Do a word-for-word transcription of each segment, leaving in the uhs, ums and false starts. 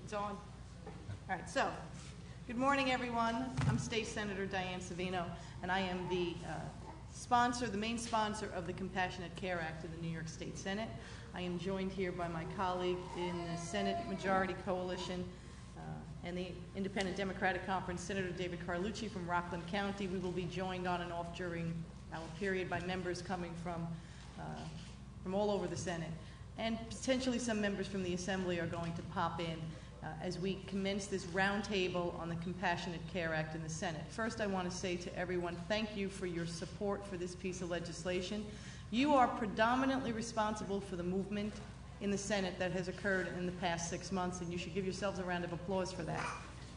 It's on. All right, so, good morning, everyone. I'm State Senator Diane Savino, and I am the uh, sponsor, the main sponsor of the Compassionate Care Act in the New York State Senate. I am joined here by my colleague in the Senate Majority Coalition uh, and the Independent Democratic Conference, Senator David Carlucci from Rockland County. We will be joined on and off during our period by members coming from, uh, from all over the Senate. And potentially some members from the Assembly are going to pop in uh, as we commence this roundtable on the Compassionate Care Act in the Senate. First, I want to say to everyone, thank you for your support for this piece of legislation. You are predominantly responsible for the movement in the Senate that has occurred in the past six months, and you should give yourselves a round of applause for that.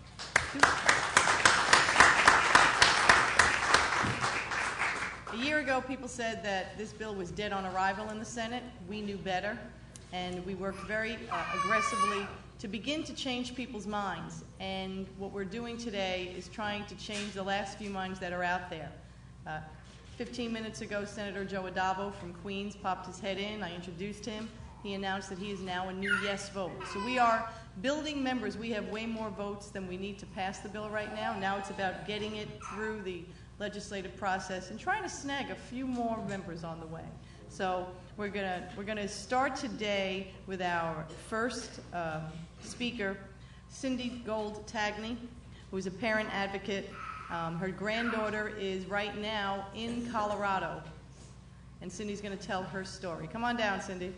A year ago, people said that this bill was dead on arrival in the Senate. We knew better, and we worked very uh, aggressively to begin to change people's minds. And what we're doing today is trying to change the last few minds that are out there. Uh, Fifteen minutes ago, Senator Joe Adavo from Queens popped his head in. I introduced him. He announced that he is now a new yes vote. So we are building members. We have way more votes than we need to pass the bill right now. Now it's about getting it through the legislative process and trying to snag a few more members on the way. So we're gonna we're gonna start today with our first um, speaker, Cindy Gold Tagney, who's a parent advocate. Um, her granddaughter is right now in Colorado, and Cindy's going to tell her story. Come on down, Cindy.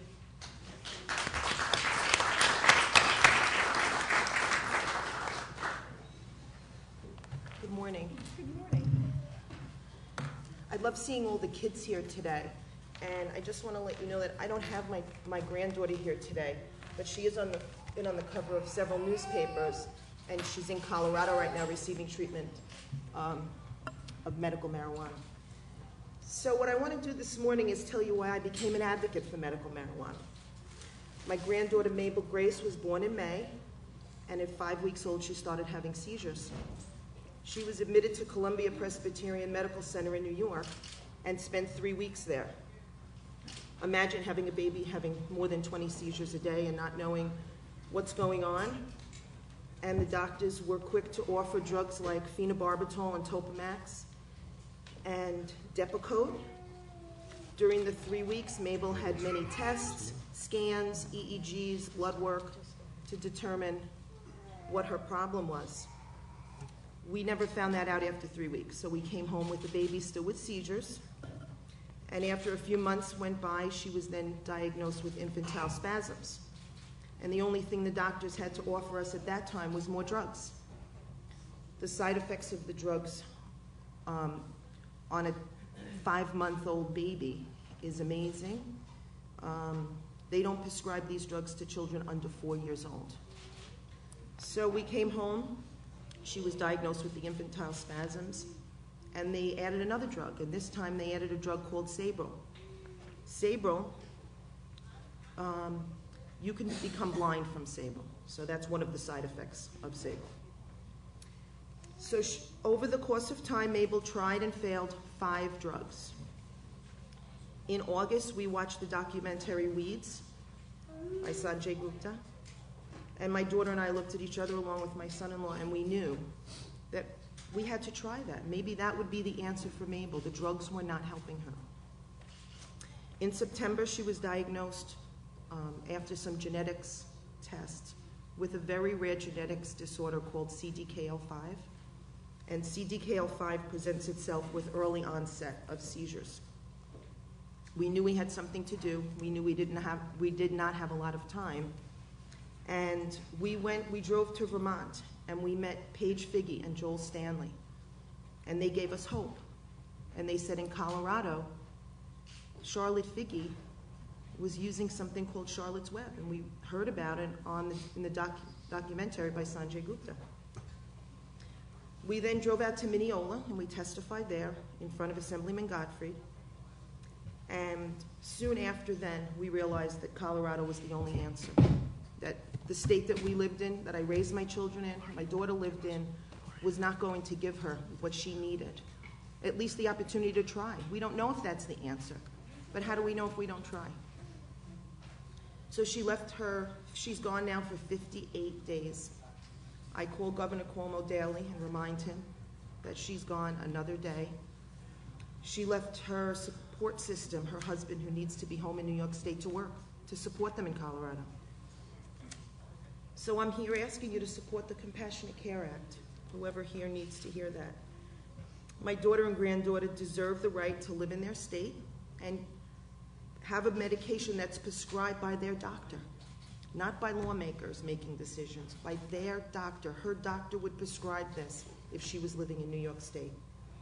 Good morning. Good morning. I love seeing all the kids here today, and I just want to let you know that I don't have my, my granddaughter here today, but she is on the, been on the cover of several newspapers, and she's in Colorado right now receiving treatment um, of medical marijuana. So what I want to do this morning is tell you why I became an advocate for medical marijuana. My granddaughter Mabel Grace was born in May, and at five weeks old she started having seizures. She was admitted to Columbia Presbyterian Medical Center in New York and spent three weeks there. Imagine having a baby having more than twenty seizures a day and not knowing what's going on. And the doctors were quick to offer drugs like phenobarbital and Topamax and Depakote. During the three weeks, Mabel had many tests, scans, E E Gs, blood work to determine what her problem was. We never found that out after three weeks, so we came home with the baby still with seizures. And after a few months went by, she was then diagnosed with infantile spasms. And the only thing the doctors had to offer us at that time was more drugs. The side effects of the drugs um, on a five-month-old baby is amazing. Um, they don't prescribe these drugs to children under four years old. So we came home. She was diagnosed with the infantile spasms, and they added another drug, and this time they added a drug called Sabril. Sabril, um, you can become blind from Sabril, so that's one of the side effects of Sabril. So she, over the course of time, Mabel tried and failed five drugs. In August, we watched the documentary Weeds by Sanjay Gupta, and my daughter and I looked at each other along with my son-in-law, and we knew that we had to try that. Maybe that would be the answer for Mabel. The drugs were not helping her. In September, she was diagnosed Um, after some genetics tests with a very rare genetics disorder called C D K L five. And C D K L five presents itself with early onset of seizures. We knew we had something to do. We knew we didn't have, we did not have a lot of time. And we went, we drove to Vermont, and we met Paige Figge and Joel Stanley. And they gave us hope. And they said in Colorado, Charlotte Figge was using something called Charlotte's Web, and we heard about it on the, in the doc, documentary by Sanjay Gupta. We then drove out to Mineola, and we testified there in front of Assemblyman Gottfried. And soon after then, we realized that Colorado was the only answer. That the state that we lived in, that I raised my children in, my daughter lived in, was not going to give her what she needed. At least the opportunity to try. We don't know if that's the answer, but how do we know if we don't try? So she left her, she's gone now for fifty-eight days. I call Governor Cuomo daily and remind him that she's gone another day. She left her support system, her husband who needs to be home in New York State, to work, to support them in Colorado. So I'm here asking you to support the Compassionate Care Act. Whoever here needs to hear that. My daughter and granddaughter deserve the right to live in their state and have a medication that's prescribed by their doctor, not by lawmakers making decisions, by their doctor. Her doctor would prescribe this if she was living in New York State.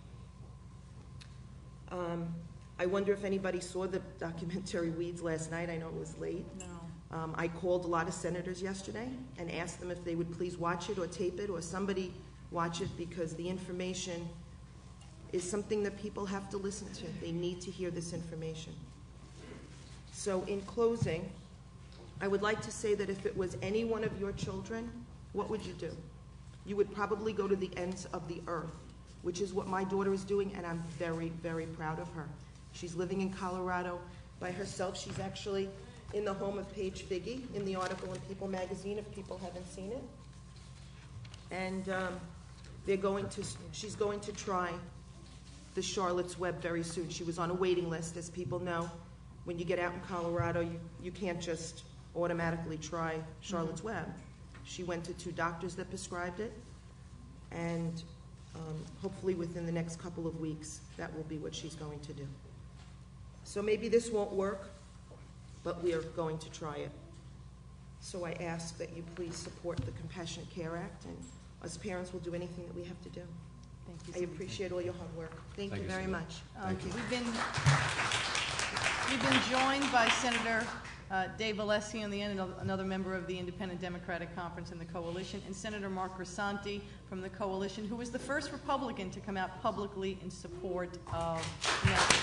Um, I wonder if anybody saw the documentary Weeds last night. I know it was late. No. Um, I called a lot of senators yesterday and asked them if they would please watch it or tape it or somebody watch it, because the information is something that people have to listen to. They need to hear this information. So in closing, I would like to say that if it was any one of your children, what would you do? You would probably go to the ends of the earth, which is what my daughter is doing, and I'm very, very proud of her. She's living in Colorado by herself. She's actually in the home of Paige Figge in the article in People magazine, if people haven't seen it. And um, they're going to, she's going to try the Charlotte's Web very soon. She was on a waiting list, as people know. When you get out in Colorado, you, you can't just automatically try Charlotte's mm-hmm. Web. She went to two doctors that prescribed it, and um, hopefully within the next couple of weeks, that will be what she's going to do. So maybe this won't work, but we are going to try it. So I ask that you please support the Compassionate Care Act, and us parents will do anything that we have to do. Thank you. I appreciate all your hard work. Thank, Thank you you, very Senator. much. Um, Thank you. We've been, we've been joined by Senator uh, Dave Alessi on the end, another member of the Independent Democratic Conference and the Coalition, and Senator Mark Grisanti from the Coalition, who was the first Republican to come out publicly in support of the National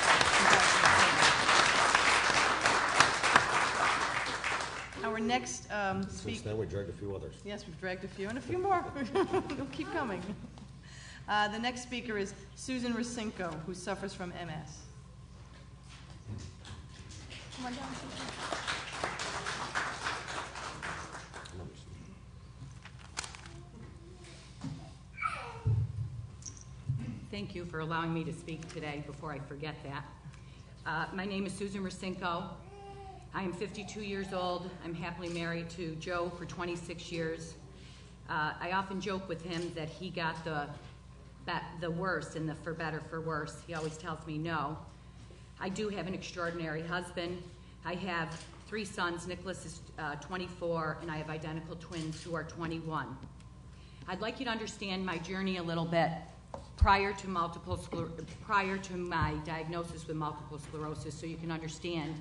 Compassionate Care. Our next um, Since speaker. then, we dragged a few others. Yes, we've dragged a few, and a few more. They'll keep coming. Uh, the next speaker is Susan Rasinko, who suffers from M S. Come on down, Susan. Thank you for allowing me to speak today before I forget that. Uh, my name is Susan Rasinko. I am fifty-two years old. I'm happily married to Joe for twenty-six years. Uh, I often joke with him that he got the the worst and the for better for worse. He always tells me no. I do have an extraordinary husband. I have three sons. Nicholas is uh, twenty-four, and I have identical twins who are twenty-one. I'd like you to understand my journey a little bit. Prior to multiple scler- prior to my diagnosis with multiple sclerosis, so you can understand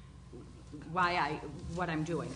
why I what I'm doing.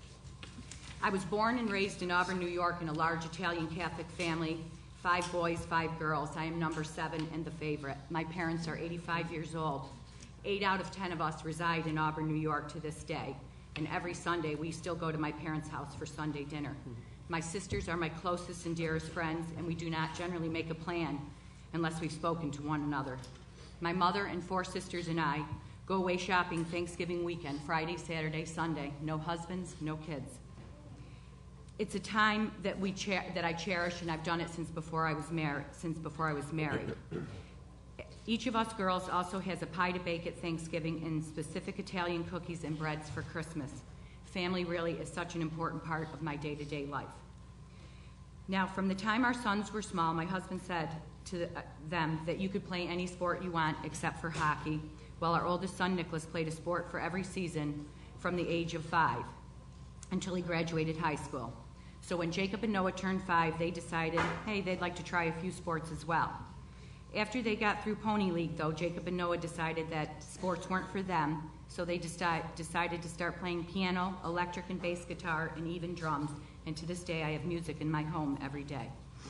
I was born and raised in Auburn, New York, in a large Italian Catholic family. Five boys, five girls. I am number seven and the favorite. My parents are eighty-five years old. Eight out of ten of us reside in Auburn, New York to this day. And every Sunday, we still go to my parents' house for Sunday dinner. My sisters are my closest and dearest friends, and we do not generally make a plan unless we've spoken to one another. My mother and four sisters and I go away shopping Thanksgiving weekend, Friday, Saturday, Sunday. No husbands, no kids. It's a time that we cher- that I cherish, and I've done it since before I was married. Since before I was married. Each of us girls also has a pie to bake at Thanksgiving and specific Italian cookies and breads for Christmas. Family really is such an important part of my day-to-day life. Now, from the time our sons were small, my husband said to uh, them that you could play any sport you want except for hockey, while our oldest son, Nicholas, played a sport for every season from the age of five until he graduated high school. So when Jacob and Noah turned five, they decided, hey, they'd like to try a few sports as well. After they got through Pony League, though, Jacob and Noah decided that sports weren't for them, so they deci- decided to start playing piano, electric and bass guitar, and even drums, and to this day I have music in my home every day.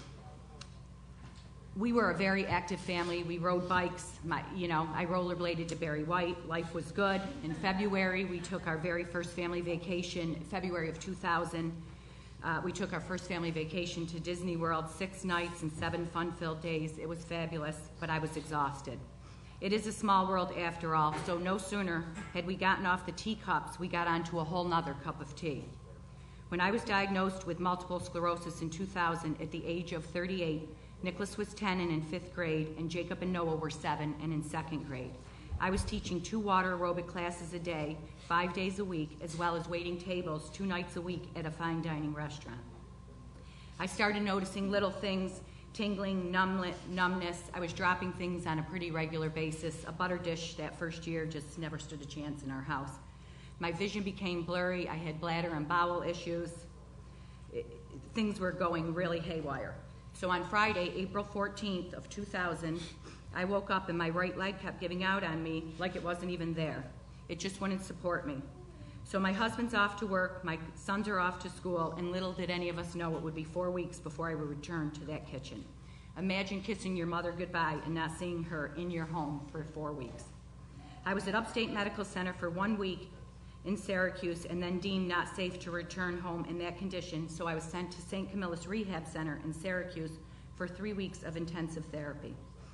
We were a very active family. We rode bikes. My, you know, I rollerbladed to Barry White. Life was good. In February, we took our very first family vacation, February of two thousand. Uh, we took our first family vacation to Disney World, six nights and seven fun-filled days. It was fabulous, but I was exhausted. It is a small world after all, so no sooner had we gotten off the teacups, we got onto a whole nother cup of tea. When I was diagnosed with multiple sclerosis in two thousand at the age of thirty-eight, Nicholas was ten and in fifth grade, and Jacob and Noah were seven and in second grade. I was teaching two water aerobic classes a day, five days a week, as well as waiting tables two nights a week at a fine dining restaurant. I started noticing little things, tingling, numblet, numbness. I was dropping things on a pretty regular basis. A butter dish that first year just never stood a chance in our house. My vision became blurry. I had bladder and bowel issues. It, things were going really haywire. So on Friday, April fourteenth of two thousand, I woke up and my right leg kept giving out on me like it wasn't even there. It just wouldn't support me. So my husband's off to work, my sons are off to school, and little did any of us know it would be four weeks before I would return to that kitchen. Imagine kissing your mother goodbye and not seeing her in your home for four weeks. I was at Upstate Medical Center for one week in Syracuse and then deemed not safe to return home in that condition, so I was sent to Saint Camillus Rehab Center in Syracuse for three weeks of intensive therapy.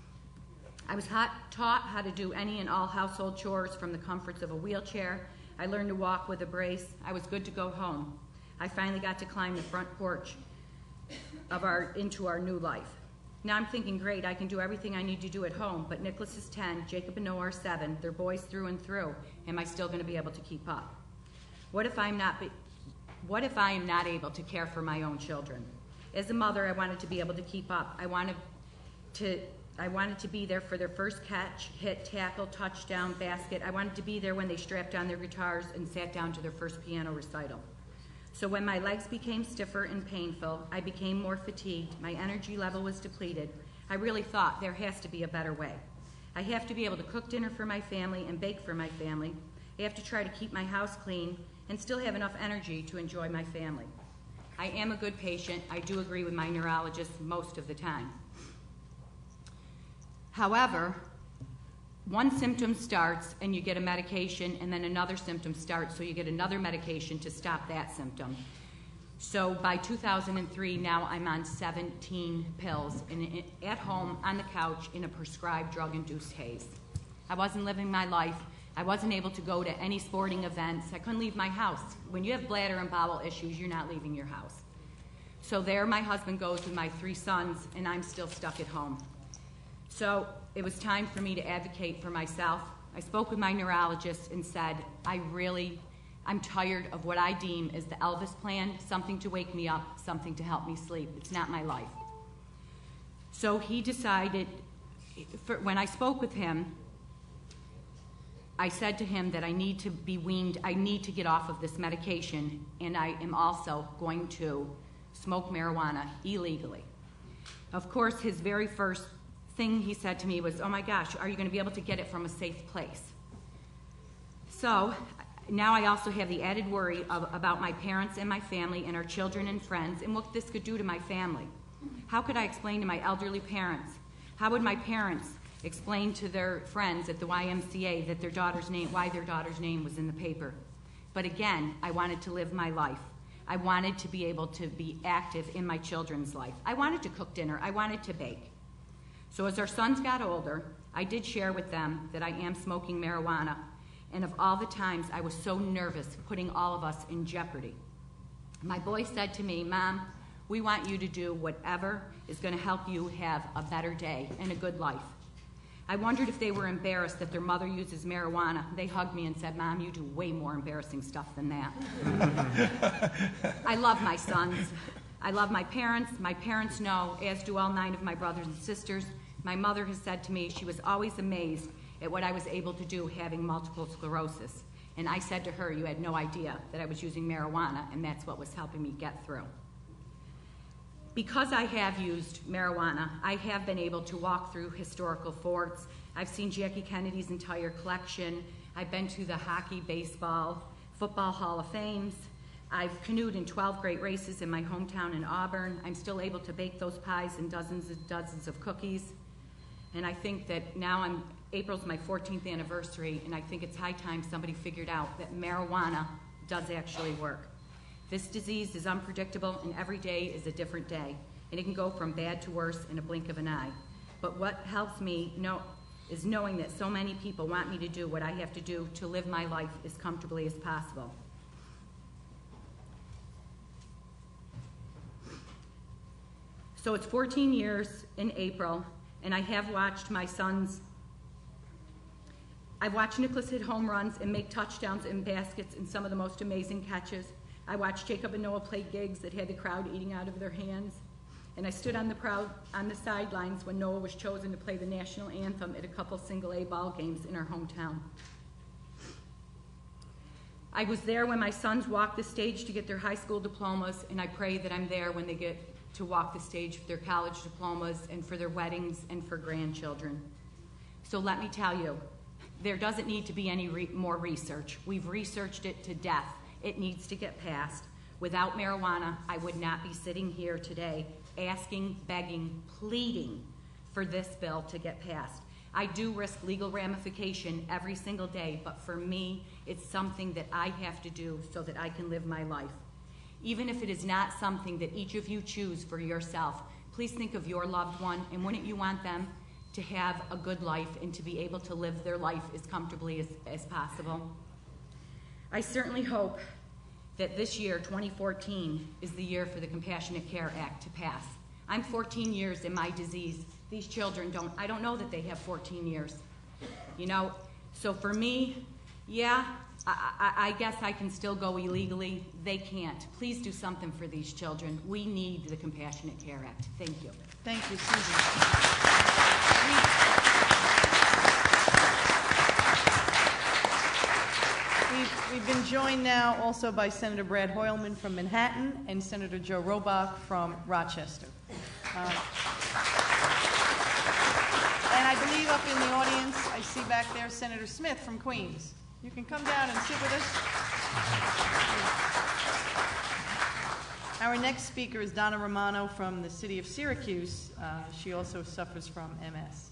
I was hot, taught how to do any and all household chores from the comforts of a wheelchair. I learned to walk with a brace. I was good to go home. I finally got to climb the front porch of our, into our new life. Now I'm thinking, great, I can do everything I need to do at home, but Nicholas is ten, Jacob and Noah are seven, they're boys through and through. Am I still going to be able to keep up? What if I'm not, be, what if I am not able to care for my own children? As a mother, I wanted to be able to keep up. I wanted to, I wanted to be there for their first catch, hit, tackle, touchdown, basket. I wanted to be there when they strapped on their guitars and sat down to their first piano recital. So when my legs became stiffer and painful, I became more fatigued, my energy level was depleted, I really thought there has to be a better way. I have to be able to cook dinner for my family and bake for my family. I have to try to keep my house clean and still have enough energy to enjoy my family. I am a good patient. I do agree with my neurologist most of the time. However, one symptom starts and you get a medication, and then another symptom starts, so you get another medication to stop that symptom. So by two thousand three, now I'm on seventeen pills and at home on the couch in a prescribed drug-induced haze. I wasn't living my life. I wasn't able to go to any sporting events. I couldn't leave my house. When you have bladder and bowel issues, you're not leaving your house. So there my husband goes with my three sons, and I'm still stuck at home. So it was time for me to advocate for myself. I spoke with my neurologist and said, I really, I'm tired of what I deem as the Elvis plan, something to wake me up, something to help me sleep. It's not my life. So he decided, for, when I spoke with him, I said to him that I need to be weaned, I need to get off of this medication, and I am also going to smoke marijuana illegally. Of course, his very first thing he said to me was, oh my gosh, are you going to be able to get it from a safe place? So now I also have the added worry of, about my parents and my family and our children and friends and what this could do to my family. How could I explain to my elderly parents? How would my parents explain to their friends at the Y M C A that their daughter's name, why their daughter's name was in the paper? But again, I wanted to live my life. I wanted to be able to be active in my children's life. I wanted to cook dinner. I wanted to bake. So as our sons got older, I did share with them that I am smoking marijuana, and of all the times I was so nervous putting all of us in jeopardy. My boy said to me, Mom, we want you to do whatever is going to help you have a better day and a good life. I wondered if they were embarrassed that their mother uses marijuana. They hugged me and said, Mom, you do way more embarrassing stuff than that. I love my sons. I love my parents. My parents know, as do all nine of my brothers and sisters. My mother has said to me she was always amazed at what I was able to do having multiple sclerosis. And I said to her, you had no idea that I was using marijuana, and that's what was helping me get through. Because I have used marijuana, I have been able to walk through historical forts. I've seen Jackie Kennedy's entire collection. I've been to the hockey, baseball, football Hall of Fames. I've canoed in twelve great races in my hometown in Auburn. I'm still able to bake those pies and dozens and dozens of cookies. And I think that now I'm, April's my fourteenth anniversary, and I think it's high time somebody figured out that marijuana does actually work. This disease is unpredictable, and every day is a different day, and it can go from bad to worse in a blink of an eye. But what helps me know, is knowing that so many people want me to do what I have to do to live my life as comfortably as possible. So it's fourteen years in April, and I have watched my sons, I've watched Nicholas hit home runs and make touchdowns and baskets and some of the most amazing catches. I watched Jacob and Noah play gigs that had the crowd eating out of their hands. And I stood on the proud, on the sidelines when Noah was chosen to play the national anthem at a couple single-A ball games in our hometown. I was there when my sons walked the stage to get their high school diplomas, and I pray that I'm there when they get to walk the stage for their college diplomas and for their weddings and for grandchildren. So let me tell you, there doesn't need to be any re- more research. We've researched it to death. It needs to get passed. Without marijuana, I would not be sitting here today asking, begging, pleading for this bill to get passed. I do risk legal ramification every single day, but for me, it's something that I have to do so that I can live my life. Even if it is not something that each of you choose for yourself, please think of your loved one, and wouldn't you want them to have a good life and to be able to live their life as comfortably as, as possible? I certainly hope that this year, twenty fourteen, is the year for the Compassionate Care Act to pass. I'm fourteen years in my disease. These children don't, I don't know that they have fourteen years. You know, so for me, yeah, I, I, I guess I can still go illegally. They can't. Please do something for these children. We need the Compassionate Care Act. Thank you. Thank you, Susan. We've, we've been joined now also by Senator Brad Hoylman from Manhattan and Senator Joe Robach from Rochester. Uh, and I believe up in the audience, I see back there Senator Smith from Queens. You can come down and sit with us. Our next speaker is Donna Romano from the city of Syracuse. Uh, she also suffers from M S.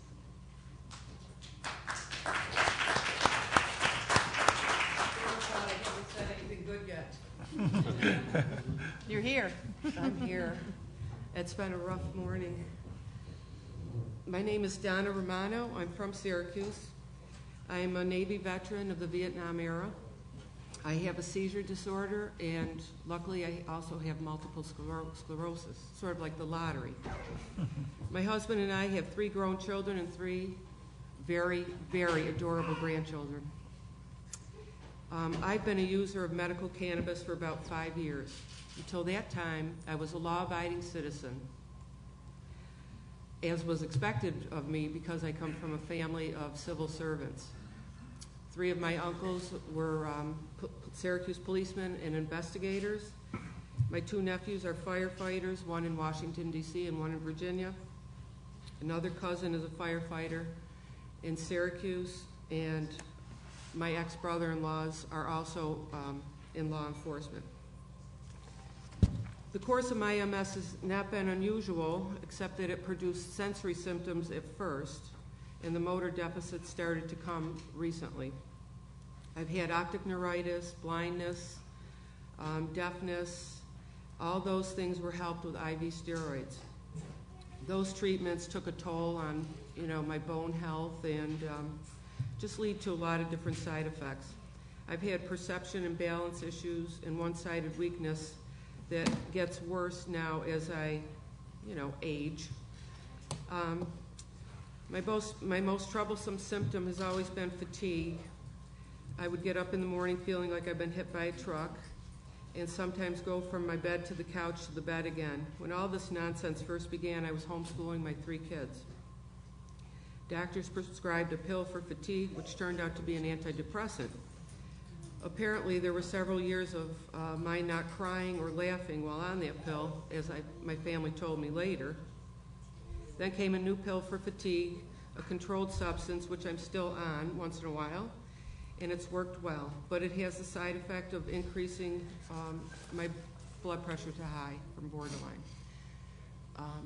You're here. I'm here. It's been a rough morning. My name is Donna Romano. I'm from Syracuse. I am a Navy veteran of the Vietnam era. I have a seizure disorder, and luckily I also have multiple scler- sclerosis, sort of like the lottery. My husband and I have three grown children and three very, very adorable grandchildren. Um, I've been a user of medical cannabis for about five years. Until that time, I was a law-abiding citizen, as was expected of me because I come from a family of civil servants. Three of my uncles were um, P- Syracuse policemen and investigators. My two nephews are firefighters, one in Washington, D C and one in Virginia. Another cousin is a firefighter in Syracuse, and my ex-brother-in-laws are also um, in law enforcement. The course of my M S has not been unusual, except that it produced sensory symptoms at first, and the motor deficits started to come recently. I've had optic neuritis, blindness, um, deafness. All those things were helped with I V steroids. Those treatments took a toll on, you know, my bone health and um, just lead to a lot of different side effects. I've had perception and balance issues and one-sided weakness that gets worse now as I, you know, age. Um, my, most, my most troublesome symptom has always been fatigue. I would get up in the morning feeling like I've been hit by a truck, and sometimes go from my bed to the couch to the bed again. When all this nonsense first began, I was homeschooling my three kids. Doctors prescribed a pill for fatigue, which turned out to be an antidepressant. Apparently, there were several years of uh, my not crying or laughing while on that pill, as I, my family told me later. Then came a new pill for fatigue, a controlled substance, which I'm still on once in a while, and it's worked well. But it has the side effect of increasing um, my blood pressure to high from borderline. Um,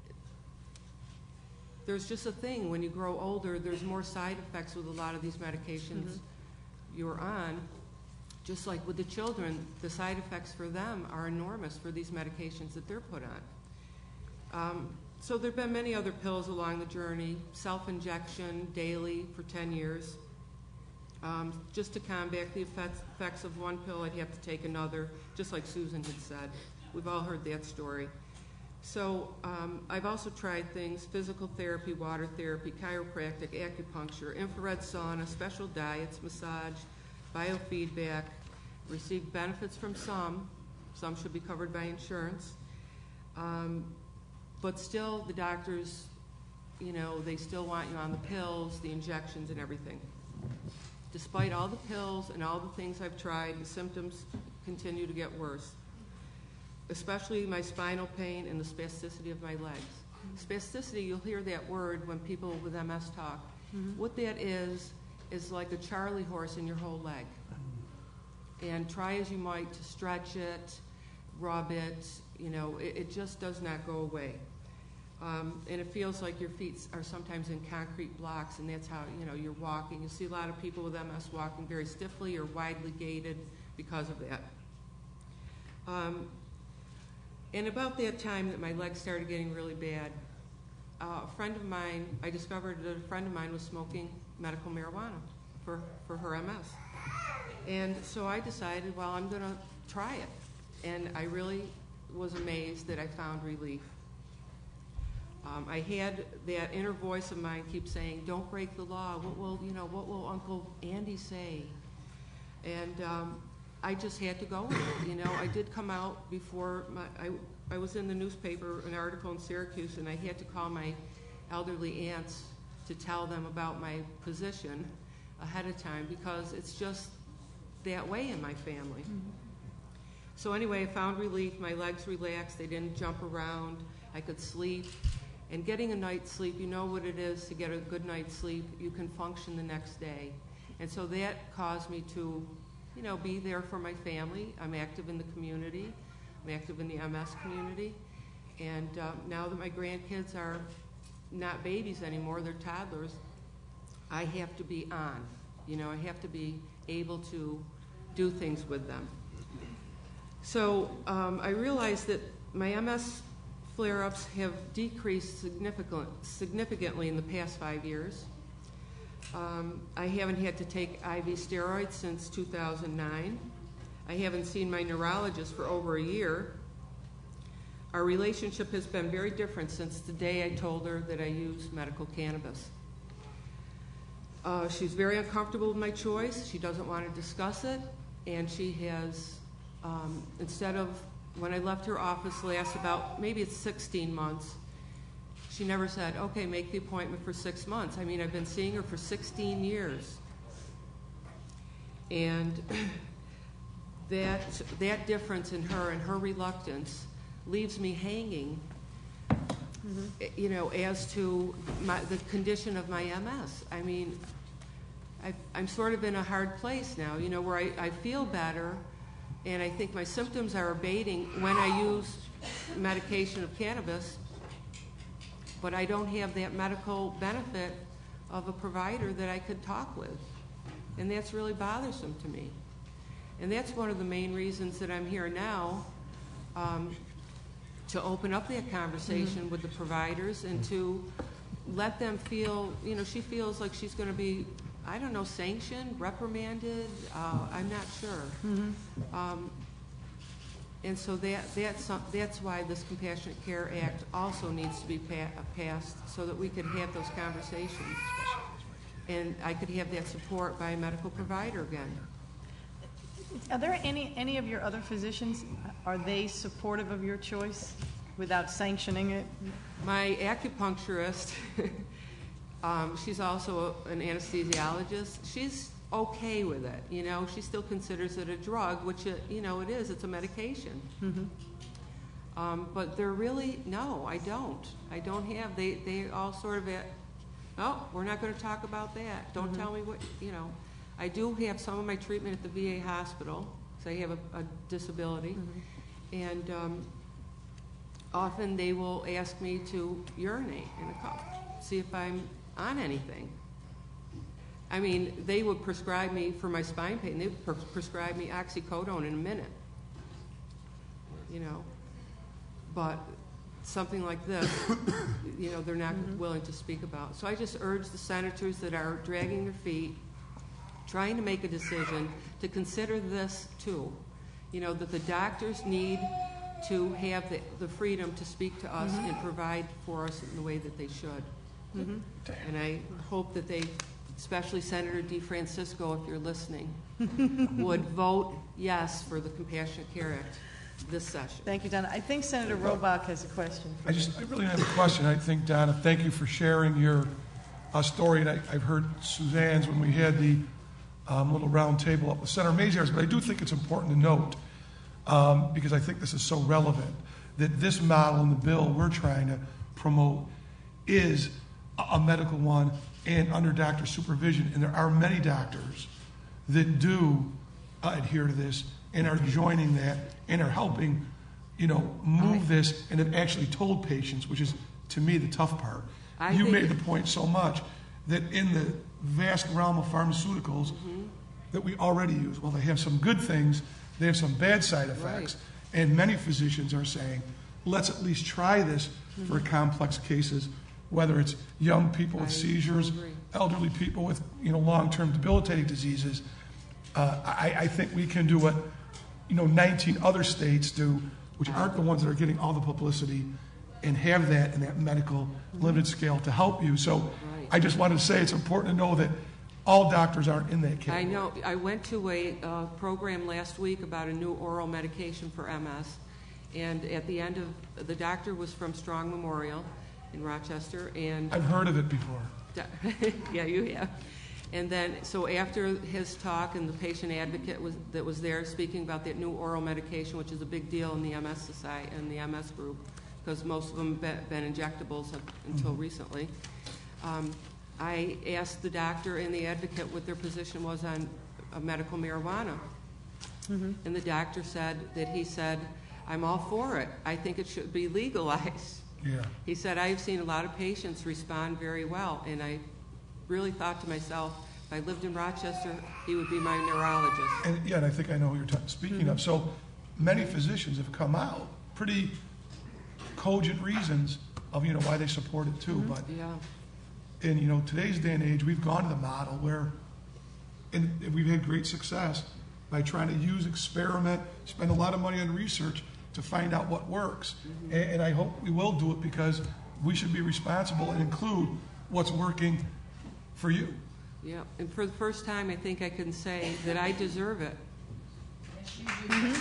There's just a thing, when you grow older, there's more side effects with a lot of these medications mm-hmm. you're on. Just like with the children, the side effects for them are enormous for these medications that they're put on. Um, so there have been many other pills along the journey. Self-injection daily for ten years. Um, just to combat the effects, effects of one pill, I'd have to take another, just like Susan had said. We've all heard that story. So um, I've also tried things: physical therapy, water therapy, chiropractic, acupuncture, infrared sauna, special diets, massage, biofeedback, received benefits from some. Some should be covered by insurance. Um, but still, the doctors, you know, they still want you on the pills, the injections, and everything. Despite all the pills and all the things I've tried, the symptoms continue to get worse, especially my spinal pain and the spasticity of my legs. Spasticity, you'll hear that word when people with M S talk. Mm-hmm. What that is, is like a Charlie horse in your whole leg. And try as you might to stretch it, rub it, you know, it, it just does not go away. Um, and it feels like your feet are sometimes in concrete blocks, and that's how, you know, you're walking. You see a lot of people with M S walking very stiffly or widely gated because of that. Um, and about that time that my legs started getting really bad, uh, a friend of mine, I discovered that a friend of mine was smoking medical marijuana for, for her M S. And so I decided, well, I'm going to try it. And I really was amazed that I found relief. Um, I had that inner voice of mine keep saying, don't break the law. What will, you know, what will Uncle Andy say? And um, I just had to go with it. You know, I did come out before, my, I, I was in the newspaper, an article in Syracuse, and I had to call my elderly aunts to tell them about my position ahead of time, because it's just that way in my family. Mm-hmm. So anyway, I found relief. My legs relaxed. They didn't jump around. I could sleep. And getting a night's sleep, you know what it is to get a good night's sleep. You can function the next day. And so that caused me to, you know, be there for my family. I'm active in the community. I'm active in the M S community. And uh, now that my grandkids are not babies anymore, they're toddlers, I have to be on. You know, I have to be able to do things with them. So um, I realized that my M S flare-ups have decreased significant, significantly in the past five years. Um, I haven't had to take I V steroids since two thousand nine. I haven't seen my neurologist for over a year. Our relationship has been very different since the day I told her that I use medical cannabis. Uh, she's very uncomfortable with my choice. She doesn't want to discuss it, and she has, um, instead of, when I left her office last about, maybe it's sixteen months, she never said, okay, make the appointment for six months. I mean, I've been seeing her for sixteen years. And that, that difference in her and her reluctance leaves me hanging, mm-hmm. you know, as to my, the condition of my M S. I mean, I, I'm sort of in a hard place now, you know, where I, I feel better, and I think my symptoms are abating when I use medication of cannabis, but I don't have that medical benefit of a provider that I could talk with. And that's really bothersome to me. And that's one of the main reasons that I'm here now, um, to open up that conversation mm-hmm. with the providers and to let them feel, you know, she feels like she's going to be, I don't know, sanctioned, reprimanded, uh, I'm not sure. Mm-hmm. Um, and so that, that's, that's why this Compassionate Care Act also needs to be pa- passed, so that we could have those conversations. And I could have that support by a medical provider again. Are there any, any of your other physicians, are they supportive of your choice without sanctioning it? My acupuncturist, um, she's also a, an anesthesiologist. She's okay with it, you know. She still considers it a drug, which, it, you know, it is. It's a medication. Mm-hmm. Um, but they're really, no, I don't. I don't have, they, they all sort of, at, oh, we're not going to talk about that. Don't mm-hmm. tell me what, you know. I do have some of my treatment at the V A hospital, because I have a, a disability. Mm-hmm. And um, often they will ask me to urinate in a cup, see if I'm on anything. I mean, they would prescribe me for my spine pain. They would pre- prescribe me oxycodone in a minute, you know. But something like this, you know, they're not mm-hmm. willing to speak about. So I just urge the senators that are dragging their feet, trying to make a decision, to consider this too. You know, that the doctors need to have the, the freedom to speak to us mm-hmm. and provide for us in the way that they should. Mm-hmm. And I hope that they, especially Senator DeFrancisco, if you're listening, would vote yes for the Compassionate Care Act this session. Thank you, Donna. I think Senator Robach has a question. I just, I really have a question. I think, Donna, thank you for sharing your uh, story. And I, I've heard Suzanne's when we had the um, little round table up with Senator Maziarz, but I do think it's important to note, um, because I think this is so relevant, that this model in the bill we're trying to promote is a, a medical one and under doctor supervision. And there are many doctors that do uh, adhere to this and are joining that and are helping, you know, move this and have actually told patients, which is, to me, the tough part. I you made the point so much that in the vast realm of pharmaceuticals mm-hmm. that we already use, while they have some good things, they have some bad side effects. Right. And many physicians are saying, let's at least try this mm-hmm. for complex cases, whether it's young people with I seizures, agree. elderly people with, you know, long-term debilitating diseases. Uh, I, I think we can do what, you know, nineteen other states do, which aren't the ones that are getting all the publicity, and have that in that medical limited scale to help you. So right. I just wanted to say it's important to know that all doctors aren't in that category. I know. I went to a uh, program last week about a new oral medication for M S, and at the end of, the doctor was from Strong Memorial in Rochester, and I've heard of it before. Yeah, you have. And then, so after his talk, and the patient advocate was that was there speaking about that new oral medication, which is a big deal in the M S society and the M S group, because most of them have been injectables until recently. Um, I asked the doctor and the advocate what their position was on uh, medical marijuana, mm-hmm. and the doctor said that he said, "I'm all for it. I think it should be legalized." Yeah. He said, "I've seen a lot of patients respond very well," and I really thought to myself, if I lived in Rochester, he would be my neurologist. And yeah, and I think I know who you're t- speaking mm-hmm. of. So many physicians have come out, pretty cogent reasons of, you know, why they support it too. Mm-hmm. But yeah. in, you know, today's day and age, we've gone to the model where, and we've had great success by trying to use, experiment, spend a lot of money on research to find out what works. Mm-hmm. And, and I hope we will do it, because we should be responsible and include what's working for you. Yeah, and for the first time, I think I can say that I deserve it. Yes, you do. Mm-hmm.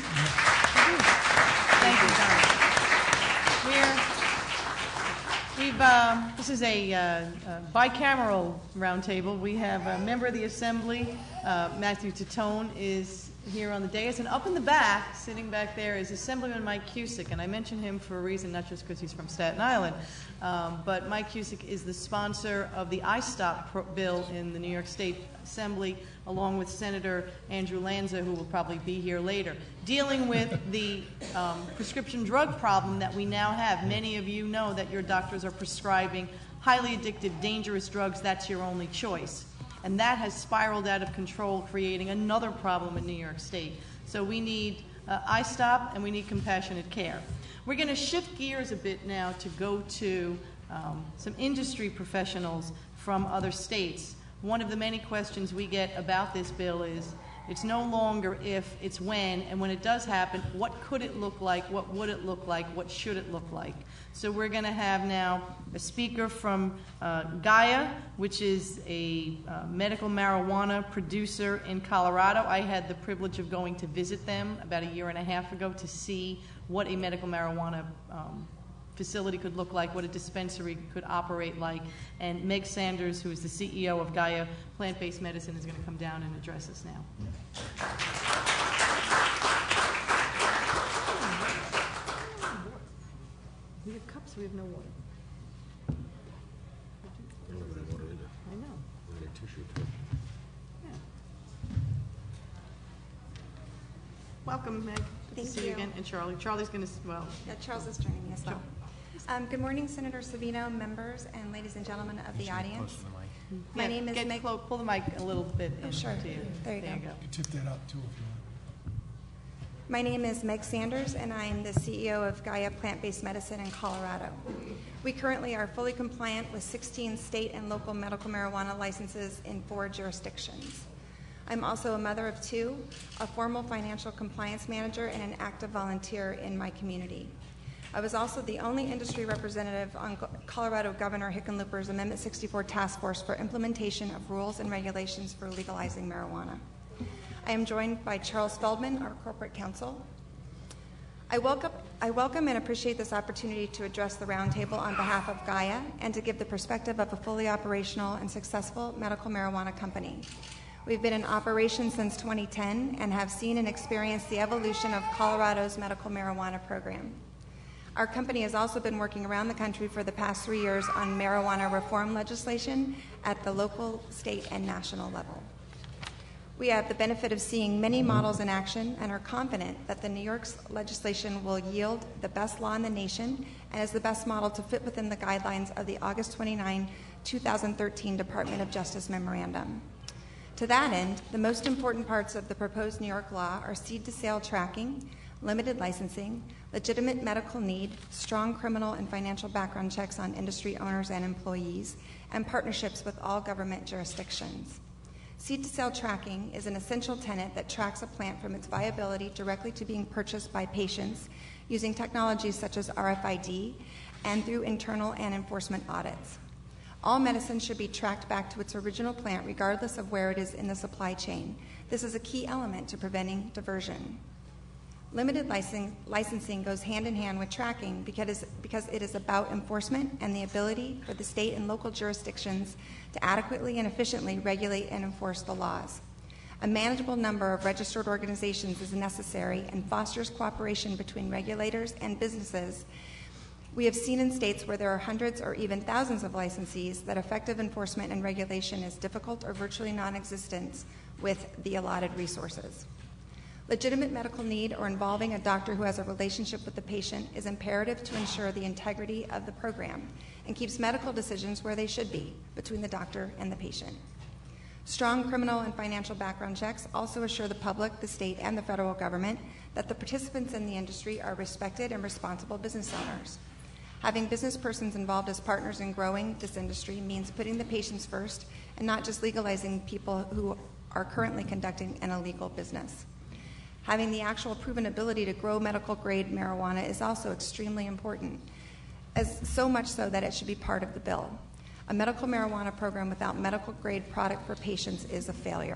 Thank you, John. We're, we've, uh, this is a, uh, a bicameral roundtable. We have a member of the Assembly, uh, Matthew Titone, is here on the dais, and up in the back, sitting back there, is Assemblyman Mike Cusick, and I mention him for a reason, not just because he's from Staten Island, um, but Mike Cusick is the sponsor of the I STOP pro- bill in the New York State Assembly, along with Senator Andrew Lanza, who will probably be here later, dealing with the um, prescription drug problem that we now have. Many of you know that your doctors are prescribing highly addictive, dangerous drugs. That's your only choice. And that has spiraled out of control, creating another problem in New York State. So we need uh, I STOP, and we need compassionate care. We're going to shift gears a bit now to go to um, some industry professionals from other states. One of the many questions we get about this bill is, it's no longer if, it's when, and when it does happen, what could it look like, what would it look like, what should it look like? So we're going to have now a speaker from uh, Gaia, which is a uh, medical marijuana producer in Colorado. I had the privilege of going to visit them about a year and a half ago to see what a medical marijuana um, facility could look like, what a dispensary could operate like. And Meg Sanders, who is the C E O of Gaia Plant-Based Medicine, is going to come down and address us now. We have cups, we have no water. I don't have any water either. I know. We need a tissue too. Yeah. Welcome, Meg. Good Thank to see you. you again. And Charlie. Charlie's going to, well. Yeah, Charles is joining me as well. Um, good morning, Senator Savino, members, and ladies and gentlemen of the audience. My Yeah, name is get Meg. clo- pull the mic a little bit in Oh, sure. to you. There you go. You can tip that up too if you want. My name is Meg Sanders, and I am the C E O of Gaia Plant-Based Medicine in Colorado. We currently are fully compliant with sixteen state and local medical marijuana licenses in four jurisdictions. I'm also a mother of two, a formal financial compliance manager, and an active volunteer in my community. I was also the only industry representative on Colorado Governor Hickenlooper's Amendment sixty-four Task Force for implementation of rules and regulations for legalizing marijuana. I am joined by Charles Feldman, our corporate counsel. I welcome, I welcome and appreciate this opportunity to address the Roundtable on behalf of Gaia and to give the perspective of a fully operational and successful medical marijuana company. We've been in operation since twenty ten and have seen and experienced the evolution of Colorado's medical marijuana program. Our company has also been working around the country for the past three years on marijuana reform legislation at the local, state, and national level. We have the benefit of seeing many models in action and are confident that the New York's legislation will yield the best law in the nation and is the best model to fit within the guidelines of the August twenty-ninth, two thousand thirteen Department of Justice Memorandum. To that end, the most important parts of the proposed New York law are seed-to-sale tracking, limited licensing, legitimate medical need, strong criminal and financial background checks on industry owners and employees, and partnerships with all government jurisdictions. Seed-to-sale tracking is an essential tenet that tracks a plant from its viability directly to being purchased by patients using technologies such as R F I D and through internal and enforcement audits. All medicine should be tracked back to its original plant regardless of where it is in the supply chain. This is a key element to preventing diversion. Limited licensing, licensing goes hand in hand with tracking because, because it is about enforcement and the ability for the state and local jurisdictions to adequately and efficiently regulate and enforce the laws. A manageable number of registered organizations is necessary and fosters cooperation between regulators and businesses. We have seen in states where there are hundreds or even thousands of licensees that effective enforcement and regulation is difficult or virtually non-existent with the allotted resources. Legitimate medical need or involving a doctor who has a relationship with the patient is imperative to ensure the integrity of the program and keeps medical decisions where they should be, between the doctor and the patient. Strong criminal and financial background checks also assure the public, the state, and the federal government that the participants in the industry are respected and responsible business owners. Having business persons involved as partners in growing this industry means putting the patients first and not just legalizing people who are currently conducting an illegal business. Having the actual proven ability to grow medical-grade marijuana is also extremely important, as so much so that it should be part of the bill. A medical marijuana program without medical-grade product for patients is a failure.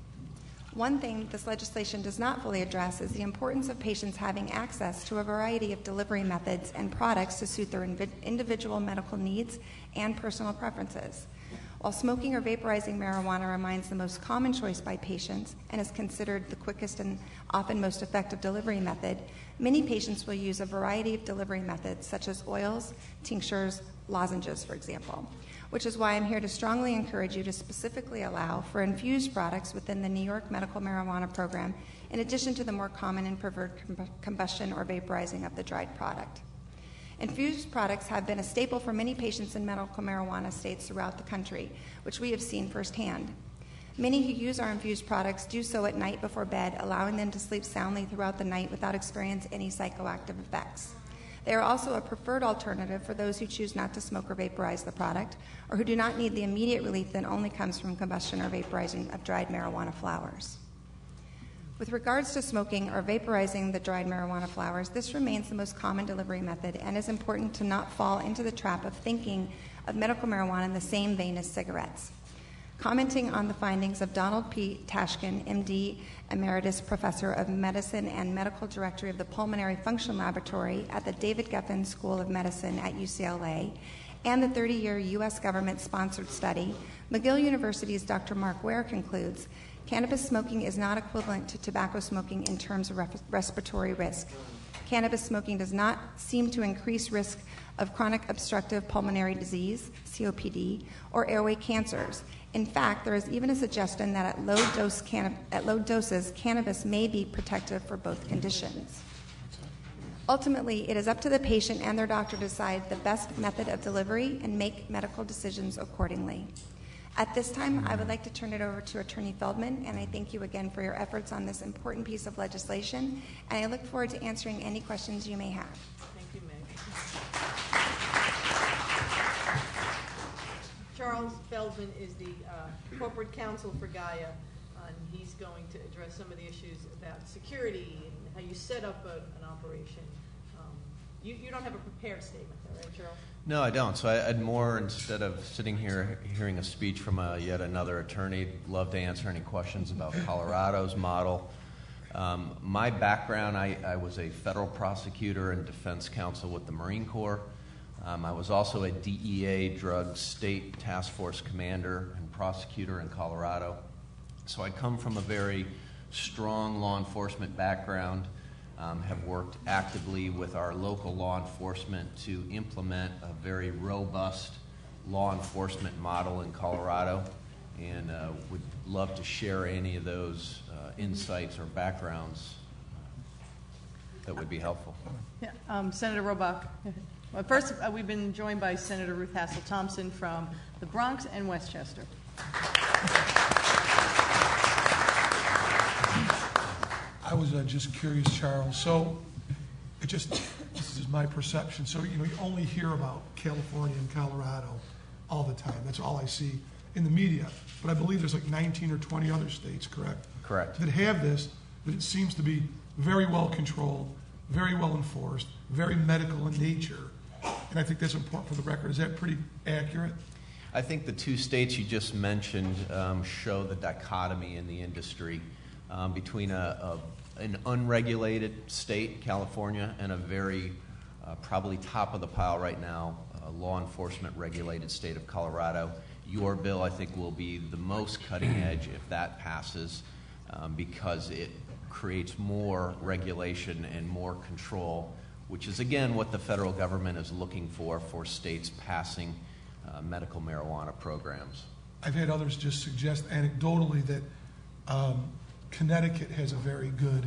One thing this legislation does not fully address is the importance of patients having access to a variety of delivery methods and products to suit their individual medical needs and personal preferences. While smoking or vaporizing marijuana remains the most common choice by patients and is considered the quickest and often most effective delivery method, many patients will use a variety of delivery methods such as oils, tinctures, lozenges, for example, which is why I'm here to strongly encourage you to specifically allow for infused products within the New York medical marijuana program, in addition to the more common and preferred combustion or vaporizing of the dried product. Infused products have been a staple for many patients in medical marijuana states throughout the country, which we have seen firsthand. Many who use our infused products do so at night before bed, allowing them to sleep soundly throughout the night without experiencing any psychoactive effects. They are also a preferred alternative for those who choose not to smoke or vaporize the product, or who do not need the immediate relief that only comes from combustion or vaporizing of dried marijuana flowers. With regards to smoking or vaporizing the dried marijuana flowers, this remains the most common delivery method and is important to not fall into the trap of thinking of medical marijuana in the same vein as cigarettes. Commenting on the findings of Donald P. Tashkin, M D, Emeritus Professor of Medicine and Medical Director of the Pulmonary Function Laboratory at the David Geffen School of Medicine at U C L A, and the thirty-year U S government-sponsored study, McGill University's Doctor Mark Ware concludes, cannabis smoking is not equivalent to tobacco smoking in terms of respiratory risk. Cannabis smoking does not seem to increase risk of chronic obstructive pulmonary disease, C O P D, or airway cancers. In fact, there is even a suggestion that at low, dose canna- at low doses, cannabis may be protective for both conditions. Ultimately, it is up to the patient and their doctor to decide the best method of delivery and make medical decisions accordingly. At this time, I would like to turn it over to Attorney Feldman, and I thank you again for your efforts on this important piece of legislation, and I look forward to answering any questions you may have. Thank you, Meg. Charles Feldman is the uh, corporate counsel for Gaia, and he's going to address some of the issues about security and how you set up a, an operation. Um, you, you don't have a prepared statement, though, right, Charles? No, I don't. So I, I'd more, instead of sitting here hearing a speech from a, yet another attorney, love to answer any questions about Colorado's model. Um, my background, I, I was a federal prosecutor and defense counsel with the Marine Corps. Um, I was also a D E A drug state task force commander and prosecutor in Colorado. So I come from a very strong law enforcement background. Um, have worked actively with our local law enforcement to implement a very robust law enforcement model in Colorado, and uh, would love to share any of those uh, insights or backgrounds that would be helpful. Yeah, um, Senator Robach. Well, first, uh, we've been joined by Senator Ruth Hassel Thompson from the Bronx and Westchester. I was uh, just curious, Charles. So, it just this is my perception. So, you know, you only hear about California and Colorado all the time. That's all I see in the media. But I believe there's like nineteen or twenty other states, correct? Correct. That have this, but it seems to be very well controlled, very well enforced, very medical in nature. And I think that's important for the record. Is that pretty accurate? I think the two states you just mentioned um, show the dichotomy in the industry um, between a, a an unregulated state, California, and a very uh, probably top of the pile right now, uh, law enforcement regulated state of Colorado. Your bill, I think, will be the most cutting edge if that passes, um, because it creates more regulation and more control, which is, again, what the federal government is looking for for states passing uh, medical marijuana programs. I've had others just suggest anecdotally that um, Connecticut has a very good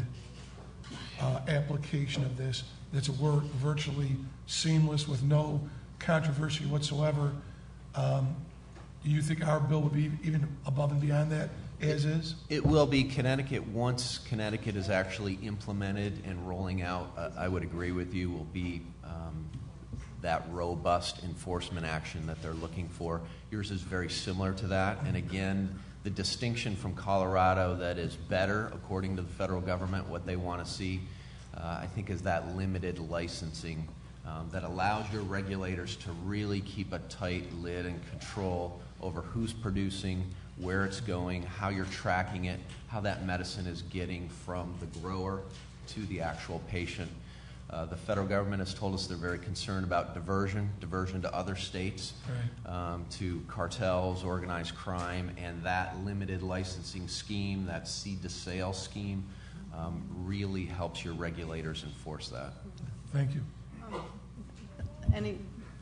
uh, application of this. That's a word virtually seamless with no controversy whatsoever. Um, do you think our bill would be even above and beyond that, as is? It will be. Connecticut, once Connecticut is actually implemented and rolling out, uh, I would agree with you, will be um, that robust enforcement action that they're looking for. Yours is very similar to that. And again, the distinction from Colorado that is better, according to the federal government, what they want to see, uh, I think, is that limited licensing um, that allows your regulators to really keep a tight lid and control over who's producing, where it's going, how you're tracking it, how that medicine is getting from the grower to the actual patient. Uh, the federal government has told us they're very concerned about diversion, diversion to other states, Right. um, to cartels, organized crime, and that limited licensing scheme, that seed to sale scheme, um, really helps your regulators enforce that. Thank you. Um, any,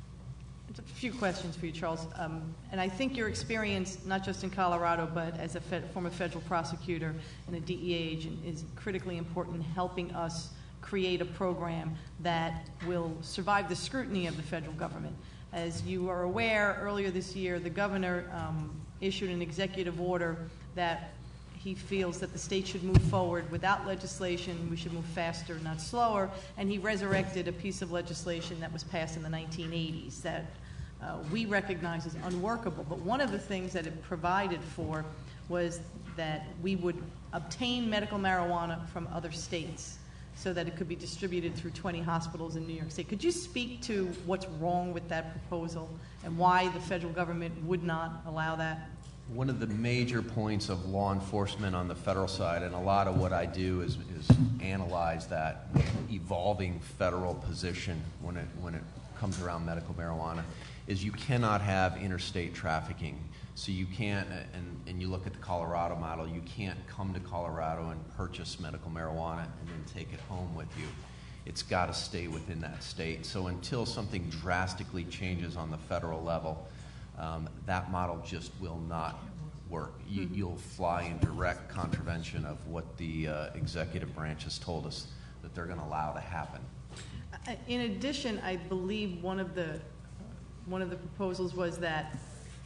a few questions for you, Charles. Um, and I think your experience, not just in Colorado, but as a fed, former federal prosecutor and a D E A agent, is critically important in helping us create a program that will survive the scrutiny of the federal government. As you are aware, earlier this year, the governor um, issued an executive order that he feels that the state should move forward without legislation. We should move faster, not slower. And he resurrected a piece of legislation that was passed in the nineteen eighties that uh, we recognize as unworkable. But one of the things that it provided for was that we would obtain medical marijuana from other states, so that it could be distributed through twenty hospitals in New York State. Could you speak to what's wrong with that proposal and why the federal government would not allow that? One of the major points of law enforcement on the federal side, and a lot of what I do is, is analyze that evolving federal position when it, when it comes around medical marijuana, is you cannot have interstate trafficking. So you can't, and, and you look at the Colorado model, you can't come to Colorado and purchase medical marijuana and then take it home with you. It's got to stay within that state. So until something drastically changes on the federal level, um, that model just will not work. You, mm-hmm. You'll fly in direct contravention of what the uh, executive branch has told us that they're going to allow to happen. In addition, I believe one of the one of the proposals was that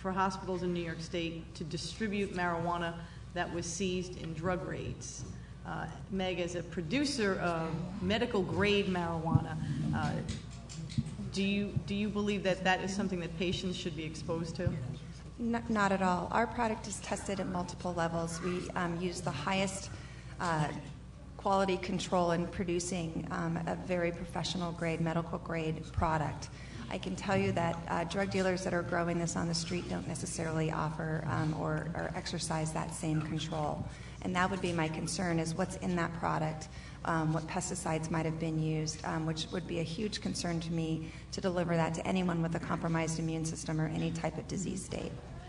for hospitals in New York State to distribute marijuana that was seized in drug raids. Uh, Meg, as a producer of medical-grade marijuana, uh, do you do you believe that that is something that patients should be exposed to? N- not at all. Our product is tested at multiple levels. We um, use the highest uh, quality control in producing um, a very professional-grade, medical-grade product. I can tell you that uh, drug dealers that are growing this on the street don't necessarily offer um, or, or exercise that same control. And that would be my concern, is what's in that product, um, what pesticides might have been used, um, which would be a huge concern to me to deliver that to anyone with a compromised immune system or any type of disease state.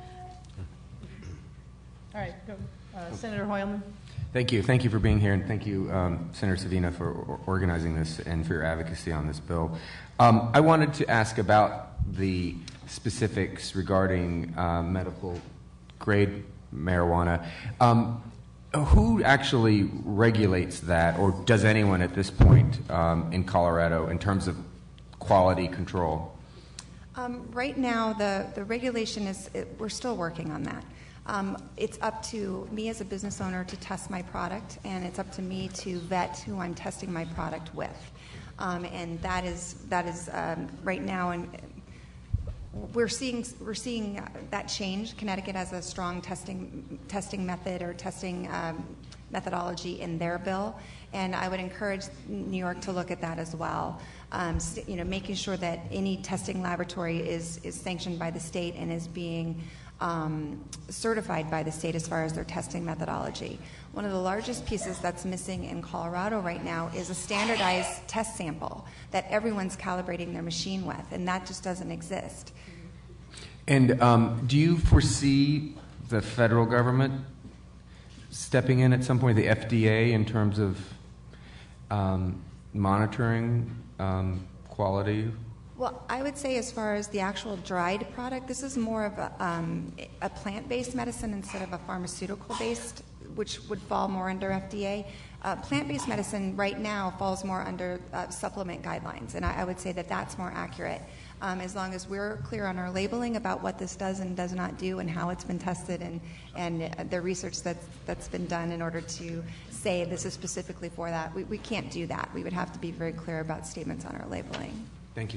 All right, go. Uh, Senator Hoylman. Thank you. Thank you for being here, and thank you, um, Senator Savino, for or- organizing this and for your advocacy on this bill. Um, I wanted to ask about the specifics regarding uh, medical-grade marijuana. Um, who actually regulates that, or does anyone at this point um, in Colorado in terms of quality control? Um, right now, the, the regulation is, it, we're still working on that. Um, it's up to me as a business owner to test my product, and it's up to me to vet who I'm testing my product with. Um, and that is that is um, right now, and we're seeing we're seeing that change. Connecticut has a strong testing testing method or testing um, methodology in their bill, and I would encourage New York to look at that as well. Um, you know, making sure that any testing laboratory is is sanctioned by the state and is being Um, certified by the state as far as their testing methodology. One of the largest pieces that's missing in Colorado right now is a standardized test sample that everyone's calibrating their machine with, and that just doesn't exist. And um, do you foresee the federal government stepping in at some point, the F D A, in terms of um, monitoring um, quality? Well, I would say as far as the actual dried product, this is more of a, um, a plant-based medicine instead of a pharmaceutical-based, which would fall more under F D A. Uh, plant-based medicine right now falls more under uh, supplement guidelines, and I, I would say that that's more accurate. Um, as long as we're clear on our labeling about what this does and does not do and how it's been tested and, and the research that's, that's been done in order to say this is specifically for that, we, we can't do that. We would have to be very clear about statements on our labeling. Thank you.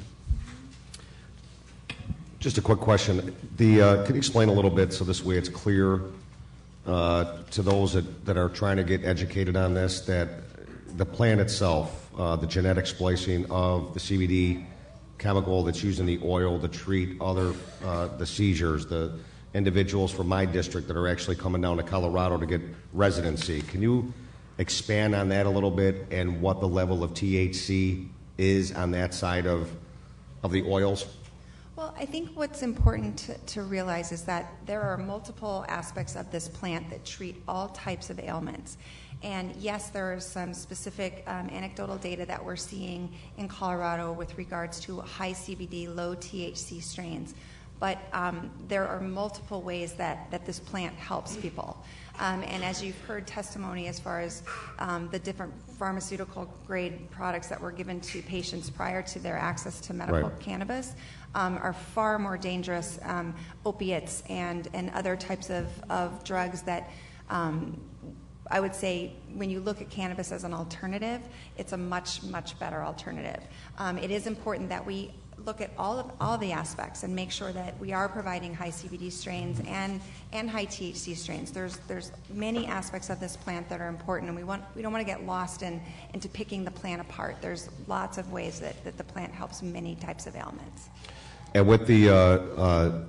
Just a quick question. The, uh, can you explain a little bit so this way it's clear uh, to those that, that are trying to get educated on this, that the plant itself, uh, the genetic splicing of the C B D chemical that's used in the oil to treat other, uh, the seizures, the individuals from my district that are actually coming down to Colorado to get residency. Can you expand on that a little bit and what the level of T H C is on that side of, of the oils? Well, I think what's important to, to realize is that there are multiple aspects of this plant that treat all types of ailments. And yes, there is some specific um, anecdotal data that we're seeing in Colorado with regards to high C B D, low T H C strains. But um, there are multiple ways that, that this plant helps people. Um, and as you've heard testimony as far as um, the different pharmaceutical grade products that were given to patients prior to their access to medical Right. cannabis um, are far more dangerous um, opiates and, and other types of, of drugs that um, I would say when you look at cannabis as an alternative, it's a much, much better alternative. Um, it is important that we look at all of all the aspects and make sure that we are providing high C B D strains and and high T H C strains. There's there's many aspects of this plant that are important, and we want we don't want to get lost in into picking the plant apart. There's lots of ways that, that the plant helps many types of ailments. And with the, uh, uh,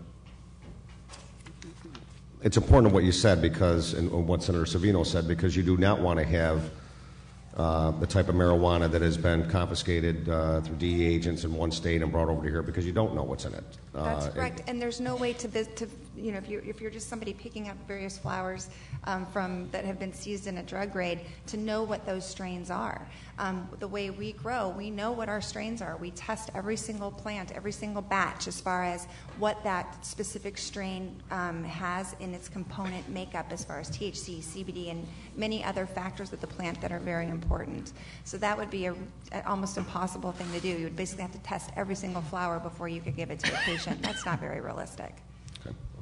it's important what you said because, and what Senator Savino said, because you do not want to have uh, the type of marijuana that has been confiscated uh, through D E A agents in one state and brought over to here because you don't know what's in it. That's uh, correct, and there's no way to, to you know, if you're, if you're just somebody picking up various flowers um, from that have been seized in a drug raid, to know what those strains are. Um, the way we grow, we know what our strains are. We test every single plant, every single batch, as far as what that specific strain um, has in its component makeup, as far as T H C, C B D, and many other factors of the plant that are very important. So that would be a, an almost impossible thing to do. You would basically have to test every single flower before you could give it to a patient. That's not very realistic. Okay.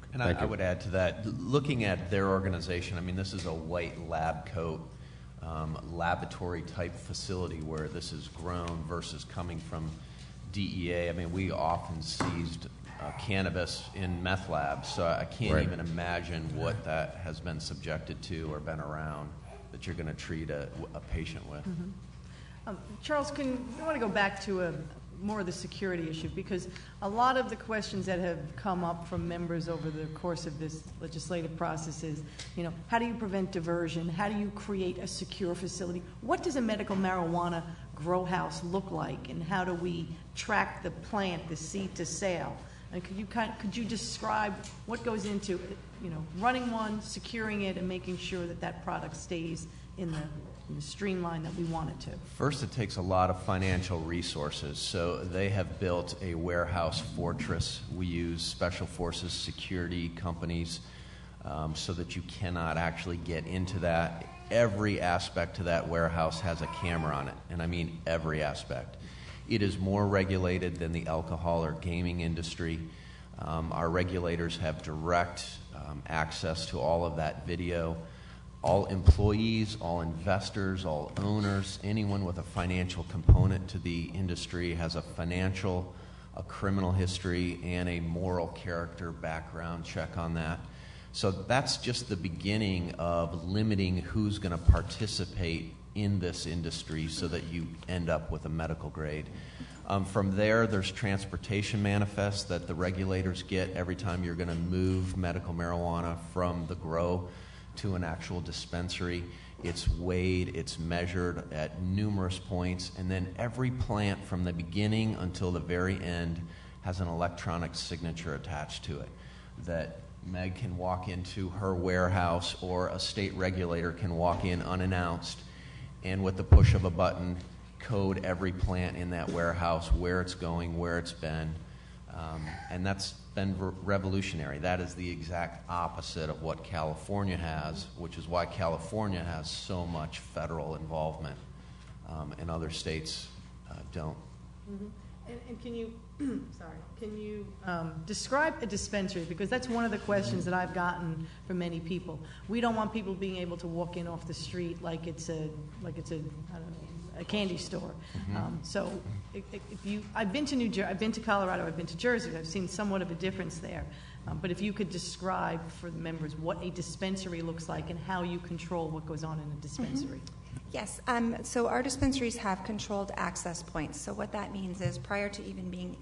And I, I would add to that, looking at their organization, I mean, this is a white lab coat, um, laboratory-type facility where this is grown versus coming from D E A. I mean, we often seized uh, cannabis in meth labs, so I can't right. even imagine what that has been subjected to or been around that you're going to treat a, a patient with. Mm-hmm. um, Charles, can I want to go back to a more of the security issue, because a lot of the questions that have come up from members over the course of this legislative process is, you know, how do you prevent diversion? How do you create a secure facility? What does a medical marijuana grow house look like, and how do we track the plant, the seed to sale? And could you kind of, could you describe what goes into, you know, running one, securing it, and making sure that that product stays in the in the streamline that we want it to? First, it takes a lot of financial resources. So they have built a warehouse fortress. We use special forces security companies um, so that you cannot actually get into that. Every aspect to that warehouse has a camera on it, and I mean every aspect. It is more regulated than the alcohol or gaming industry. Um, our regulators have direct um, access to all of that video. All employees, all investors, all owners, anyone with a financial component to the industry has a financial, a criminal history, and a moral character background check on that. So that's just the beginning of limiting who's going to participate in this industry so that you end up with a medical grade. Um, from there, there's transportation manifests that the regulators get every time you're going to move medical marijuana from the grow to an actual dispensary. It's weighed, it's measured at numerous points, and then every plant from the beginning until the very end has an electronic signature attached to it that Meg can walk into her warehouse, or a state regulator can walk in unannounced and with the push of a button code every plant in that warehouse, where it's going, where it's been. Um, and that's been re- revolutionary. That is the exact opposite of what California has, which is why California has so much federal involvement, um, and other states uh, don't. Mm-hmm. And, and can you, sorry, can you um, describe a dispensary? Because that's one of the questions that I've gotten from many people. We don't want people being able to walk in off the street like it's a, like it's a, I don't know, a candy store. Mm-hmm. Um, so, if, if you, I've been to New Jersey, I've been to Colorado, I've been to Jersey. I've seen somewhat of a difference there. Um, but if you could describe for the members what a dispensary looks like and how you control what goes on in a dispensary. Mm-hmm. Yes. Um, so our dispensaries have controlled access points. So what that means is, prior to even being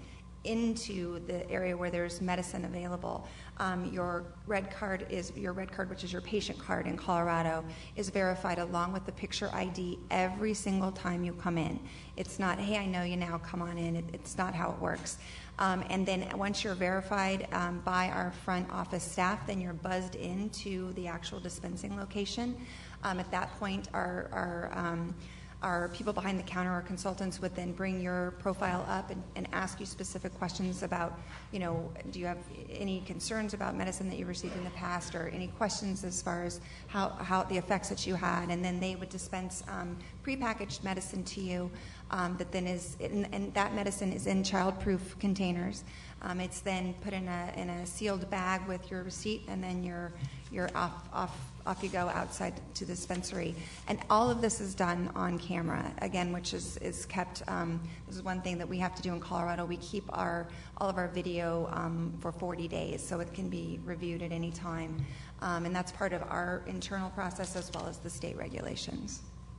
into the area where there's medicine available, um, your red card is your red card, which is your patient card in Colorado, is verified along with the picture I D every single time you come in. It's not, hey, I know you now, come on in. It, it's not how it works. Um, and then once you're verified um, by our front office staff, then you're buzzed into the actual dispensing location. Um, at that point, our our um, Our people behind the counter, our consultants, would then bring your profile up and, and ask you specific questions about, you know, do you have any concerns about medicine that you received in the past, or any questions as far as how, how the effects that you had, and then they would dispense um, prepackaged medicine to you um, that then is, and, and that medicine is in child-proof containers. Um, it's then put in a in a sealed bag with your receipt, and then you're you're off off. off you go outside to the dispensary. And all of this is done on camera, again, which is, is kept, um, this is one thing that we have to do in Colorado. We keep our all of our video um, for forty days, so it can be reviewed at any time. Um, and that's part of our internal process as well as the state regulations.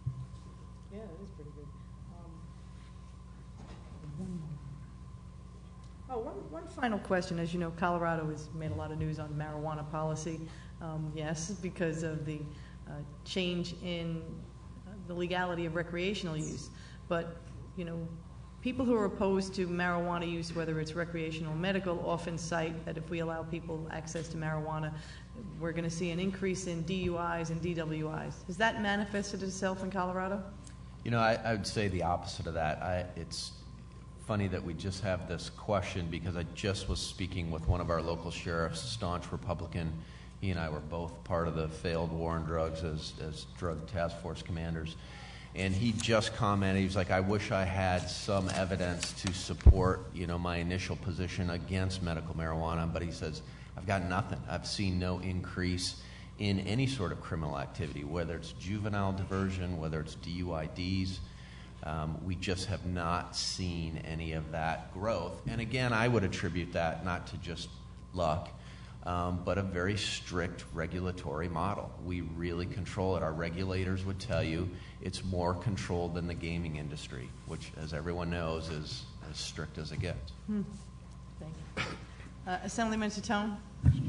Yeah, that is pretty good. Um, oh, one, one final question. As you know, Colorado has made a lot of news on marijuana policy. Um, yes, because of the uh, change in uh, the legality of recreational use. But, you know, people who are opposed to marijuana use, whether it's recreational or medical, often cite that if we allow people access to marijuana, we're going to see an increase in D U Is and D W Is. Has that manifested itself in Colorado? You know, I, I would say the opposite of that. I, it's funny that we just have this question, because I just was speaking with one of our local sheriffs, staunch Republican. He and I were both part of the failed war on drugs as, as drug task force commanders. And he just commented, he was like, I wish I had some evidence to support, you know, my initial position against medical marijuana, but he says, I've got nothing. I've seen no increase in any sort of criminal activity, whether it's juvenile diversion, whether it's D U I Ds. Um, we just have not seen any of that growth. And again, I would attribute that not to just luck, um, but a very strict regulatory model. We really control it. Our regulators would tell you it's more controlled than the gaming industry, which, as everyone knows, is as strict as it gets. Hmm. Thank you. Uh, Assemblyman Titone?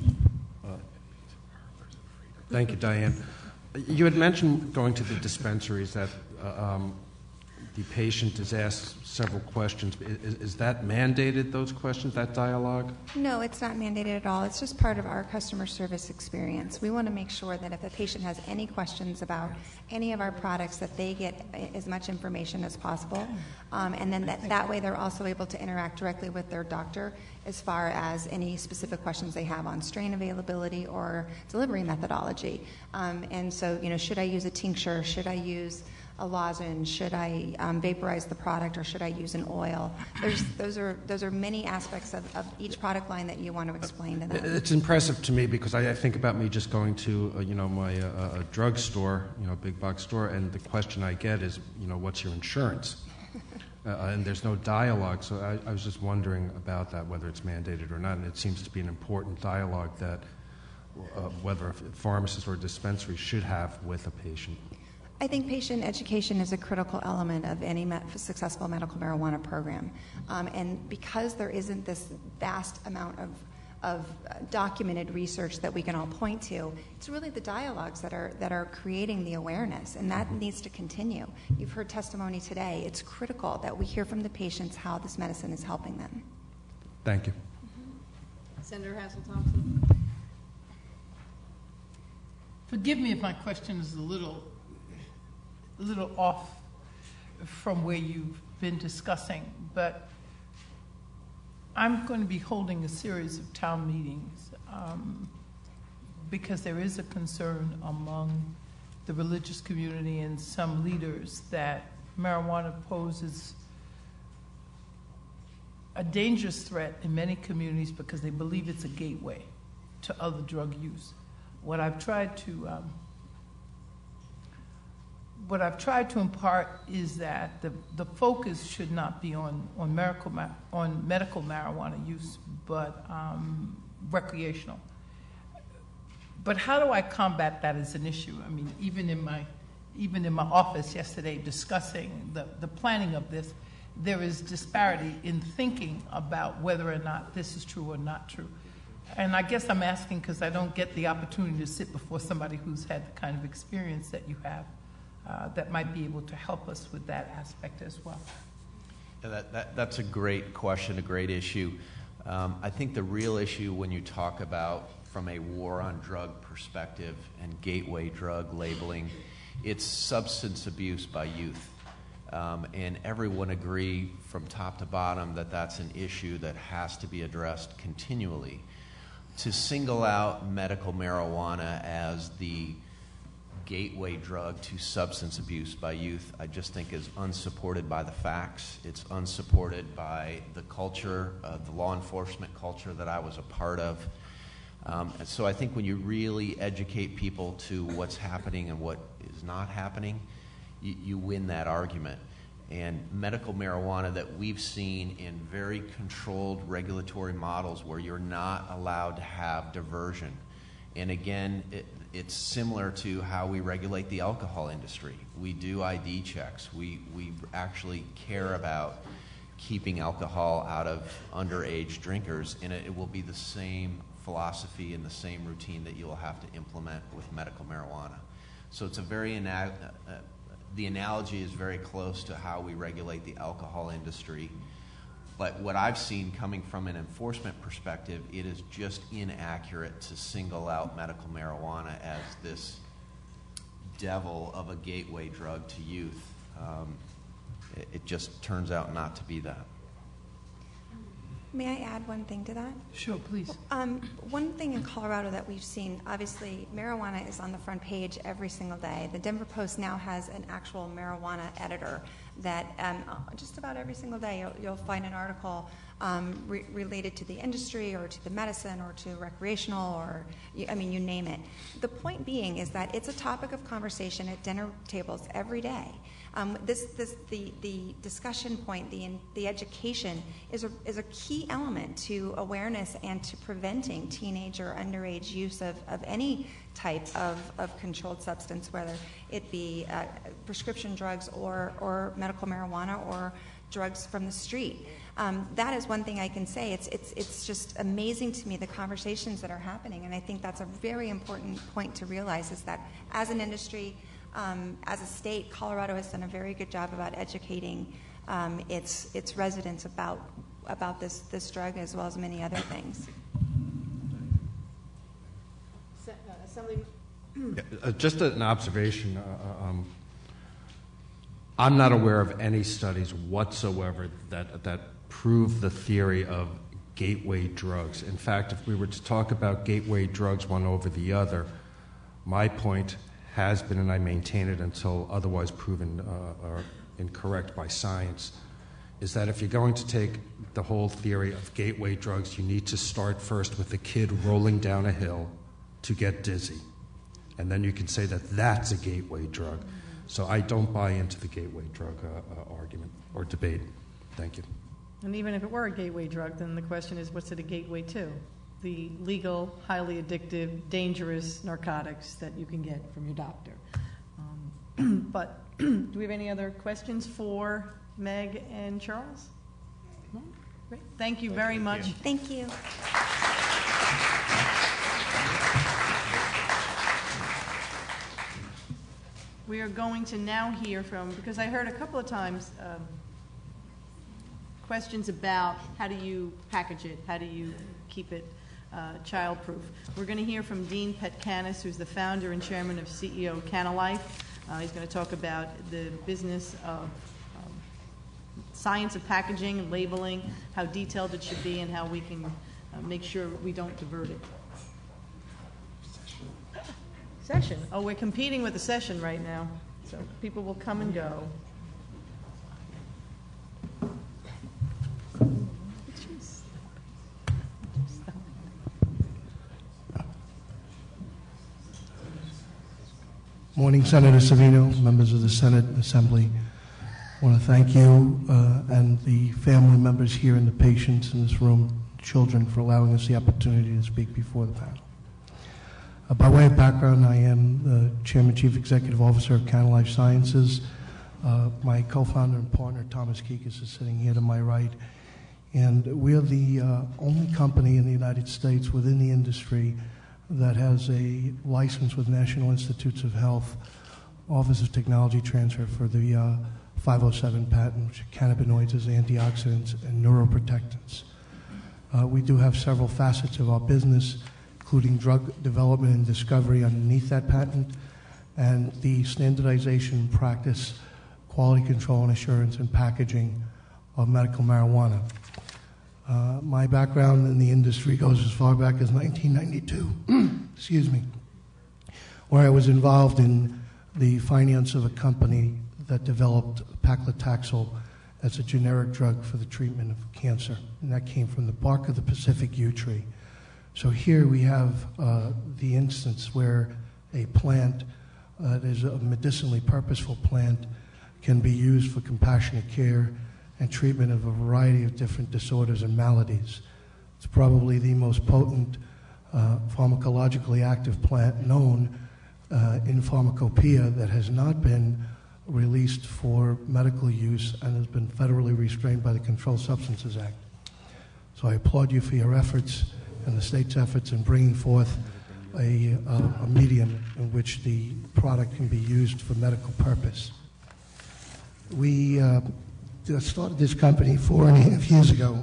Thank you, Diane. You had mentioned going to the dispensaries that uh, um, the patient is asked several questions. Is, is that mandated, those questions, that dialogue? No, it's not mandated at all. It's just part of our customer service experience. We want to make sure that if a patient has any questions about any of our products, that they get as much information as possible. Um, and then that, that way they're also able to interact directly with their doctor as far as any specific questions they have on strain availability or delivery methodology. Um, and so, you know, should I use a tincture? Should I use a lozenge? Should I um, vaporize the product, or should I use an oil? There's, those are those are many aspects of, of each product line that you want to explain to them. It's impressive to me because I, I think about me just going to uh, you know my uh, a drugstore, you know, big box store, and the question I get is, you know, what's your insurance? uh, and there's no dialogue. So I, I was just wondering about that, whether it's mandated or not. And it seems to be an important dialogue that uh, whether a pharmacist or a dispensary should have with a patient. I think patient education is a critical element of any me- successful medical marijuana program. Um, and because there isn't this vast amount of, of uh, documented research that we can all point to, it's really the dialogues that are, that are creating the awareness, and that needs to continue. You've heard testimony today. It's critical that we hear from the patients how this medicine is helping them. Thank you. Mm-hmm. Senator Hassel-Thompson. Forgive me if my question is a little a little off from where you've been discussing, but I'm going to be holding a series of town meetings um, because there is a concern among the religious community and some leaders that marijuana poses a dangerous threat in many communities because they believe it's a gateway to other drug use. What I've tried to um, What I've tried to impart is that the, the focus should not be on, on, medical, on medical marijuana use, but um, recreational. But how do I combat that as an issue? I mean, even in my, even in my office yesterday discussing the, the planning of this, there is disparity in thinking about whether or not this is true or not true. And I guess I'm asking because I don't get the opportunity to sit before somebody who's had the kind of experience that you have. Uh, that might be able to help us with that aspect as well. Yeah, that, that, that's a great question, a great issue. Um, I think the real issue when you talk about from a war on drug perspective and gateway drug labeling, it's substance abuse by youth. Um, and everyone agree from top to bottom that that's an issue that has to be addressed continually. To single out medical marijuana as the gateway drug to substance abuse by youth, I just think is unsupported by the facts. It's unsupported by the culture, uh, the law enforcement culture that I was a part of. Um, and so I think when you really educate people to what's happening and what is not happening, you, you win that argument. And medical marijuana that we've seen in very controlled regulatory models where you're not allowed to have diversion. And again, it, it's similar to how we regulate the alcohol industry. We do I D checks. We, we actually care about keeping alcohol out of underage drinkers, and it, it will be the same philosophy and the same routine that you'll have to implement with medical marijuana. So it's a very, ana- uh, the analogy is very close to how we regulate the alcohol industry. But what I've seen coming from an enforcement perspective, it is just inaccurate to single out medical marijuana as this devil of a gateway drug to youth. Um, it, it just turns out not to be that. May I add one thing to that? Sure, please. Um, one thing in Colorado that we've seen, obviously, marijuana is on the front page every single day. The Denver Post now has an actual marijuana editor that um, just about every single day you'll, you'll find an article um, re- related to the industry or to the medicine or to recreational or, I mean, you name it. The point being is that it's a topic of conversation at dinner tables every day. Um, this, this, the, the discussion point, the, the education is a, is a key element to awareness and to preventing teenage or underage use of, of any type of, of controlled substance, whether it be uh, prescription drugs or, or medical marijuana or drugs from the street. Um, that is one thing I can say. It's, it's, it's just amazing to me, the conversations that are happening, and I think that's a very important point to realize is that as an industry, Um, as a state, Colorado has done a very good job about educating um, its its residents about about this this drug as well as many other things. Assembly. Yeah, uh, just an observation. Uh, um, I'm not aware of any studies whatsoever that that prove the theory of gateway drugs. In fact, if we were to talk about gateway drugs one over the other, my point has been, and I maintain it until otherwise proven uh, or incorrect by science, is that if you're going to take the whole theory of gateway drugs, you need to start first with the kid rolling down a hill to get dizzy. And then you can say that that's a gateway drug. So I don't buy into the gateway drug uh, uh, argument or debate. Thank you. And even if it were a gateway drug, then the question is, what's it a gateway to? The legal, highly addictive, dangerous narcotics that you can get from your doctor. Um, but do we have any other questions for Meg and Charles? No? Great. Thank you very much. Thank you. We are going to now hear from, because I heard a couple of times um, questions about how do you package it, how do you keep it Uh, child-proof. We're going to hear from Dean Petkanis, who's the founder and chairman of C E O Canalife. Uh, he's going to talk about the business of um, science of packaging and labeling, how detailed it should be, and how we can uh, make sure we don't divert it. Session. Oh, we're competing with the session right now, so people will come and go. Morning, Senator Savino, members of the Senate Assembly. I want to thank you uh, and the family members here and the patients in this room, children, for allowing us the opportunity to speak before the panel. Uh, by way of background, I am the Chairman, Chief Executive Officer of Canalife Sciences. Uh, my co-founder and partner, Thomas Kikas, is sitting here to my right. And we are the uh, only company in the United States within the industry that has a license with National Institutes of Health, Office of Technology Transfer for the uh, five oh seven patent, which are cannabinoids as antioxidants and neuroprotectants. Uh, we do have several facets of our business, including drug development and discovery underneath that patent, and the standardization, practice, quality control and assurance, and packaging of medical marijuana. Uh, my background in the industry goes as far back as nineteen ninety-two, excuse me, where I was involved in the finance of a company that developed paclitaxel as a generic drug for the treatment of cancer, and that came from the bark of the Pacific yew tree. So here we have uh, the instance where a plant uh, that is a medicinally purposeful plant can be used for compassionate care and treatment of a variety of different disorders and maladies. It's probably the most potent uh, pharmacologically active plant known uh, in pharmacopoeia that has not been released for medical use and has been federally restrained by the Controlled Substances Act. So I applaud you for your efforts and the state's efforts in bringing forth a, uh, a medium in which the product can be used for medical purpose. We uh, started this company four and a half years ago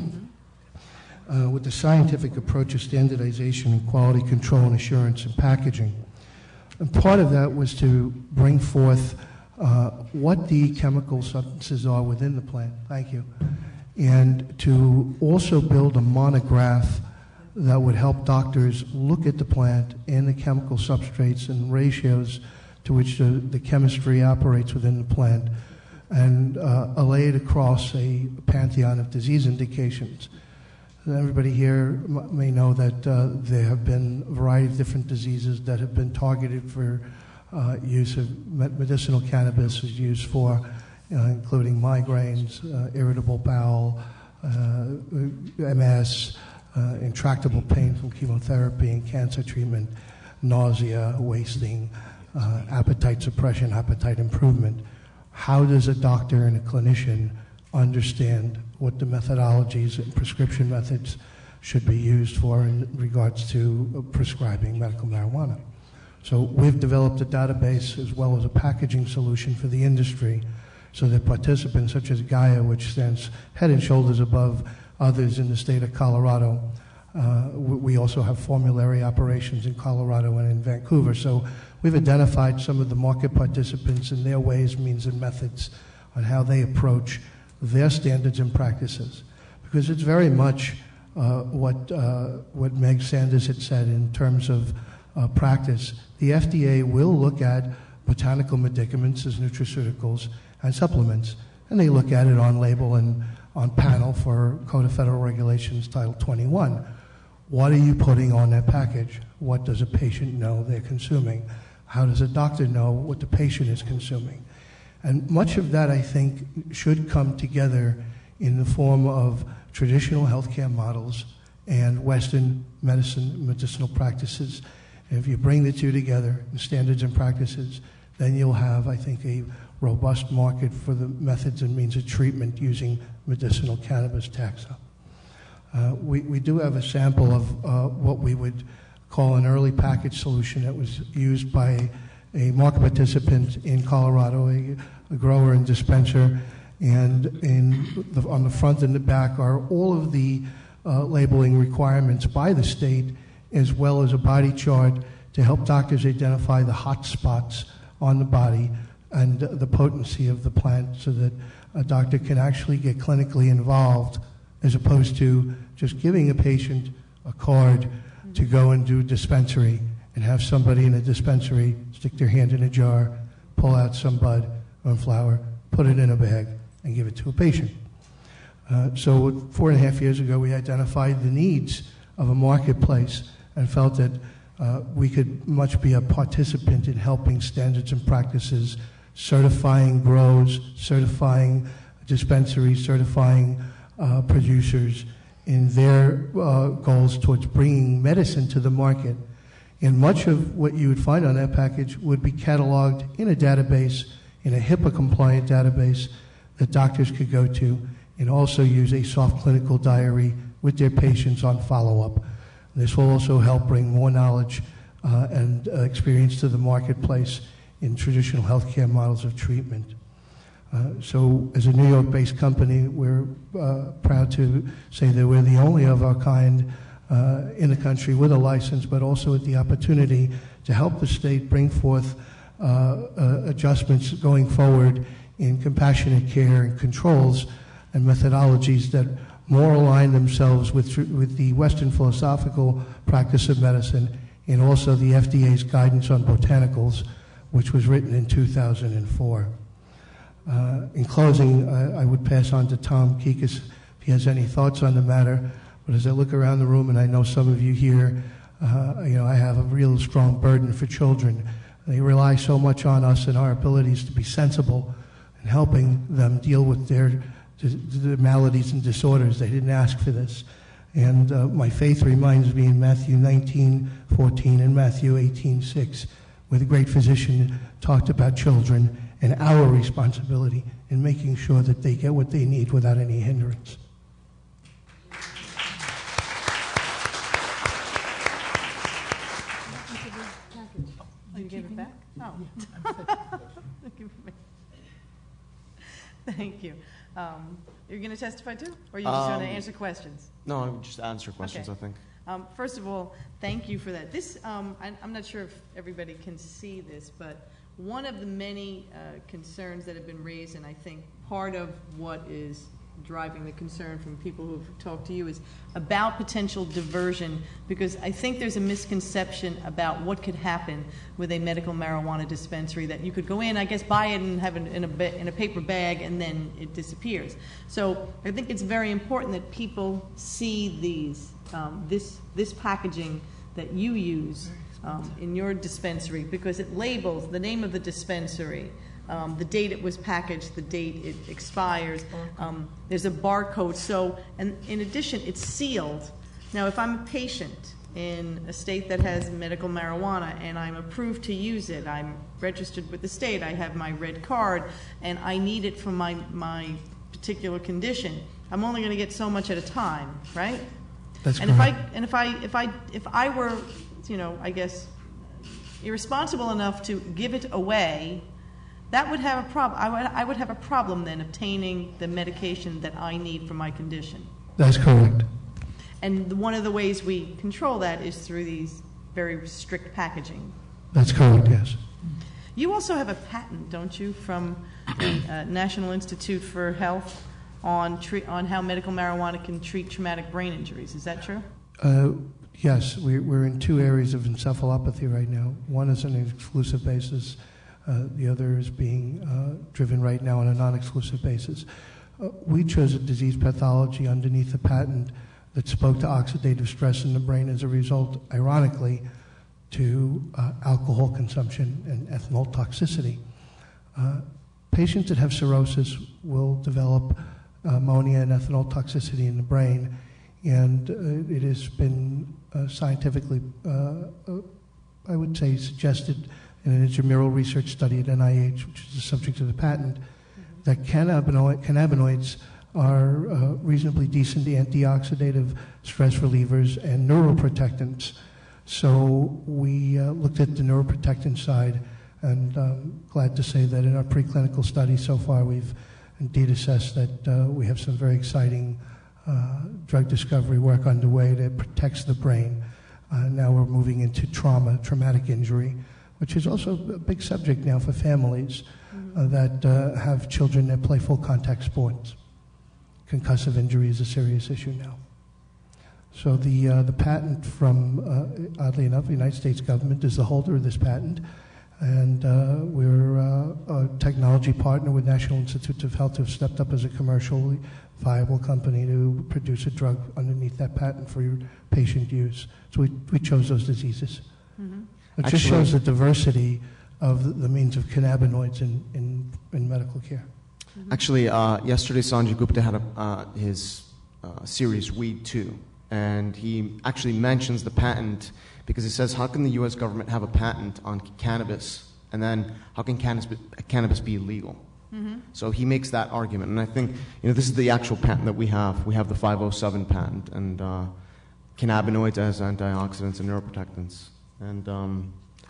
uh, with the scientific approach of standardization and quality control and assurance and packaging. And part of that was to bring forth uh, what the chemical substances are within the plant, thank you, and to also build a monograph that would help doctors look at the plant and the chemical substrates and ratios to which the, the chemistry operates within the plant, and uh, lay it across a pantheon of disease indications. Everybody here may know that uh, there have been a variety of different diseases that have been targeted for uh, use of medicinal cannabis is used for, uh, including migraines, uh, irritable bowel, uh, M S, uh, intractable pain from chemotherapy and cancer treatment, nausea, wasting, uh, appetite suppression, appetite improvement. How does a doctor and a clinician understand what the methodologies and prescription methods should be used for in regards to prescribing medical marijuana? So we've developed a database as well as a packaging solution for the industry so that participants such as Gaia, which stands head and shoulders above others in the state of Colorado, uh, we also have formulary operations in Colorado and in Vancouver. So we've identified some of the market participants and their ways, means, and methods on how they approach their standards and practices, because it's very much uh, what uh, what Meg Sanders had said in terms of uh, practice. The F D A will look at botanical medicaments as nutraceuticals and supplements, and they look at it on label and on panel for Code of Federal Regulations Title twenty-one. What are you putting on that package? What does a patient know they're consuming? How does a doctor know what the patient is consuming? And much of that, I think, should come together in the form of traditional healthcare models and Western medicine, medicinal practices. And if you bring the two together, the standards and practices, then you'll have, I think, a robust market for the methods and means of treatment using medicinal cannabis taxa. Uh, we, we do have a sample of uh, what we would call an early package solution that was used by a market participant in Colorado, a, a grower and dispenser, and in the, on the front and the back are all of the uh, labeling requirements by the state, as well as a body chart to help doctors identify the hot spots on the body and uh, the potency of the plant, so that a doctor can actually get clinically involved, as opposed to just giving a patient a card to go and do dispensary and have somebody in a dispensary stick their hand in a jar, pull out some bud or flower, put it in a bag, and give it to a patient. Uh, so four and a half years ago, we identified the needs of a marketplace and felt that uh, we could much be a participant in helping standards and practices, certifying grows, certifying dispensaries, certifying uh, producers in their uh, goals towards bringing medicine to the market. And much of what you would find on that package would be cataloged in a database, in a HIPAA-compliant database that doctors could go to, and also use a soft clinical diary with their patients on follow-up. This will also help bring more knowledge uh, and uh, experience to the marketplace in traditional healthcare models of treatment. Uh, so as a New York-based company, we're uh, proud to say that we're the only of our kind uh, in the country with a license, but also with the opportunity to help the state bring forth uh, uh, adjustments going forward in compassionate care and controls and methodologies that more align themselves with, with the Western philosophical practice of medicine, and also the F D A's guidance on botanicals, which was written in two thousand four. Uh, in closing, I, I would pass on to Tom Kikas if he has any thoughts on the matter. But as I look around the room, and I know some of you here, uh, you know, I have a real strong burden for children. They rely so much on us and our abilities to be sensible in helping them deal with their, their maladies and disorders. They didn't ask for this. And uh, my faith reminds me in Matthew nineteen fourteen and Matthew eighteen six, where the great physician talked about children and our responsibility in making sure that they get what they need without any hindrance. You gave it back? Oh. Thank you. Um, you're going to testify too? Or are you just Um, going to answer questions? No, I would just answer questions, Okay. I think. Um, first of all, thank you for that. This, um, I, I'm not sure if everybody can see this, but one of the many uh, concerns that have been raised, and I think part of what is driving the concern from people who've talked to you is about potential diversion, because I think there's a misconception about what could happen with a medical marijuana dispensary, that you could go in, I guess, buy it and have it in a, ba- in a paper bag and then it disappears. So I think it's very important that people see these, um, this, this packaging that you use um, in your dispensary, because it labels the name of the dispensary, Um, the date it was packaged, the date it expires. Um, there's a barcode. So, and in addition, it's sealed. Now, if I'm a patient in a state that has medical marijuana and I'm approved to use it, I'm registered with the state, I have my red card, and I need it for my, my particular condition, I'm only going to get so much at a time, right? That's and correct. if I and if I if I if I were, you know, I guess irresponsible enough to give it away, that would have a problem. I would, I would have a problem then obtaining the medication that I need for my condition. That's correct. And one of the ways we control that is through these very strict packaging. That's correct, yes. You also have a patent, don't you, from the uh, National Institute for Health on tre- on how medical marijuana can treat traumatic brain injuries. Is that true? Uh, yes, we, we're in two areas of encephalopathy right now. One is on an exclusive basis. Uh, the other is being uh, driven right now on a non-exclusive basis. Uh, we chose a disease pathology underneath the patent that spoke to oxidative stress in the brain as a result, ironically, to uh, alcohol consumption and ethanol toxicity. Uh, patients that have cirrhosis will develop ammonia and ethanol toxicity in the brain, and uh, it has been uh, scientifically, uh, uh, I would say, suggested in an intramural research study at N I H, which is the subject of the patent, mm-hmm. that cannabinoid, cannabinoids are uh, reasonably decent antioxidative stress relievers and neuroprotectants. So we uh, looked at the neuroprotectant side, and um, glad to say that in our preclinical study so far, we've indeed assessed that uh, we have some very exciting uh, drug discovery work underway that protects the brain. Uh, now we're moving into trauma, traumatic injury, which is also a big subject now for families mm-hmm. uh, that uh, have children that play full contact sports. Concussive injury is a serious issue now. So the uh, the patent from, uh, oddly enough, the United States government is the holder of this patent, and uh, we're uh, a technology partner with National Institutes of Health, who have stepped up as a commercially viable company to produce a drug underneath that patent for your patient use. So we, we chose those diseases. Mm-hmm. It Actually, just shows the diversity of the means of cannabinoids in, in, in medical care. Mm-hmm. Actually, uh, yesterday Sanjay Gupta had a, uh, his uh, series, Weed two, and he actually mentions the patent because he says, how can the U S government have a patent on cannabis, and then how can cannabis be, cannabis be illegal? Mm-hmm. So he makes that argument, and I think you know this is the actual patent that we have. We have the five oh seven patent, and uh, cannabinoids as antioxidants and neuroprotectants. And um,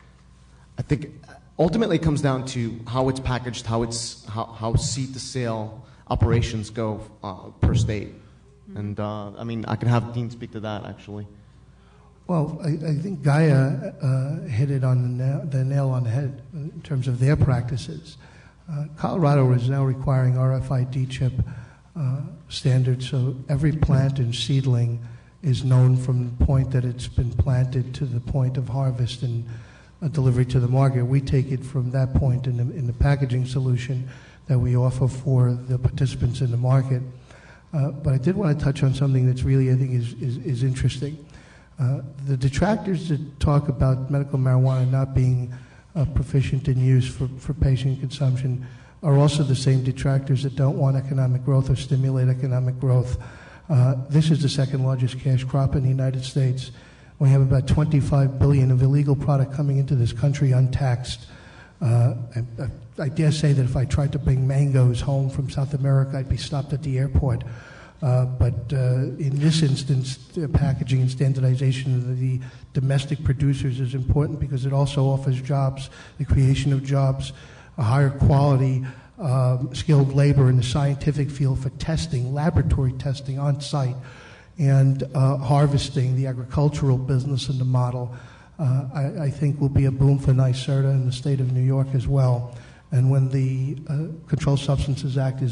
I think ultimately it comes down to how it's packaged, how it's how, how seed to sale operations go uh, per state. Mm-hmm. And uh, I mean, I could have Dean speak to that actually. Well, I, I think Gaia uh, hit it on the nail, the nail on the head in terms of their practices. Uh, Colorado is now requiring R F I D chip uh, standards, so every plant and seedling is known from the point that it's been planted to the point of harvest and uh, delivery to the market. We take it from that point in the, in the packaging solution that we offer for the participants in the market. Uh, but I did want to touch on something that's really, I think, is, is, is interesting. Uh, the detractors that talk about medical marijuana not being uh, proficient in use for, for patient consumption are also the same detractors that don't want economic growth or stimulate economic growth. Uh, this is the second largest cash crop in the United States. We have about twenty-five billion dollars of illegal product coming into this country untaxed. Uh, I, I dare say that if I tried to bring mangoes home from South America, I'd be stopped at the airport. Uh, but uh, in this instance, the packaging and standardization of the domestic producers is important because it also offers jobs, the creation of jobs, a higher quality Um, skilled labor in the scientific field for testing, laboratory testing on site, and uh, harvesting, the agricultural business in the model, uh, I, I think will be a boom for NYSERDA in the state of New York as well. And when the uh, Controlled Substances Act is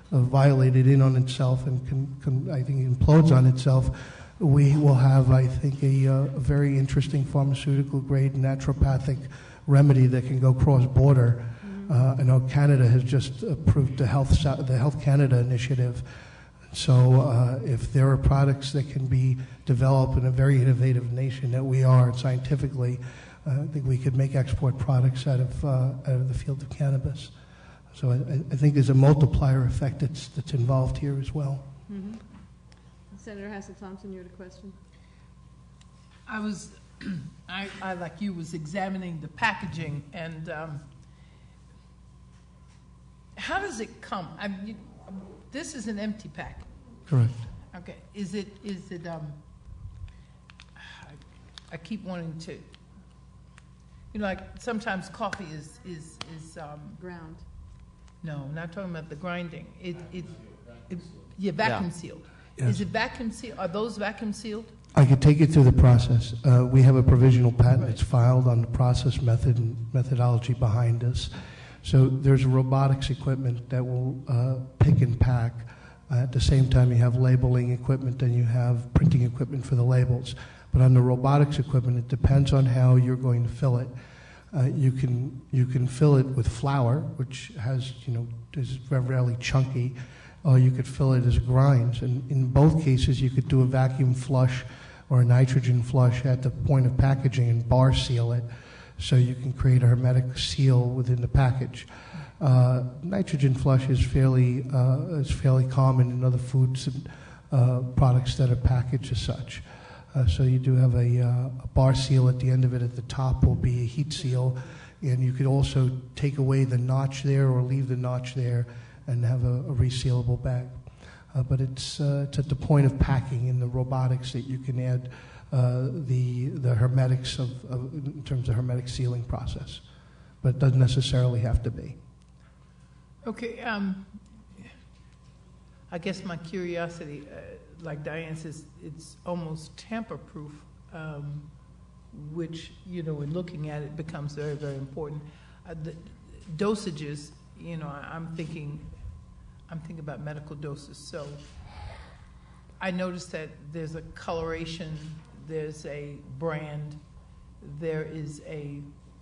uh, violated in on itself and can, can, I think implodes on itself, we will have, I think, a, uh, a very interesting pharmaceutical-grade naturopathic remedy that can go cross-border. Mm-hmm. uh, I know Canada has just approved the Health, the Health Canada initiative. So uh, if there are products that can be developed in a very innovative nation that we are scientifically, uh, I think we could make export products out of, uh, out of the field of cannabis. So I, I think there's a multiplier effect that's, that's involved here as well. Mm-hmm. Senator Hassel-Thompson, you had a question? I was, I, I, like you, was examining the packaging, and um, how does it come? I mean, you, this is an empty pack. Correct. Okay. Is it, is it, um, I, I keep wanting to, you know, like sometimes coffee is, is, is, um, ground. No, I'm not talking about the grinding. It, it, it yeah, vacuum Yeah. sealed. Yes. Is it vacuum sealed? Are those vacuum sealed? I could take you through the process. Uh, we have a provisional patent that's filed on the process method and methodology behind us. So there's robotics equipment that will uh, pick and pack. Uh, at the same time, you have labeling equipment and you have printing equipment for the labels. But on the robotics equipment, it depends on how you're going to fill it. Uh, you can you can fill it with flour, which has you know is fairly chunky, or you could fill it as grinds. And in both cases, you could do a vacuum flush or a nitrogen flush at the point of packaging and bar seal it, so you can create a hermetic seal within the package. Uh, nitrogen flush is fairly uh, is fairly common in other foods and uh, products that are packaged as such. Uh, so you do have a, uh, a bar seal at the end of it. At the top will be a heat seal, and you could also take away the notch there or leave the notch there and have a, a resealable bag. Uh, but it's, uh, it's at the point of packing in the robotics that you can add uh, the, the hermetics of, of, in terms of hermetic sealing process. But it doesn't necessarily have to be. Okay. Um, I guess my curiosity, uh, like Diane says, it's almost tamper-proof, um, which, you know, in looking at it becomes very, very important. Uh, the dosages, you know, I, I'm thinking, I'm thinking about medical doses. So I noticed that there's a coloration, there's a brand, there is a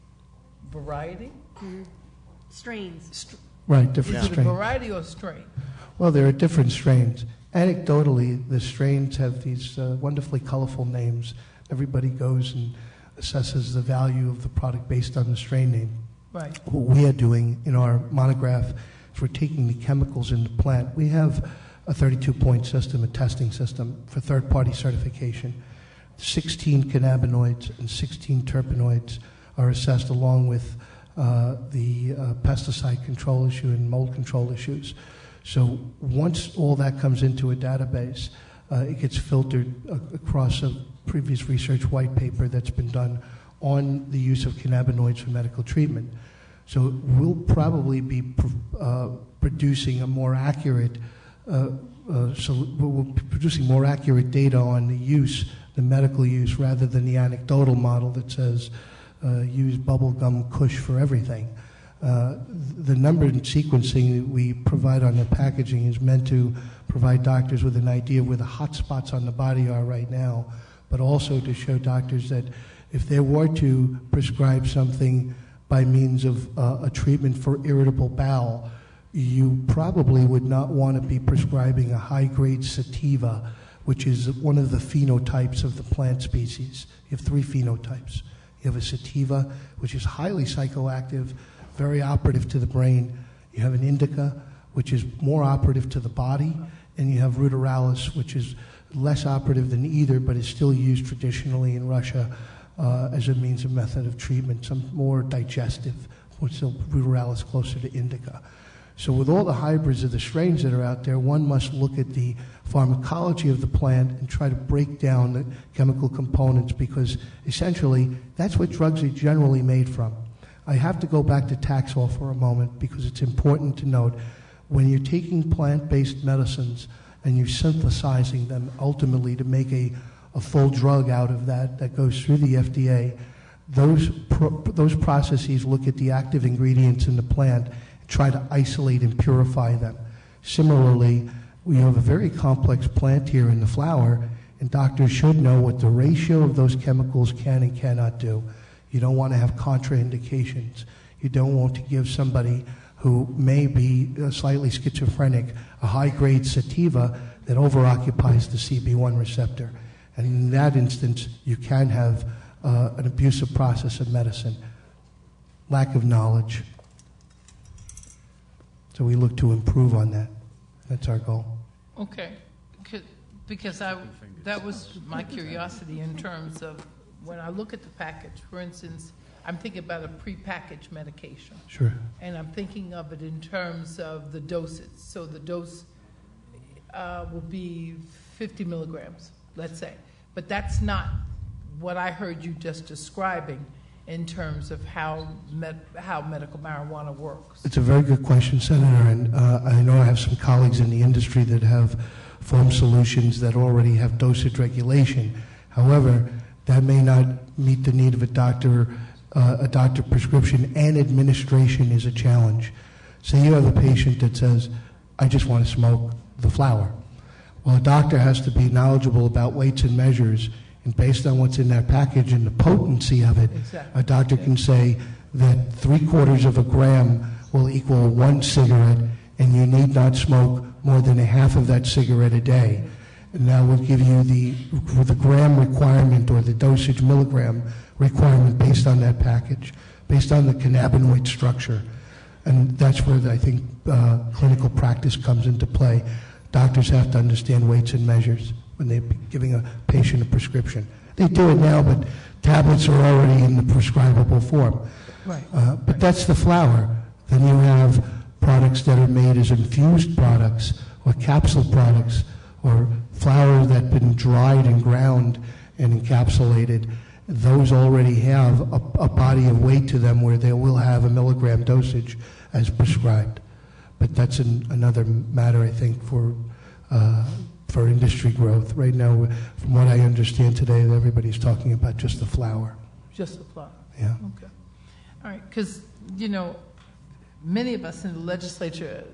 variety. Mm-hmm. Strains. Str- Right, different is it strains. a variety or strain? Well, there are different strains. Anecdotally, the strains have these uh, wonderfully colorful names. Everybody goes and assesses the value of the product based on the strain name. Right. What we are doing in our monograph is we're taking the chemicals in the plant. We have a thirty-two point system, a testing system for third-party certification. sixteen cannabinoids and sixteen terpenoids are assessed along with uh, the uh, pesticide control issue and mold control issues. So once all that comes into a database, uh, it gets filtered uh, across a previous research white paper that's been done on the use of cannabinoids for medical treatment. So we'll probably be pr- uh, producing a more accurate, uh, uh, so we'll be producing more accurate data on the use, the medical use, rather than the anecdotal model that says uh, use bubblegum kush for everything. Uh, the number and sequencing that we provide on the packaging is meant to provide doctors with an idea of where the hot spots on the body are right now, but also to show doctors that if they were to prescribe something by means of uh, a treatment for irritable bowel, you probably would not want to be prescribing a high-grade sativa, which is one of the phenotypes of the plant species. You have three phenotypes. You have a sativa, which is highly psychoactive, very operative to the brain. You have an indica, which is more operative to the body, and you have ruderalis, which is less operative than either, but is still used traditionally in Russia uh, as a means of method of treatment, some more digestive, still ruderalis closer to indica. So with all the hybrids of the strains that are out there, one must look at the pharmacology of the plant and try to break down the chemical components, because essentially that's what drugs are generally made from. I have to go back to Taxol for a moment because it's important to note when you're taking plant-based medicines and you're synthesizing them ultimately to make a, a full drug out of that that goes through the F D A, those, pro, those processes look at the active ingredients in the plant and try to isolate and purify them. Similarly, we have a very complex plant here in the flower, and doctors should know what the ratio of those chemicals can and cannot do. You don't want to have contraindications. You don't want to give somebody who may be slightly schizophrenic a high-grade sativa that overoccupies the C B one receptor. And in that instance, you can have uh, an abusive process of medicine. Lack of knowledge. So we look to improve on that. That's our goal. Okay, Could- because I, that was my curiosity in terms of when I look at the package, for instance, I'm thinking about a prepackaged medication. Sure. And I'm thinking of it in terms of the dosage. So the dose uh, will be fifty milligrams, let's say. But that's not what I heard you just describing in terms of how med- how medical marijuana works. It's a very good question, Senator, and uh, I know I have some colleagues in the industry that have formed solutions that already have dosage regulation. However, that may not meet the need of a doctor, uh, a doctor prescription, and administration is a challenge. Say you have a patient that says, I just want to smoke the flower. Well, a doctor has to be knowledgeable about weights and measures, and based on what's in that package and the potency of it, Exactly. a doctor can say that three quarters of a gram will equal one cigarette, and you need not smoke more than a half of that cigarette a day. And that will give you the, the gram requirement or the dosage milligram requirement based on that package, based on the cannabinoid structure. And that's where I think uh, clinical practice comes into play. Doctors have to understand weights and measures when they're giving a patient a prescription. They do it now, but tablets are already in the prescribable form. Right. Uh, but that's the flower. Then you have products that are made as infused products or capsule products or flour that's been dried and ground and encapsulated. Those already have a, a body of weight to them where they will have a milligram dosage as prescribed. But that's an, another matter, I think, for uh, for industry growth. Right now, from what I understand today, everybody's talking about just the flour. Just the flower. Yeah. Okay. All right, because, you know, many of us in the legislature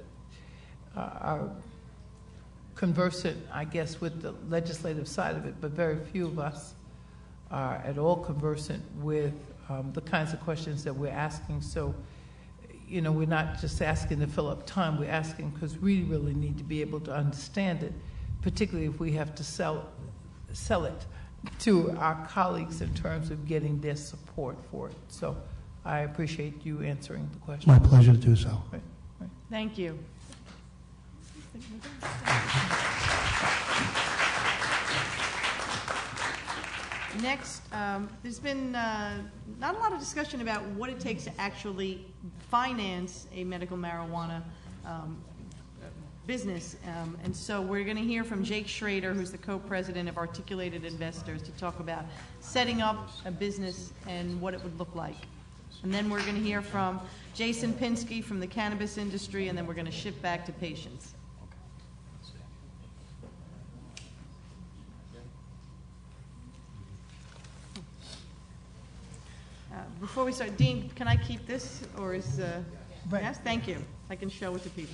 uh, are conversant, I guess, with the legislative side of it, but very few of us are at all conversant with um, the kinds of questions that we're asking. So, you know, we're not just asking to fill up time, we're asking because we really need to be able to understand it, particularly if we have to sell, sell it to our colleagues in terms of getting their support for it. So I appreciate you answering the question. My pleasure to do so. Right, right. Thank you. Next, um, there's been uh, not a lot of discussion about what it takes to actually finance a medical marijuana um, business. Um, and so we're going to hear from Jake Schrader, who's the co-president of Articulated Investors, to talk about setting up a business and what it would look like. And then we're going to hear from Jason Pinsky from the cannabis industry, and then we're going to shift back to patients. Uh, before we start, Dean, can I keep this, or is, uh, Right. yes, thank you. I can show it to people.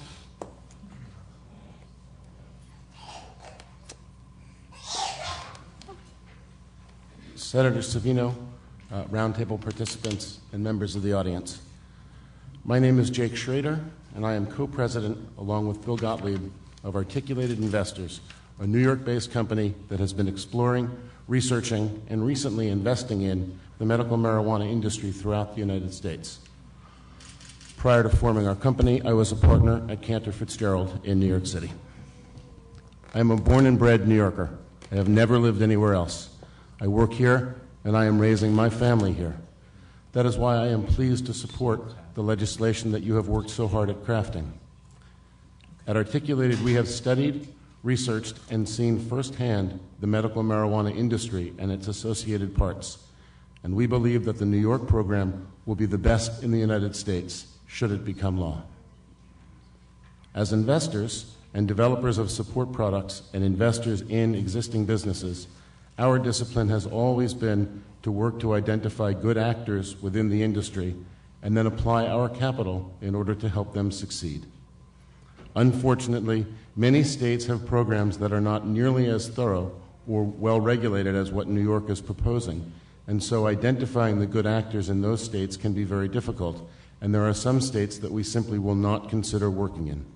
Senator Savino, uh, Roundtable participants, and members of the audience. My name is Jake Schrader, and I am co-president, along with Bill Gottlieb, of Articulated Investors, a New York-based company that has been exploring, researching, and recently investing in the medical marijuana industry throughout the United States. Prior to forming our company, I was a partner at Cantor Fitzgerald in New York City. I am a born and bred New Yorker. I have never lived anywhere else. I work here, and I am raising my family here. That is why I am pleased to support the legislation that you have worked so hard at crafting. At Articulated, we have studied, researched, and seen firsthand the medical marijuana industry and its associated parts. And we believe that the New York program will be the best in the United States, should it become law. As investors and developers of support products and investors in existing businesses, our discipline has always been to work to identify good actors within the industry and then apply our capital in order to help them succeed. Unfortunately, many states have programs that are not nearly as thorough or well regulated as what New York is proposing, and so identifying the good actors in those states can be very difficult, and there are some states that we simply will not consider working in.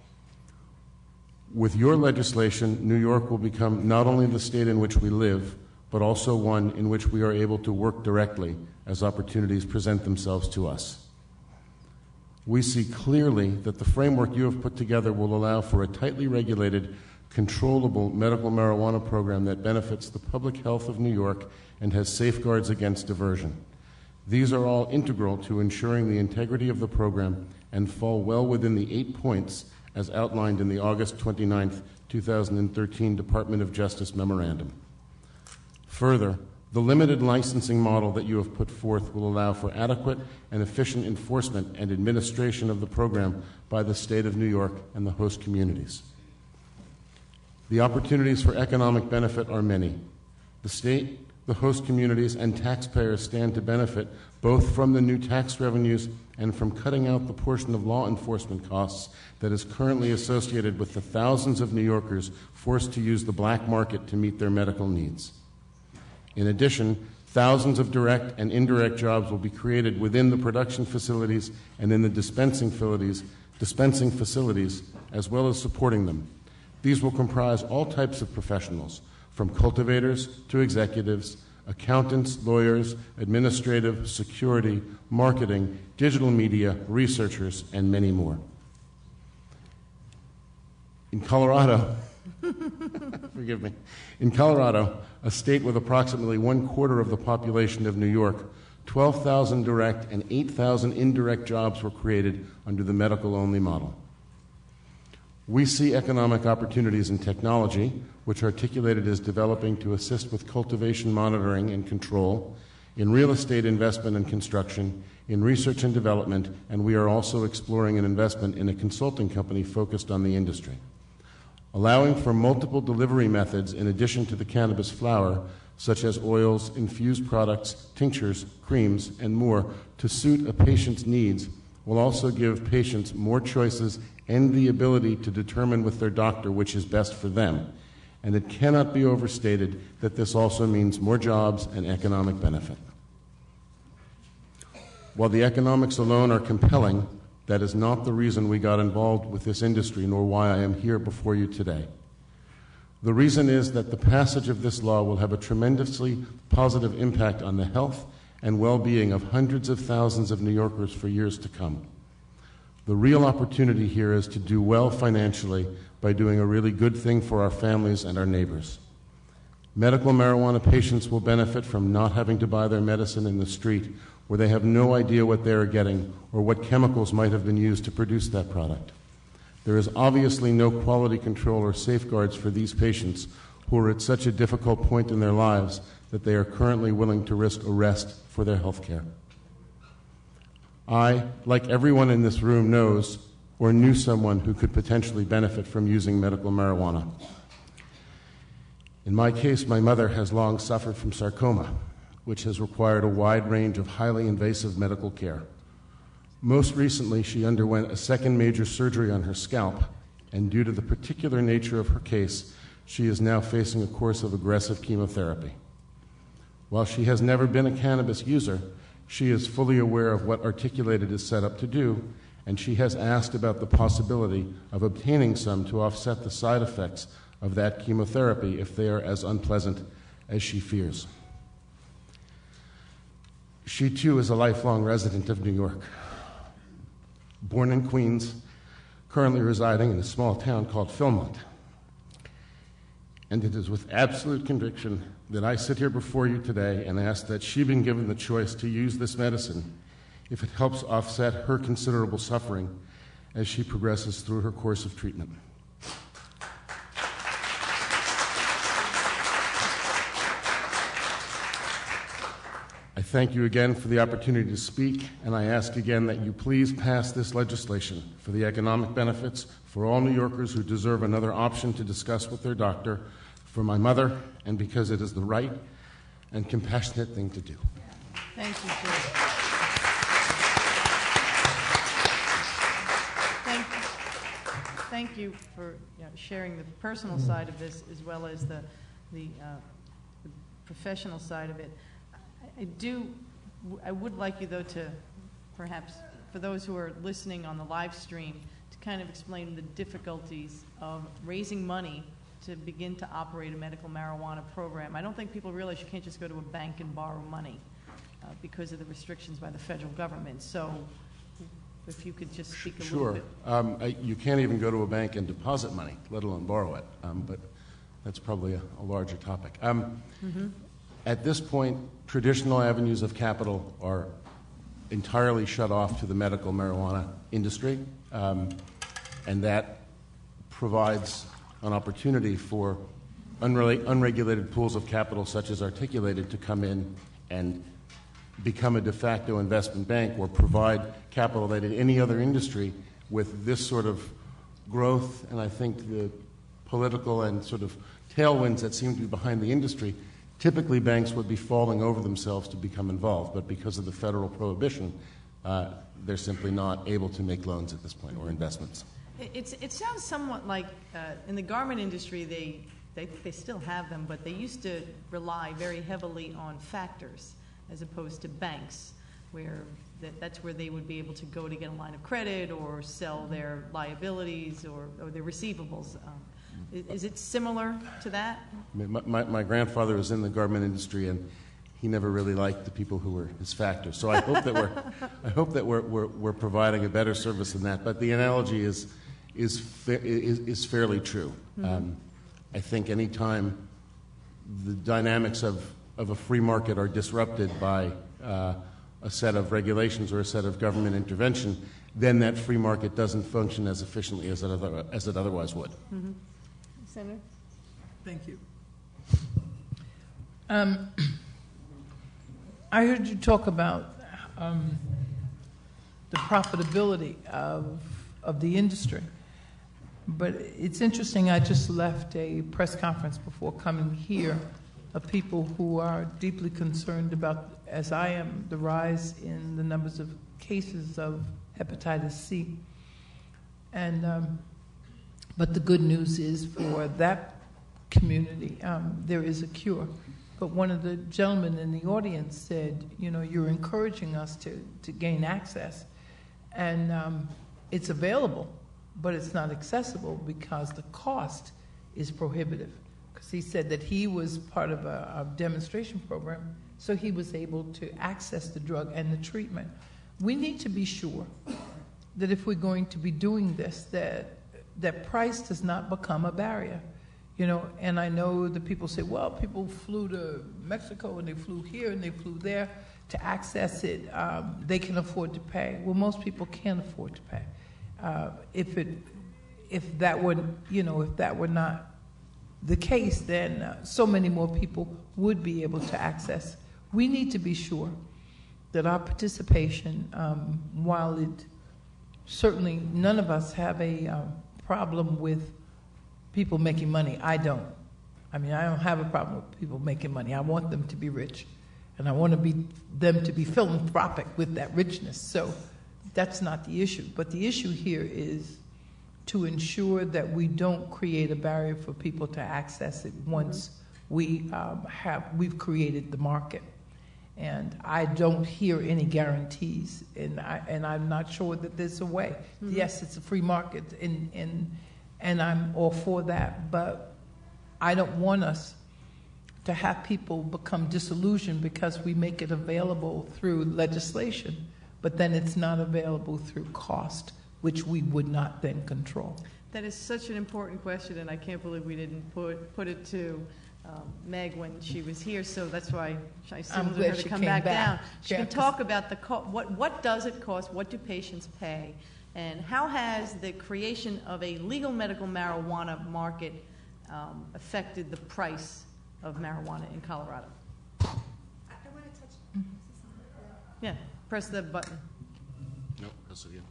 With your legislation, New York will become not only the state in which we live, but also one in which we are able to work directly as opportunities present themselves to us. We see clearly that the framework you have put together will allow for a tightly regulated, controllable medical marijuana program that benefits the public health of New York and has safeguards against diversion. These are all integral to ensuring the integrity of the program and fall well within the eight points as outlined in the August twenty-ninth, two thousand thirteen Department of Justice memorandum. Further, the limited licensing model that you have put forth will allow for adequate and efficient enforcement and administration of the program by the state of New York and the host communities. The opportunities for economic benefit are many. The state, the host communities, and taxpayers stand to benefit both from the new tax revenues and from cutting out the portion of law enforcement costs that is currently associated with the thousands of New Yorkers forced to use the black market to meet their medical needs. In addition, thousands of direct and indirect jobs will be created within the production facilities and in the dispensing facilities, dispensing facilities, as well as supporting them. These will comprise all types of professionals, from cultivators to executives, accountants, lawyers, administrative, security, marketing, digital media, researchers, and many more. In Colorado, forgive me, in Colorado, a state with approximately one quarter of the population of New York, twelve thousand direct and eight thousand indirect jobs were created under the medical-only model. We see economic opportunities in technology, which are articulated as developing to assist with cultivation monitoring and control, in real estate investment and construction, in research and development, and we are also exploring an investment in a consulting company focused on the industry. Allowing for multiple delivery methods in addition to the cannabis flower, such as oils, infused products, tinctures, creams, and more, to suit a patient's needs, will also give patients more choices and the ability to determine with their doctor which is best for them. And it cannot be overstated that this also means more jobs and economic benefit. While the economics alone are compelling, that is not the reason we got involved with this industry, nor why I am here before you today. The reason is that the passage of this law will have a tremendously positive impact on the health and well-being of hundreds of thousands of New Yorkers for years to come. The real opportunity here is to do well financially by doing a really good thing for our families and our neighbors. Medical marijuana patients will benefit from not having to buy their medicine in the street where they have no idea what they are getting or what chemicals might have been used to produce that product. There is obviously no quality control or safeguards for these patients who are at such a difficult point in their lives that they are currently willing to risk arrest for their health care. I, like everyone in this room, knows or knew someone who could potentially benefit from using medical marijuana. In my case, my mother has long suffered from sarcoma, which has required a wide range of highly invasive medical care. Most recently, she underwent a second major surgery on her scalp, and due to the particular nature of her case, she is now facing a course of aggressive chemotherapy. While she has never been a cannabis user, she is fully aware of what Articulated is set up to do, and she has asked about the possibility of obtaining some to offset the side effects of that chemotherapy if they are as unpleasant as she fears. She, too, is a lifelong resident of New York. Born in Queens, currently residing in a small town called Philmont. And it is with absolute conviction that I sit here before you today and ask that she be given the choice to use this medicine if it helps offset her considerable suffering as she progresses through her course of treatment. I thank you again for the opportunity to speak, and I ask again that you please pass this legislation for the economic benefits for all New Yorkers who deserve another option to discuss with their doctor, for my mother, and because it is the right and compassionate thing to do. Thank you, Jim. Thank you. thank you for you know, sharing the personal side of this as well as the, the, uh, the professional side of it. I, I do, I would like you though to perhaps, for those who are listening on the live stream, to kind of explain the difficulties of raising money to begin to operate a medical marijuana program. I don't think people realize you can't just go to a bank and borrow money uh, because of the restrictions by the federal government. So if you could just speak a sure. little bit. Um, I, you can't even go to a bank and deposit money, let alone borrow it. Um, but that's probably a, a larger topic. Um, mm-hmm. At this point, traditional avenues of capital are entirely shut off to the medical marijuana industry, um, and that provides an opportunity for unrela- unregulated pools of capital, such as Articulated, to come in and become a de facto investment bank or provide capital that in any other industry with this sort of growth, and I think the political and sort of tailwinds that seem to be behind the industry, typically banks would be falling over themselves to become involved, but because of the federal prohibition, uh, they're simply not able to make loans at this point or investments. It's, it sounds somewhat like uh, in the garment industry, they, they, they still have them, but they used to rely very heavily on factors as opposed to banks, where that, that's where they would be able to go to get a line of credit or sell their liabilities or, or their receivables. Um, is, is it similar to that? My, my, my grandfather was in the garment industry, and he never really liked the people who were his factors. So I hope that we're, I hope that we're, we're, we're providing a better service than that. But the analogy is, is, fa- is, is fairly true. Mm-hmm. Um, I think any time the dynamics of, of a free market are disrupted by uh, a set of regulations or a set of government intervention, then that free market doesn't function as efficiently as it, other, as it otherwise would. Mm-hmm. Senator? Thank you. Um, I heard you talk about um, the profitability of, of the industry. But it's interesting, I just left a press conference before coming here of people who are deeply concerned about, as I am, the rise in the numbers of cases of hepatitis C. And, um, but the good news is for that community, um, there is a cure. But one of the gentlemen in the audience said, you know, you're encouraging us to, to gain access. And um, it's available, but it's not accessible because the cost is prohibitive. Because he said that he was part of a, a demonstration program, so he was able to access the drug and the treatment. We need to be sure that if we're going to be doing this, that that price does not become a barrier. You know, and I know the people say, well, people flew to Mexico and they flew here and they flew there to access it. Um, they can afford to pay. Well, most people can't afford to pay. Uh, if it, if that were, you know, if that were not the case, then uh, so many more people would be able to access. We need to be sure that our participation, um, while it certainly none of us have a um, problem with people making money. I don't. I mean, I don't have a problem with people making money. I want them to be rich, and I want to be them to be philanthropic with that richness. So that's not the issue. But the issue here is to ensure that we don't create a barrier for people to access it once mm-hmm. we um, have we've created the market. And I don't hear any guarantees, and I and I'm not sure that there's a way. Mm-hmm. Yes, it's a free market, and and and I'm all for that. But I don't want us to have people become disillusioned because we make it available through legislation, but then it's not available through cost, which we would not then control. That is such an important question, and I can't believe we didn't put put it to um, Meg when she was here. So that's why I summoned her to come back, back down. She yeah, can talk about the co- what what does it cost, what do patients pay, and how has the creation of a legal medical marijuana market um, affected the price of marijuana in Colorado? I want to touch. Yeah, press the button. Nope, press it again.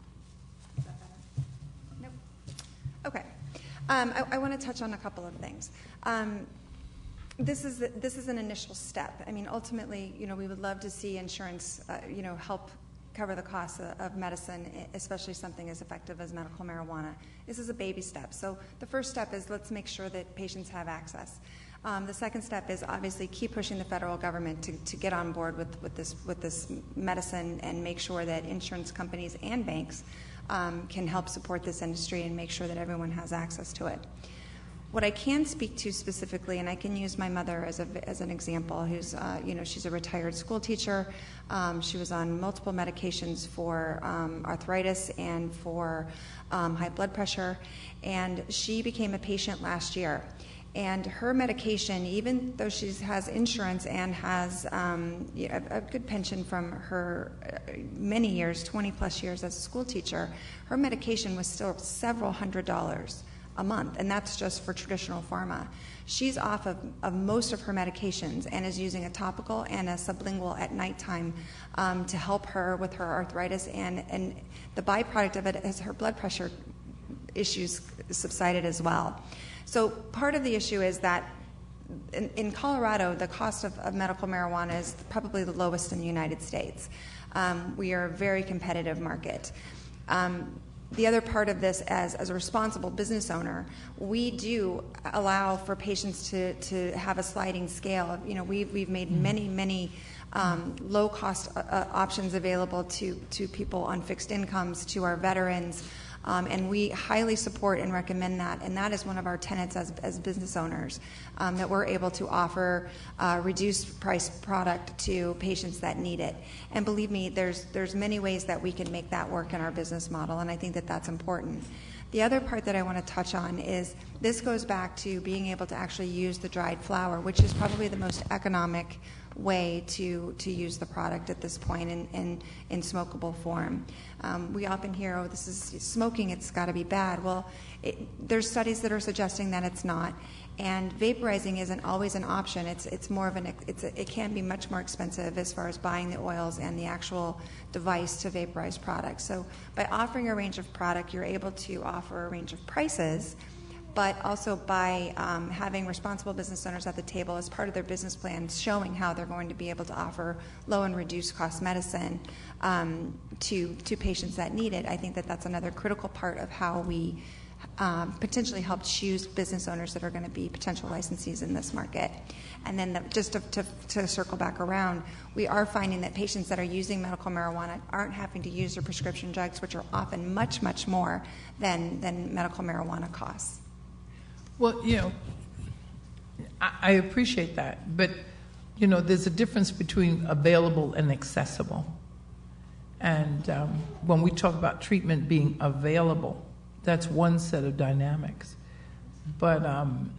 Nope. Okay. Um, I, I want to touch on a couple of things. Um, this is the, this is an initial step. I mean, ultimately, you know, we would love to see insurance, uh, you know, help cover the cost of, of medicine, especially something as effective as medical marijuana. This is a baby step. So the first step is let's make sure that patients have access. Um, the second step is obviously keep pushing the federal government to, to get on board with, with, this, with this medicine and make sure that insurance companies and banks um, can help support this industry and make sure that everyone has access to it. What I can speak to specifically, and I can use my mother as, a, as an example, who's, uh, you know, she's a retired school teacher. Um, she was on multiple medications for um, arthritis and for um, high blood pressure, and she became a patient last year. And her medication, even though she has insurance and has um, a, a good pension from her many years, twenty plus years as a school teacher, her medication was still several hundred dollars a month, and that's just for traditional pharma. She's off of, of most of her medications and is using a topical and a sublingual at nighttime um, to help her with her arthritis, and, and the byproduct of it is her blood pressure issues subsided as well. So part of the issue is that in, in Colorado, the cost of, of medical marijuana is probably the lowest in the United States. Um, we are a very competitive market. Um, the other part of this, as, as a responsible business owner, we do allow for patients to, to have a sliding scale. You know, we've, we've made many, many um, low-cost uh, options available to, to people on fixed incomes, to our veterans, Um, and we highly support and recommend that, and that is one of our tenets as, as business owners, um, that we're able to offer uh, reduced price product to patients that need it. And believe me, there's, there's many ways that we can make that work in our business model, and I think that that's important. The other part that I want to touch on is this goes back to being able to actually use the dried flower, which is probably the most economic way to, to use the product at this point in, in, in smokable form. Um, we often hear, oh, this is smoking, it's got to be bad. Well, it, there's studies that are suggesting that it's not. And vaporizing isn't always an option. It's, it's more of an, it's a, it can be much more expensive as far as buying the oils and the actual device to vaporize products. So by offering a range of product, you're able to offer a range of prices, but also by um, having responsible business owners at the table as part of their business plans, showing how they're going to be able to offer low and reduced cost medicine um, to, to patients that need it. I think that that's another critical part of how we um, potentially help choose business owners that are going to be potential licensees in this market. And then the, just to, to, to circle back around, we are finding that patients that are using medical marijuana aren't having to use their prescription drugs, which are often much, much more than, than medical marijuana costs. Well, you know, I, I appreciate that, but, you know, there's a difference between available and accessible. And um, when we talk about treatment being available, that's one set of dynamics. But um,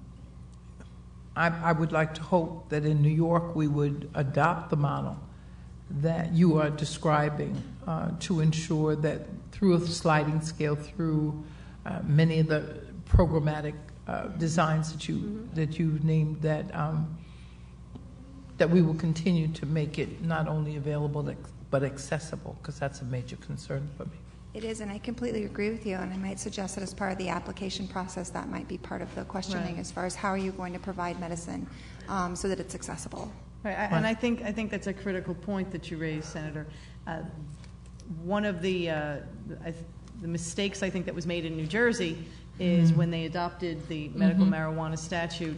I, I would like to hope that in New York we would adopt the model that you are describing uh, to ensure that through a sliding scale, through uh, many of the programmatic Uh, designs that you mm-hmm. that you named, that um, that we will continue to make it not only available but accessible, because that's a major concern for me. It is, and I completely agree with you. And I might suggest that as part of the application process, that might be part of the questioning, right, as far as how are you going to provide medicine um, so that it's accessible. Right, I, and I think I think that's a critical point that you raised, Senator. Uh, one of the uh, I, the mistakes I think that was made in New Jersey is mm-hmm. when they adopted the medical mm-hmm. marijuana statute,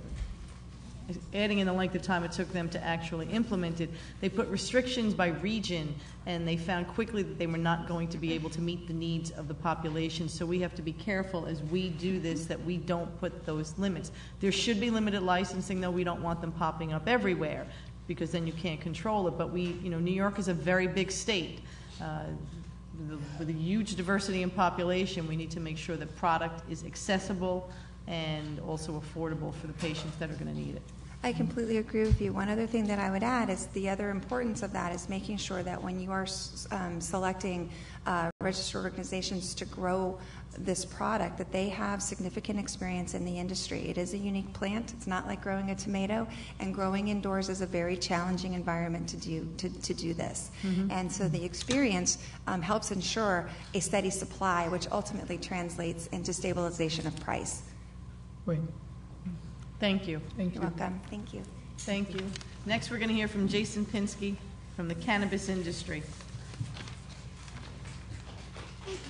uh, adding in the length of time it took them to actually implement it, they put restrictions by region, and they found quickly that they were not going to be able to meet the needs of the population. So we have to be careful as we do this that we don't put those limits. There should be limited licensing, though. We don't want them popping up everywhere, because then you can't control it. But we, you know, New York is a very big state. Uh, With a huge diversity in population, we need to make sure that product is accessible and also affordable for the patients that are going to need it. I completely agree with you. One other thing that I would add is the other importance of that is making sure that when you are um, selecting uh, registered organizations to grow this product, that they have significant experience in the industry. It is a unique plant. It's not like growing a tomato, and growing indoors is a very challenging environment to do to, to do this. Mm-hmm. And so the experience um, helps ensure a steady supply, which ultimately translates into stabilization of price. Wait. Thank you. Thank you. You're welcome. Thank you. Thank you. Next, we're going to hear from Jason Pinsky from the cannabis industry.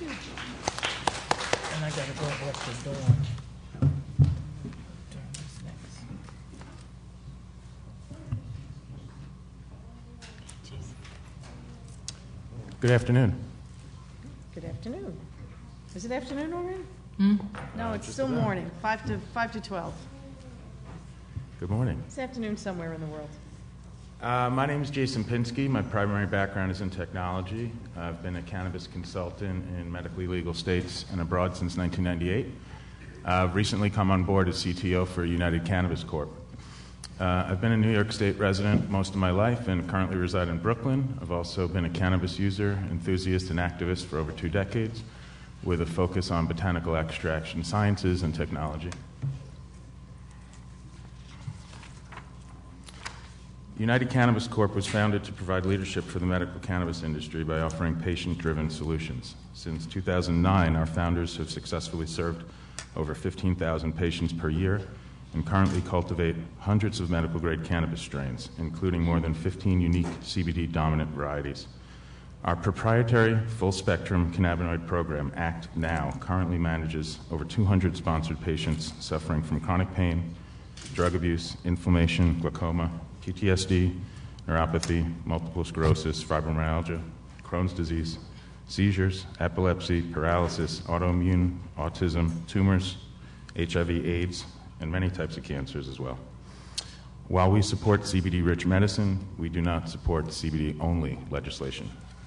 huge. And I gotta go up to Dawn. Dawn is next. Good afternoon. Good afternoon. Is it afternoon already? Hmm? No, it's still morning, five to, five to twelve. Good morning. It's afternoon somewhere in the world. Uh, my name is Jason Pinsky. My primary background is in technology. I've been a cannabis consultant in medically legal states and abroad since nineteen ninety-eight. I've recently come on board as C T O for United Cannabis Corp. Uh, I've been a New York State resident most of my life and currently reside in Brooklyn. I've also been a cannabis user, enthusiast, and activist for over two decades with a focus on botanical extraction sciences and technology. United Cannabis Corp was founded to provide leadership for the medical cannabis industry by offering patient-driven solutions. Since two thousand nine, our founders have successfully served over fifteen thousand patients per year and currently cultivate hundreds of medical-grade cannabis strains, including more than fifteen unique C B D-dominant varieties. Our proprietary full-spectrum cannabinoid program, Act Now, currently manages over two hundred sponsored patients suffering from chronic pain, drug abuse, inflammation, glaucoma, P T S D, neuropathy, multiple sclerosis, fibromyalgia, Crohn's disease, seizures, epilepsy, paralysis, autoimmune, autism, tumors, H I V AIDS, and many types of cancers as well. While we support C B D-rich medicine, we do not support C B D-only legislation.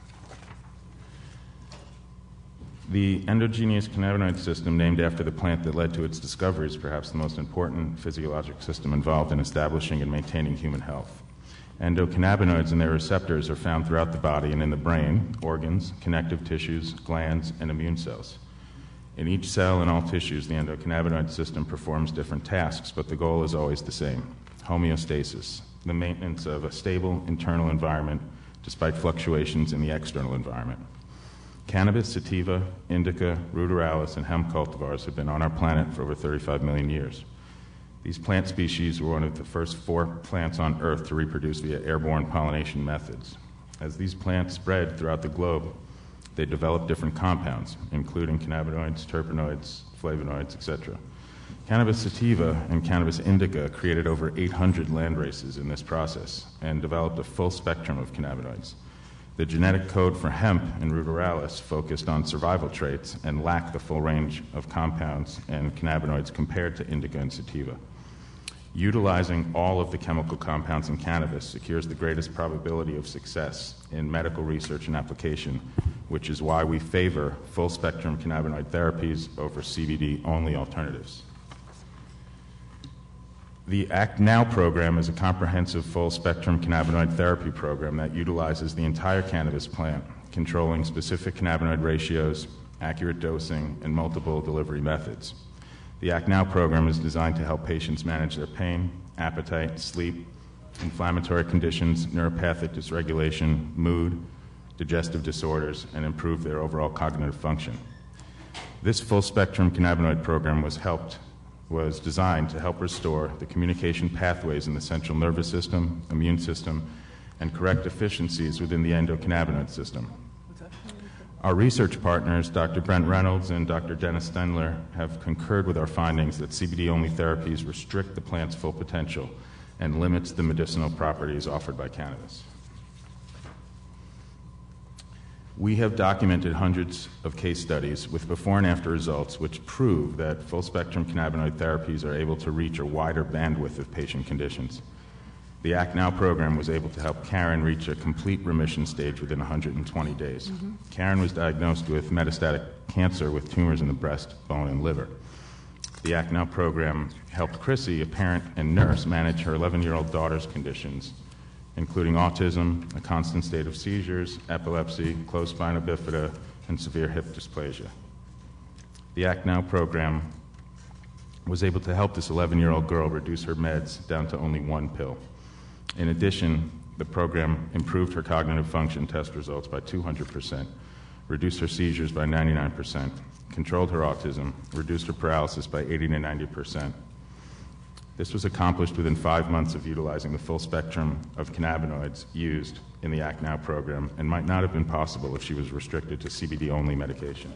The endogenous cannabinoid system, named after the plant that led to its discovery, is perhaps the most important physiologic system involved in establishing and maintaining human health. Endocannabinoids and their receptors are found throughout the body and in the brain, organs, connective tissues, glands, and immune cells. In each cell and all tissues, the endocannabinoid system performs different tasks, but the goal is always the same: homeostasis, the maintenance of a stable internal environment despite fluctuations in the external environment. Cannabis, sativa, indica, ruderalis, and hemp cultivars have been on our planet for over thirty-five million years. These plant species were one of the first four plants on Earth to reproduce via airborne pollination methods. As these plants spread throughout the globe, they developed different compounds, including cannabinoids, terpenoids, flavonoids, et cetera. Cannabis sativa and cannabis indica created over eight hundred land races in this process and developed a full spectrum of cannabinoids. The genetic code for hemp and ruderalis focused on survival traits and lacked the full range of compounds and cannabinoids compared to indica and sativa. Utilizing all of the chemical compounds in cannabis secures the greatest probability of success in medical research and application, which is why we favor full-spectrum cannabinoid therapies over C B D-only alternatives. The Act Now program is a comprehensive full-spectrum cannabinoid therapy program that utilizes the entire cannabis plant, controlling specific cannabinoid ratios, accurate dosing, and multiple delivery methods. The Act Now program is designed to help patients manage their pain, appetite, sleep, inflammatory conditions, neuropathic dysregulation, mood, digestive disorders, and improve their overall cognitive function. This full-spectrum cannabinoid program was helped was designed to help restore the communication pathways in the central nervous system, immune system, and correct deficiencies within the endocannabinoid system. Our research partners, Doctor Brent Reynolds and Doctor Dennis Stendler, have concurred with our findings that C B D-only therapies restrict the plant's full potential and limits the medicinal properties offered by cannabis. We have documented hundreds of case studies with before and after results which prove that full-spectrum cannabinoid therapies are able to reach a wider bandwidth of patient conditions. The Act Now program was able to help Karen reach a complete remission stage within one hundred twenty days. Mm-hmm. Karen was diagnosed with metastatic cancer with tumors in the breast, bone, and liver. The Act Now program helped Chrissy, a parent and nurse, manage her eleven-year-old daughter's conditions, including autism, a constant state of seizures, epilepsy, closed spina bifida, and severe hip dysplasia. The Act Now program was able to help this eleven-year-old girl reduce her meds down to only one pill. In addition, the program improved her cognitive function test results by two hundred percent, reduced her seizures by ninety-nine percent, controlled her autism, reduced her paralysis by eighty to ninety percent, This was accomplished within five months of utilizing the full spectrum of cannabinoids used in the Act Now program, and might not have been possible if she was restricted to C B D-only medication.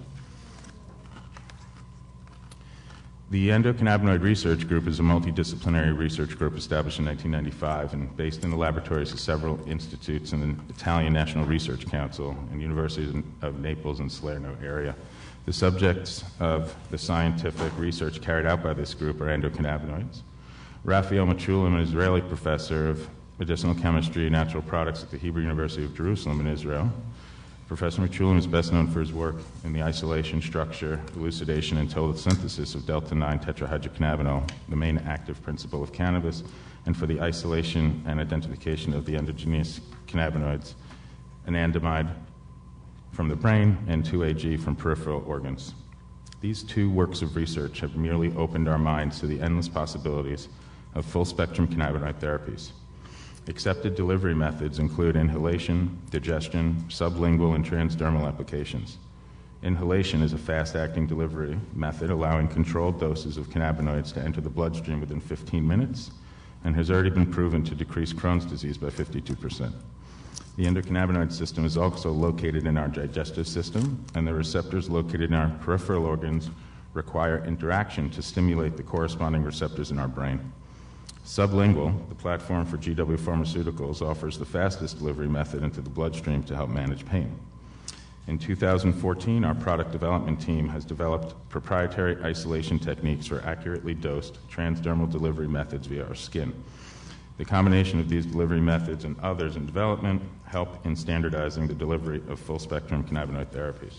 The Endocannabinoid Research Group is a multidisciplinary research group established in nineteen ninety-five and based in the laboratories of several institutes in the Italian National Research Council and universities of Naples and Salerno area. The subjects of the scientific research carried out by this group are endocannabinoids. Raphael Mechoulam, an Israeli professor of medicinal chemistry and natural products at the Hebrew University of Jerusalem in Israel. Professor Mechoulam is best known for his work in the isolation, structure, elucidation, and total synthesis of delta nine tetrahydrocannabinol, the main active principle of cannabis, and for the isolation and identification of the endogenous cannabinoids, anandamide from the brain and two A G from peripheral organs. These two works of research have merely opened our minds to the endless possibilities of full-spectrum cannabinoid therapies. Accepted delivery methods include inhalation, digestion, sublingual, and transdermal applications. Inhalation is a fast-acting delivery method allowing controlled doses of cannabinoids to enter the bloodstream within fifteen minutes and has already been proven to decrease Crohn's disease by fifty-two percent. The endocannabinoid system is also located in our digestive system, and the receptors located in our peripheral organs require interaction to stimulate the corresponding receptors in our brain. Sublingual, the platform for G W Pharmaceuticals, offers the fastest delivery method into the bloodstream to help manage pain. In two thousand fourteen, our product development team has developed proprietary isolation techniques for accurately dosed transdermal delivery methods via our skin. The combination of these delivery methods and others in development help in standardizing the delivery of full-spectrum cannabinoid therapies.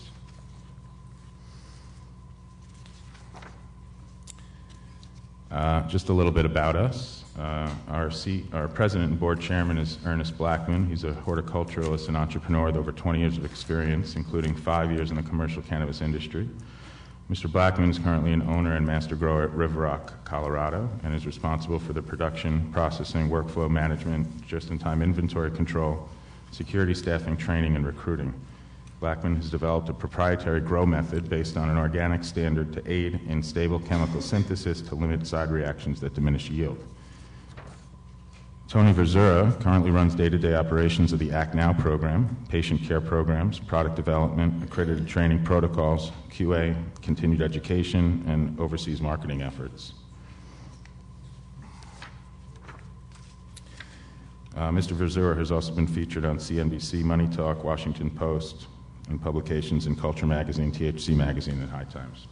Uh, just a little bit about us. Uh, our, C, our president and board chairman is Ernest Blackman. He's a horticulturalist and entrepreneur with over twenty years of experience, including five years in the commercial cannabis industry. Mister Blackman is currently an owner and master grower at River Rock, Colorado, and is responsible for the production, processing, workflow management, just-in-time inventory control, security staffing, training, and recruiting. Blackman has developed a proprietary grow method based on an organic standard to aid in stable chemical synthesis to limit side reactions that diminish yield. Tony Verzura currently runs day-to-day operations of the Act Now program, patient care programs, product development, accredited training protocols, Q A, continued education, and overseas marketing efforts. Uh, Mister Verzura has also been featured on C N B C, Money Talk, Washington Post, and publications in Culture Magazine, T H C Magazine, and High Times.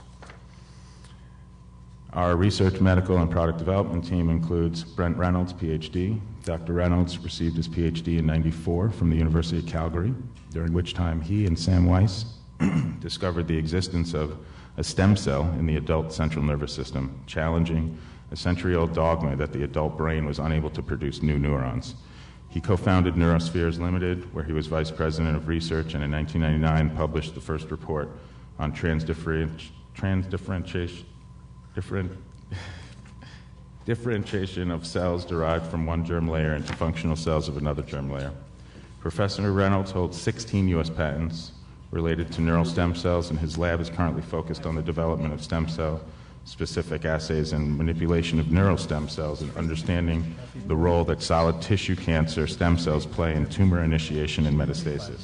Our research, medical, and product development team includes Brent Reynolds, P H D. Doctor Reynolds received his P H D in ninety-four from the University of Calgary, during which time he and Sam Weiss discovered the existence of a stem cell in the adult central nervous system, challenging a century-old dogma that the adult brain was unable to produce new neurons. He co-founded Neurospheres Limited, where he was vice president of research, and in nineteen ninety-nine published the first report on transdifferenti- transdifferentiation different, differentiation of cells derived from one germ layer into functional cells of another germ layer. Professor Reynolds holds sixteen U S patents related to neural stem cells, and his lab is currently focused on the development of stem cell specific assays and manipulation of neural stem cells and understanding the role that solid tissue cancer stem cells play in tumor initiation and metastasis.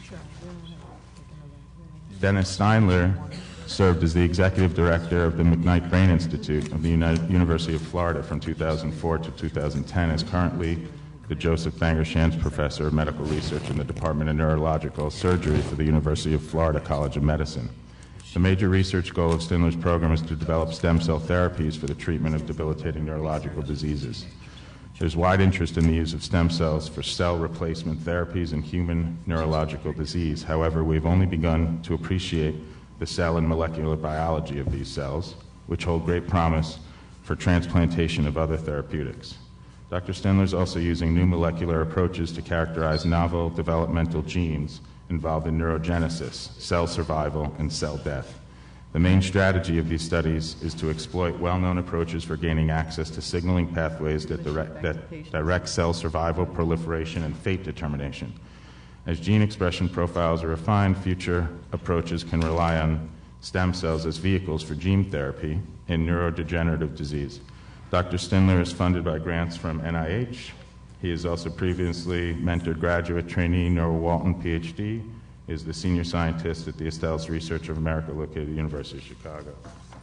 Dennis Steinler served as the executive director of the McKnight Brain Institute of the United University of Florida from two thousand four to two thousand ten, is currently the Joseph Banger Shantz Professor of Medical Research in the Department of Neurological Surgery for the University of Florida College of Medicine. The major research goal of Steinler's program is to develop stem cell therapies for the treatment of debilitating neurological diseases. There's wide interest in the use of stem cells for cell replacement therapies in human neurological disease. However, we've only begun to appreciate the cell and molecular biology of these cells, which hold great promise for transplantation of other therapeutics. Doctor Steinler is also using new molecular approaches to characterize novel developmental genes involved in neurogenesis, cell survival, and cell death. The main strategy of these studies is to exploit well-known approaches for gaining access to signaling pathways that direct, that direct cell survival, proliferation, and fate determination. As gene expression profiles are refined, future approaches can rely on stem cells as vehicles for gene therapy in neurodegenerative disease. Doctor Stindler is funded by grants from N I H. He has also previously mentored graduate trainee Noah Walton, P H D, is the senior scientist at the Astellas Research of America located at the University of Chicago.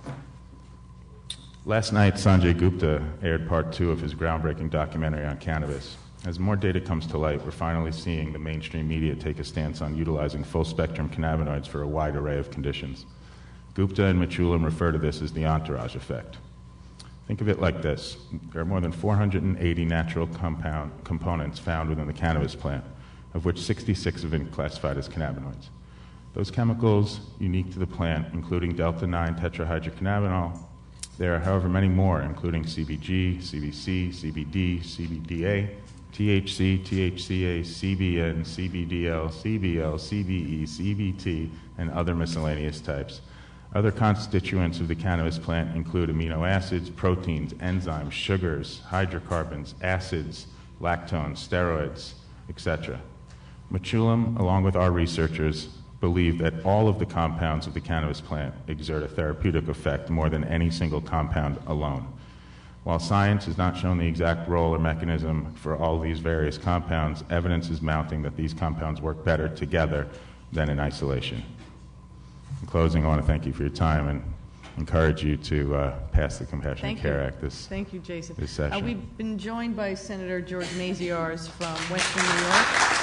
Last night, Sanjay Gupta aired part two of his groundbreaking documentary on cannabis. As more data comes to light, we're finally seeing the mainstream media take a stance on utilizing full-spectrum cannabinoids for a wide array of conditions. Gupta and Machulam refer to this as the entourage effect. Think of it like this. There are more than four hundred eighty natural compound components found within the cannabis plant, of which sixty-six have been classified as cannabinoids. Those chemicals unique to the plant, including delta nine tetrahydrocannabinol. There are, however, many more, including C B G, C B C, C B D, C B D A, T H C, T H C A, C B N, C B D L, C B L, C B E, C B T, and other miscellaneous types. Other constituents of the cannabis plant include amino acids, proteins, enzymes, sugars, hydrocarbons, acids, lactones, steroids, et cetera. Machulam, along with our researchers, believe that all of the compounds of the cannabis plant exert a therapeutic effect more than any single compound alone. While science has not shown the exact role or mechanism for all these various compounds, evidence is mounting that these compounds work better together than in isolation. In closing, I want to thank you for your time and encourage you to uh, pass the Compassionate Thank Care you. Act this, Thank you, Jason. this session. Uh, we've been joined by Senator George Maziarz from Western New York.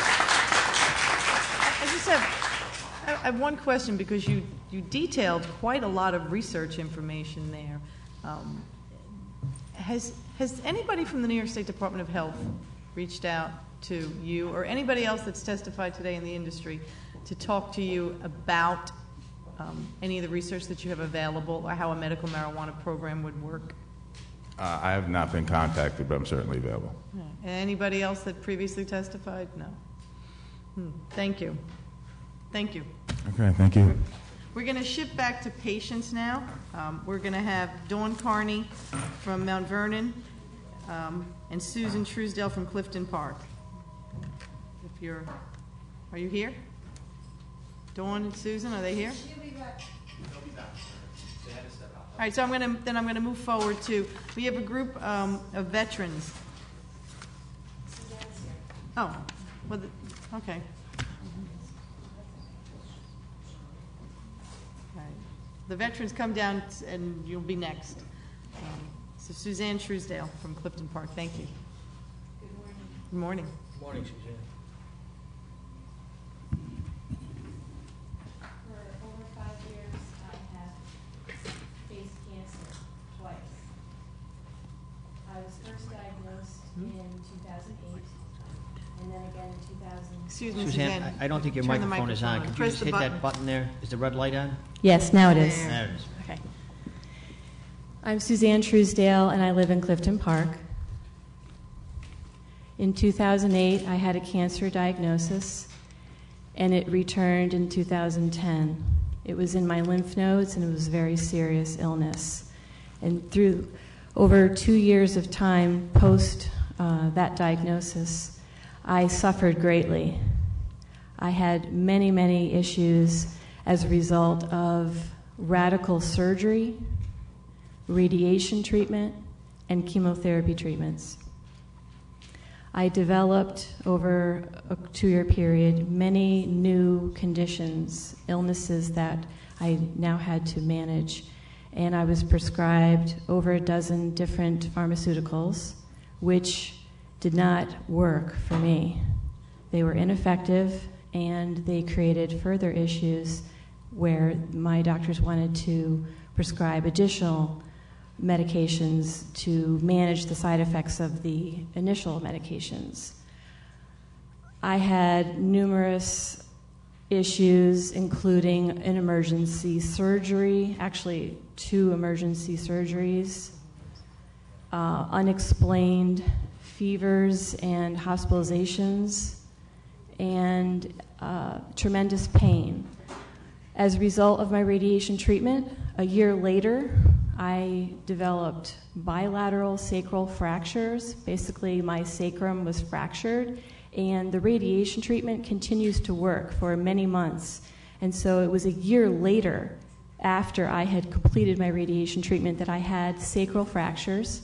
I, I just have, I have one question because you, you detailed quite a lot of research information there. Um, has, has anybody from the New York State Department of Health reached out to you or anybody else that's testified today in the industry to talk to you about Um, any of the research that you have available or how a medical marijuana program would work? Uh, I have not been contacted, but I'm certainly available. Yeah. Anybody else that previously testified? No. Hmm. Thank you. Thank you. Okay, thank you. We're going to shift back to patients now. Um, we're going to have Dawn Carney from Mount Vernon um, and Susan Truesdale from Clifton Park. If you're, are you here? Dawn and Susan, are they here? All right, so I'm going to then I'm going to move forward to. We have a group um, of veterans. Oh, well, the, okay. All right. The veterans come down, and you'll be next. Um, so Suzanne Truesdale from Clifton Park. Thank you. Good morning. Good morning. Good morning, Suzanne. In two thousand eight, and then again in two thousand. Excuse me, Suzanne, Suzanne. I, I don't think your Turn the microphone is on. microphone on. Could you Press just the hit button. that button there? Is the red light on? Yes, now it is. There it is. Okay. I'm Suzanne Truesdale, and I live in Clifton Park. In two thousand eight, I had a cancer diagnosis, and it returned in two thousand ten. It was in my lymph nodes, and it was a very serious illness. And through over two years of time post uh, that diagnosis, I suffered greatly. I had many, many issues as a result of radical surgery, radiation treatment, and chemotherapy treatments. I developed over a two-year period many new conditions, illnesses that I now had to manage. And I was prescribed over a dozen different pharmaceuticals, which did not work for me. They were ineffective, and they created further issues where my doctors wanted to prescribe additional medications to manage the side effects of the initial medications. I had numerous issues, including an emergency surgery, actually two emergency surgeries, uh, unexplained fevers and hospitalizations, and uh, tremendous pain. As a result of my radiation treatment, a year later, I developed bilateral sacral fractures. Basically, my sacrum was fractured, and the radiation treatment continues to work for many months. And so it was a year later, after I had completed my radiation treatment, that I had sacral fractures,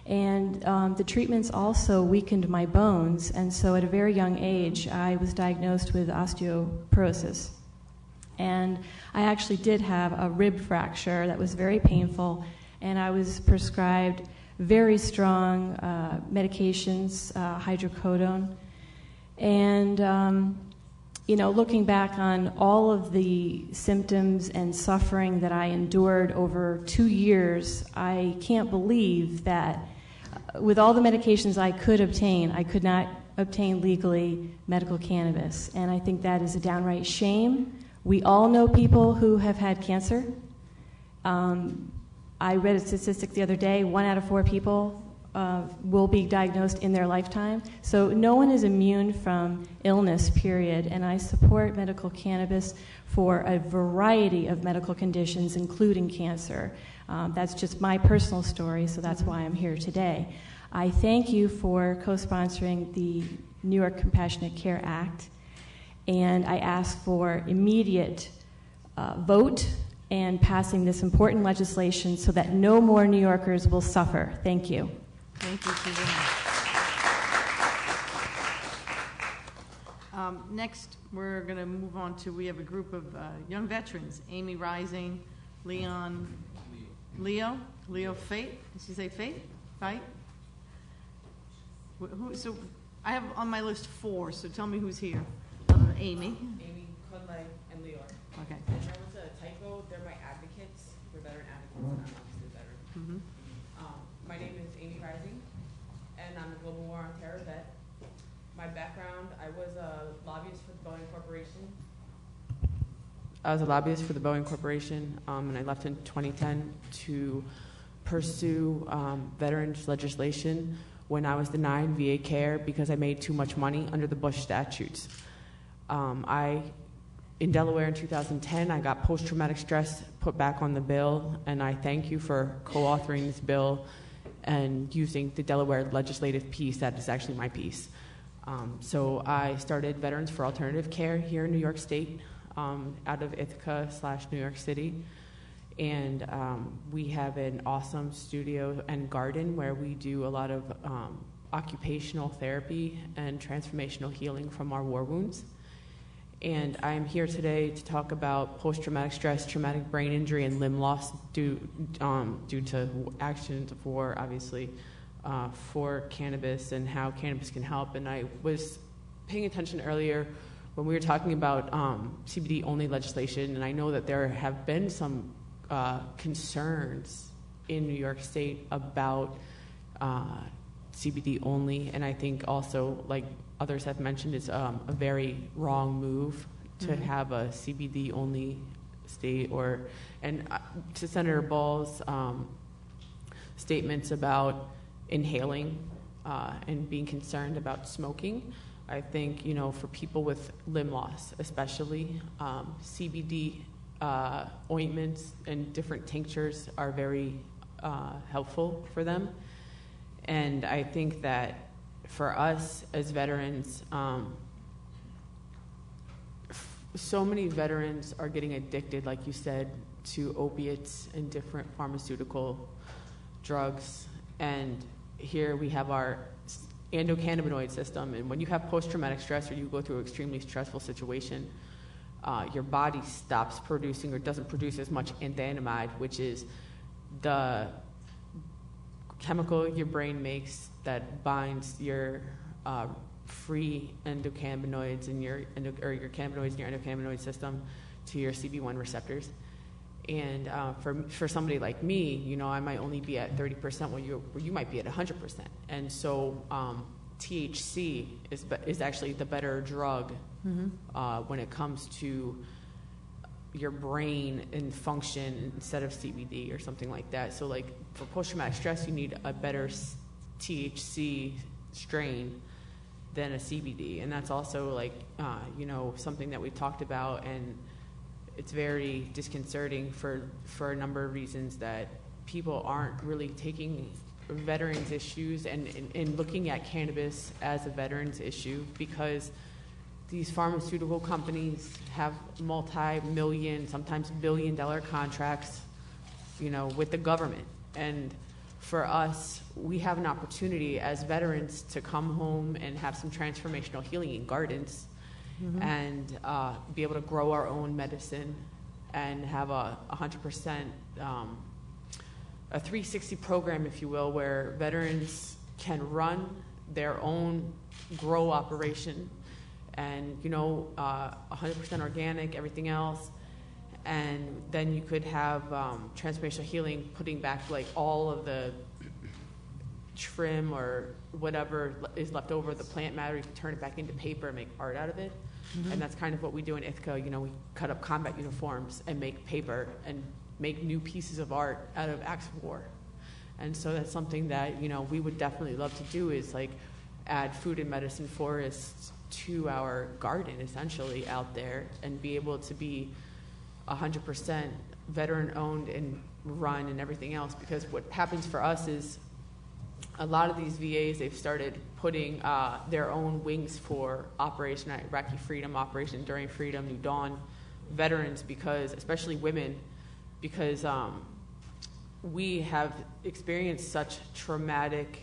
And um, the treatments also weakened my bones, and so at a very young age, I was diagnosed with osteoporosis. And I actually did have a rib fracture that was very painful, and I was prescribed very strong uh, medications, uh, hydrocodone. And, um, you know, looking back on all of the symptoms and suffering that I endured over two years, I can't believe that with all the medications I could obtain, I could not obtain legally medical cannabis. And I think that is a downright shame. We all know people who have had cancer. Um, I read a statistic the other day, one out of four people uh, will be diagnosed in their lifetime. So no one is immune from illness, period. And I support medical cannabis for a variety of medical conditions, including cancer. Um, that's just my personal story, so that's why I'm here today. I thank you for co-sponsoring the New York Compassionate Care Act, and I ask for immediate uh, vote and passing this important legislation so that no more New Yorkers will suffer. Thank you. Thank you, Suzanne. Um, next, we're going to move on to, we have a group of uh, young veterans, Amy Rising, Leon, Leo, Leo Fate, did she say Fate? Right? Wh- Who, so I have on my list four, so tell me who's here. Uh, Amy. Amy, Kunle, and Leor. Okay. And there was a typo. They're my advocates. They're veteran advocates, and I'm obviously a veteran. Mm-hmm. Um, my name is Amy Rising, and I'm a Global War on Terror vet. My background, I was a lobbyist for the Boeing Corporation. I was a lobbyist for the Boeing Corporation, um, and I left in twenty ten to pursue um, veterans legislation when I was denied V A care because I made too much money under the Bush statutes. Um, I, in Delaware in two thousand ten, I got post-traumatic stress put back on the bill, and I thank you for co-authoring this bill and using the Delaware legislative piece that is actually my piece. Um, so I started Veterans for Alternative Care here in New York State, um, out of Ithaca slash New York City. And um, we have an awesome studio and garden where we do a lot of um, occupational therapy and transformational healing from our war wounds. And I'm here today to talk about post-traumatic stress, traumatic brain injury, and limb loss due, um, due to actions of war, obviously, uh, for cannabis and how cannabis can help. And I was paying attention earlier when we were talking about um, C B D-only legislation, and I know that there have been some uh, concerns in New York State about uh, C B D only, and I think also, like others have mentioned, it's um, a very wrong move to mm-hmm. have a C B D only state. Or, and uh, to Senator Ball's um, statements about inhaling uh, and being concerned about smoking, I think, you know, for people with limb loss, especially, um, C B D uh, ointments and different tinctures are very uh, helpful for them. And I think that for us as veterans, um, f- so many veterans are getting addicted, like you said, to opiates and different pharmaceutical drugs. And here we have our endocannabinoid system. And when you have post-traumatic stress or you go through an extremely stressful situation, uh, your body stops producing or doesn't produce as much anandamide, which is the chemical your brain makes that binds your uh, free endocannabinoids in your endo- or your cannabinoids in your endocannabinoid system to your C B one receptors. And uh, for for somebody like me, you know, I might only be at thirty percent when you where you might be at one hundred percent. And so um, T H C is be- is actually the better drug mm-hmm. uh, when it comes to your brain and function instead of C B D or something like that. So like for post-traumatic stress, you need a better T H C strain than a C B D. And that's also like, uh, you know, something that we've talked about, and it's very disconcerting for, for a number of reasons that people aren't really taking veterans issues and, and, and looking at cannabis as a veterans issue, because these pharmaceutical companies have multi-million, sometimes billion-dollar contracts, you know, with the government. And for us, we have an opportunity as veterans to come home and have some transformational healing in gardens, mm-hmm. and uh, be able to grow our own medicine and have a one hundred percent um, a three sixty program, if you will, where veterans can run their own grow operation, and you know, uh, one hundred percent organic, everything else, and then you could have um, transformational healing, putting back like all of the trim or whatever is left over, the plant matter, you can turn it back into paper and make art out of it. Mm-hmm. And that's kind of what we do in Ithaca. You know, we cut up combat uniforms and make paper and make new pieces of art out of acts of war. And so that's something that, you know, we would definitely love to do, is like add food and medicine forests to our garden, essentially, out there, and be able to be one hundred percent veteran owned and run and everything else. Because what happens for us is a lot of these V As, they've started putting uh, their own wings for Operation Iraqi Freedom, Operation Enduring Freedom, New Dawn veterans, because, especially women, because um, we have experienced such traumatic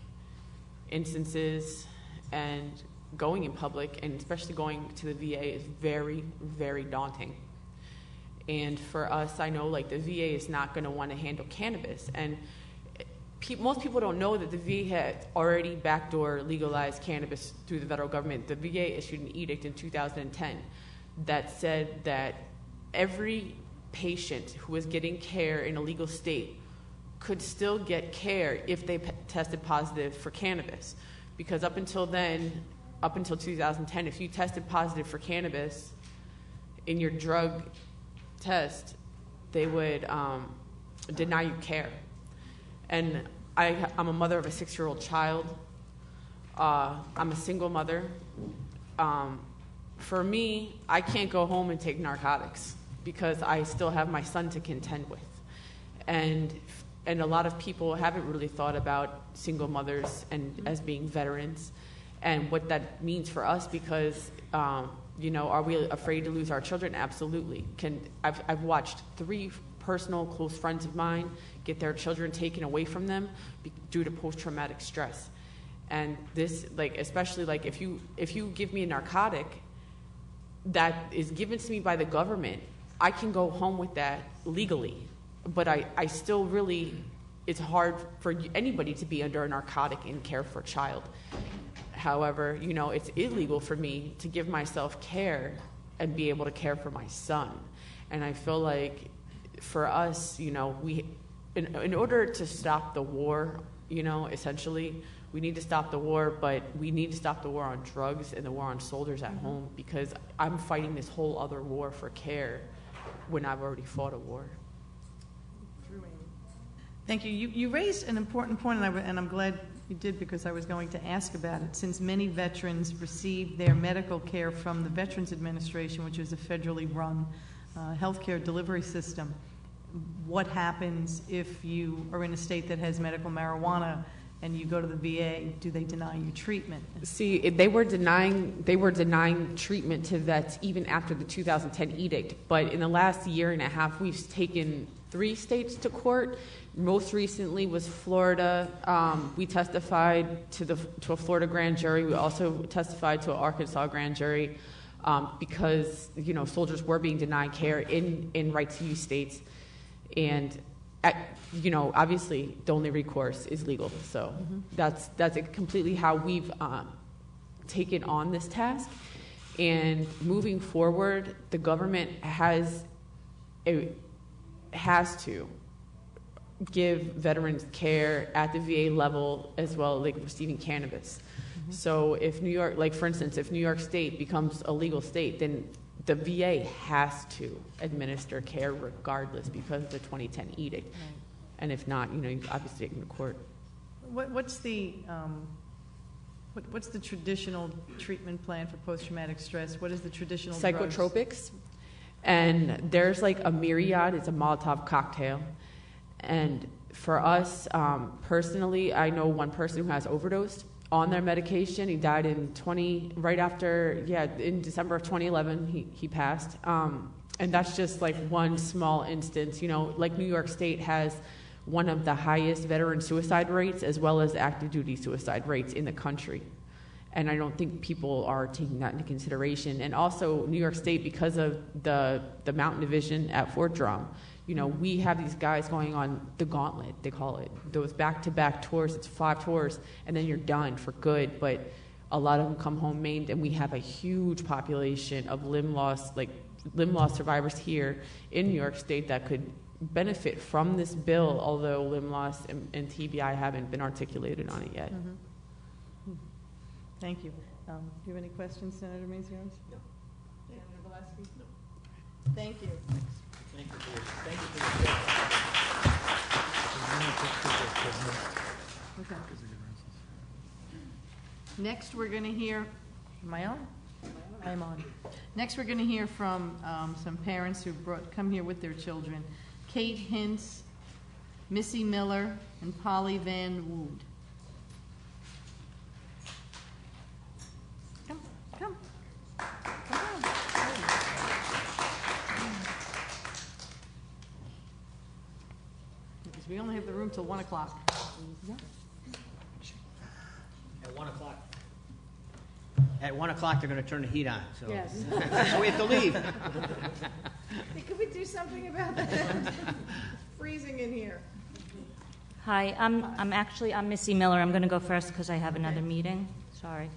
instances, and going in public, and especially going to the V A, is very, very daunting. And for us, I know like the V A is not going to want to handle cannabis, and pe- most people don't know that the V A had already backdoor legalized cannabis through the federal government. The V A issued an edict in two thousand ten that said that every patient who was getting care in a legal state could still get care if they p- tested positive for cannabis. Because up until then, up until two thousand ten, if you tested positive for cannabis in your drug test, they would um, deny you care. And I, I'm a mother of a six-year-old child. Uh, I'm a single mother. Um, for me, I can't go home and take narcotics because I still have my son to contend with. And and a lot of people haven't really thought about single mothers and as being veterans and what that means for us, because um, you know, are we afraid to lose our children? Absolutely. Can I've I've watched three personal close friends of mine get their children taken away from them be, due to post-traumatic stress. And this, like, especially like if you if you give me a narcotic that is given to me by the government, I can go home with that legally. But I, I still really, it's hard for anybody to be under a narcotic and care for a child. However, you know, it's illegal for me to give myself care and be able to care for my son. And I feel like for us, you know, we, in, in order to stop the war, you know, essentially, we need to stop the war, but we need to stop the war on drugs and the war on soldiers at mm-hmm. home, because I'm fighting this whole other war for care when I've already fought a war. Thank you. You, you raised an important point, and, I, and I'm glad you did, because I was going to ask about it. Since many veterans receive their medical care from the Veterans Administration, which is a federally run uh, healthcare delivery system, what happens if you are in a state that has medical marijuana and you go to the V A? Do they deny you treatment? See, they were denying they were denying treatment to vets even after the two thousand ten edict. But in the last year and a half, we've taken three states to court. Most recently was Florida. Um, we testified to the to a Florida grand jury. We also testified to an Arkansas grand jury um, because you know soldiers were being denied care in in right to use states, and at, you know obviously the only recourse is legal. So mm-hmm. that's that's completely how we've um, taken on this task. And moving forward, the government has a, has to give veterans care at the V A level as well, like receiving cannabis. Mm-hmm. So if New York, like for instance, if New York State becomes a legal state, then the V A has to administer care regardless because of the twenty ten edict. Right. And if not, you know, you obviously take them to court. What, what's the um, what, what's the traditional treatment plan for post-traumatic stress? What is the traditional psychotropics? Drugs? And there's like a myriad. It's a Molotov cocktail. And for us, um, personally, I know one person who has overdosed on their medication. He died in twenty, right after, yeah, in December of twenty eleven, he, he passed. Um, and that's just like one small instance. You know, like New York State has one of the highest veteran suicide rates as well as active duty suicide rates in the country. And I don't think people are taking that into consideration. And also New York State, because of the, the Mountain Division at Fort Drum, you know, we have these guys going on the gauntlet, they call it. Those back-to-back tours, it's five tours, and then you're done for good. But a lot of them come home maimed, and we have a huge population of limb loss, like limb loss survivors here in New York State that could benefit from this bill, although limb loss and, and T B I haven't been articulated on it yet. Mm-hmm. Thank you. Um, do you have any questions, Senator Maziarz? No. Senator Valesky? No. Thank you. Thank you for your, thank you for your Okay. Next, we're going to hear. Am I on? I am on. Next, we're going to hear from um, some parents who brought come here with their children: Kate Hintz, Missy Miller, and Polly Van Wood. Come, come, come on. Because we only have the room till one o'clock. At one o'clock. At one o'clock, they're going to turn the heat on. So, Yes. so we have to leave. Hey, could we do something about that? Freezing in here. Hi, I'm, I'm actually, I'm Missy Miller. I'm going to go first because I have another meeting. Sorry.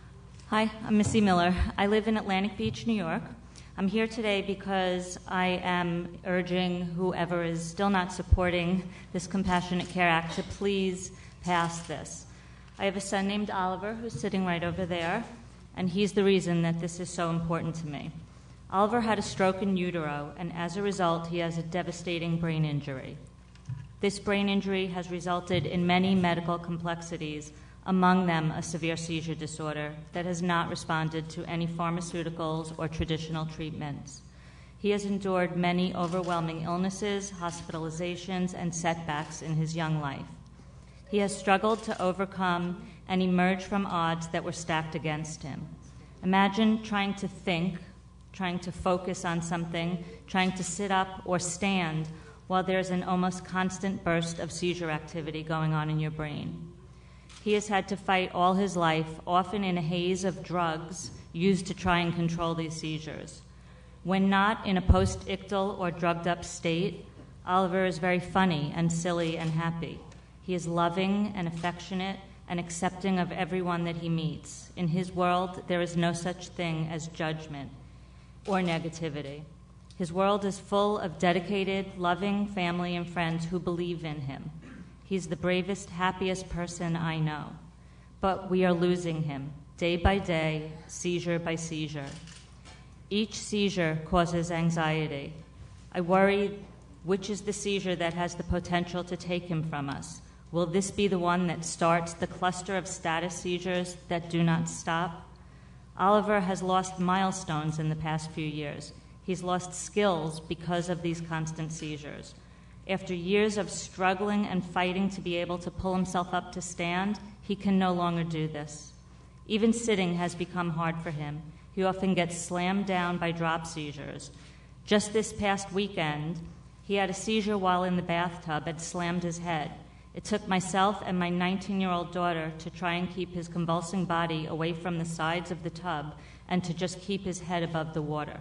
Hi, I'm Missy Miller. I live in Atlantic Beach, New York. I'm here today because I am urging whoever is still not supporting this Compassionate Care Act to please pass this. I have a son named Oliver who's sitting right over there, and he's the reason that this is so important to me. Oliver had a stroke in utero, and as a result, he has a devastating brain injury. This brain injury has resulted in many medical complexities, among them a severe seizure disorder that has not responded to any pharmaceuticals or traditional treatments. He has endured many overwhelming illnesses, hospitalizations, and setbacks in his young life. He has struggled to overcome and emerge from odds that were stacked against him. Imagine trying to think, trying to focus on something, trying to sit up or stand while there's an almost constant burst of seizure activity going on in your brain. He has had to fight all his life, often in a haze of drugs used to try and control these seizures. When not in a post-ictal or drugged-up state, Oliver is very funny and silly and happy. He is loving and affectionate and accepting of everyone that he meets. In his world, there is no such thing as judgment or negativity. His world is full of dedicated, loving family and friends who believe in him. He's the bravest, happiest person I know. But we are losing him, day by day, seizure by seizure. Each seizure causes anxiety. I worry which is the seizure that has the potential to take him from us. Will this be the one that starts the cluster of status seizures that do not stop? Oliver has lost milestones in the past few years. He's lost skills because of these constant seizures. After years of struggling and fighting to be able to pull himself up to stand, he can no longer do this. Even sitting has become hard for him. He often gets slammed down by drop seizures. Just this past weekend, he had a seizure while in the bathtub and slammed his head. It took myself and my nineteen-year-old daughter to try and keep his convulsing body away from the sides of the tub and to just keep his head above the water.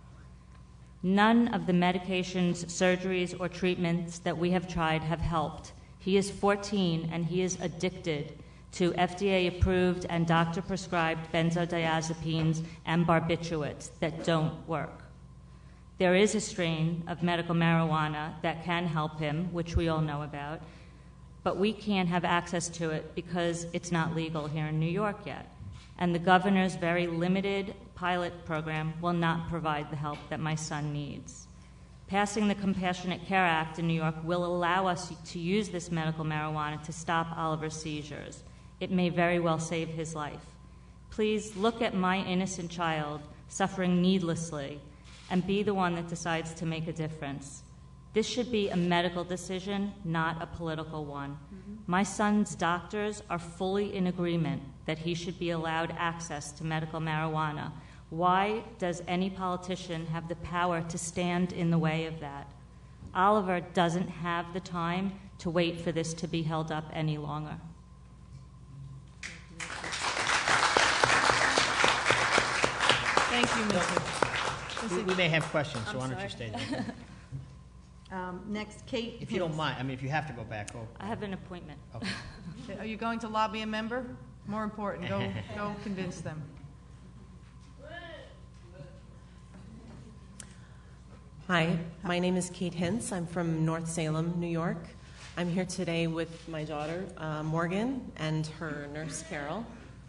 None of the medications, surgeries, or treatments that we have tried have helped. He is fourteen and he is addicted to F D A-approved and doctor-prescribed benzodiazepines and barbiturates that don't work. There is a strain of medical marijuana that can help him, which we all know about, but we can't have access to it because it's not legal here in New York yet. And the governor's very limited pilot program will not provide the help that my son needs. Passing the Compassionate Care Act in New York will allow us to use this medical marijuana to stop Oliver's seizures. It may very well save his life. Please look at my innocent child suffering needlessly and be the one that decides to make a difference. This should be a medical decision, not a political one. Mm-hmm. My son's doctors are fully in agreement that he should be allowed access to medical marijuana. Why does any politician have the power to stand in the way of that? Oliver doesn't have the time to wait for this to be held up any longer. Thank you, Missus We, we may have questions, so I'm why don't you sorry. stay there? Um, next, Kate. If you don't Hintz. mind, I mean, if you have to go back, go. I have an appointment. Okay. Are you going to lobby a member? More important, go, go convince them. Hi, my name is Kate Hintz. I'm from North Salem, New York. I'm here today with my daughter, uh, Morgan, and her nurse, Carol.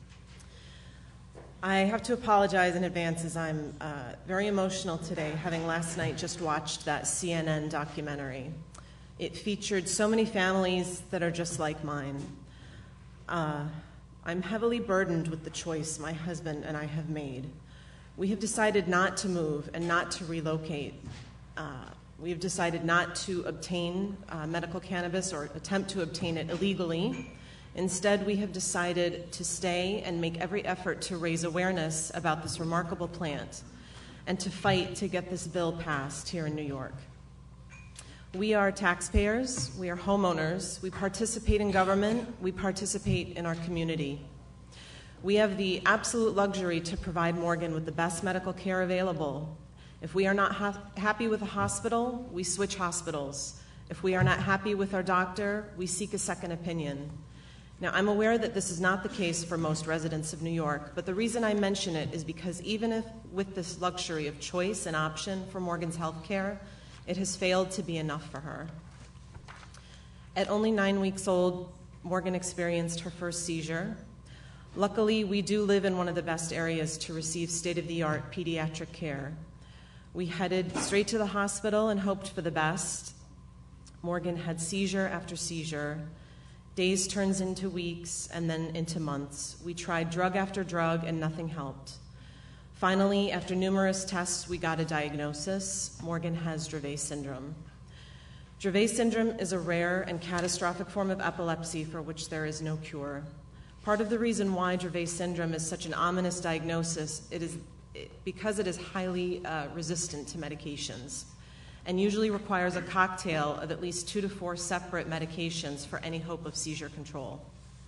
I have to apologize in advance as I'm uh, very emotional today, having last night just watched that C N N documentary. It featured so many families that are just like mine. Uh, I'm heavily burdened with the choice my husband and I have made. We have decided not to move and not to relocate. Uh, we have decided not to obtain uh, medical cannabis or attempt to obtain it illegally. Instead, we have decided to stay and make every effort to raise awareness about this remarkable plant and to fight to get this bill passed here in New York. We are taxpayers, we are homeowners, we participate in government, we participate in our community. We have the absolute luxury to provide Morgan with the best medical care available. If we are not ha- happy with a hospital, we switch hospitals. If we are not happy with our doctor, we seek a second opinion. Now, I'm aware that this is not the case for most residents of New York, but the reason I mention it is because even if with this luxury of choice and option for Morgan's health care, it has failed to be enough for her. At only nine weeks old, Morgan experienced her first seizure. Luckily, we do live in one of the best areas to receive state-of-the-art pediatric care. We headed straight to the hospital and hoped for the best. Morgan had seizure after seizure. Days turns into weeks and then into months. We tried drug after drug and nothing helped. Finally, after numerous tests, we got a diagnosis. Morgan has Dravet syndrome. Dravet syndrome is a rare and catastrophic form of epilepsy for which there is no cure. Part of the reason why Dravet syndrome is such an ominous diagnosis it is because it is highly uh, resistant to medications and usually requires a cocktail of at least two to four separate medications for any hope of seizure control.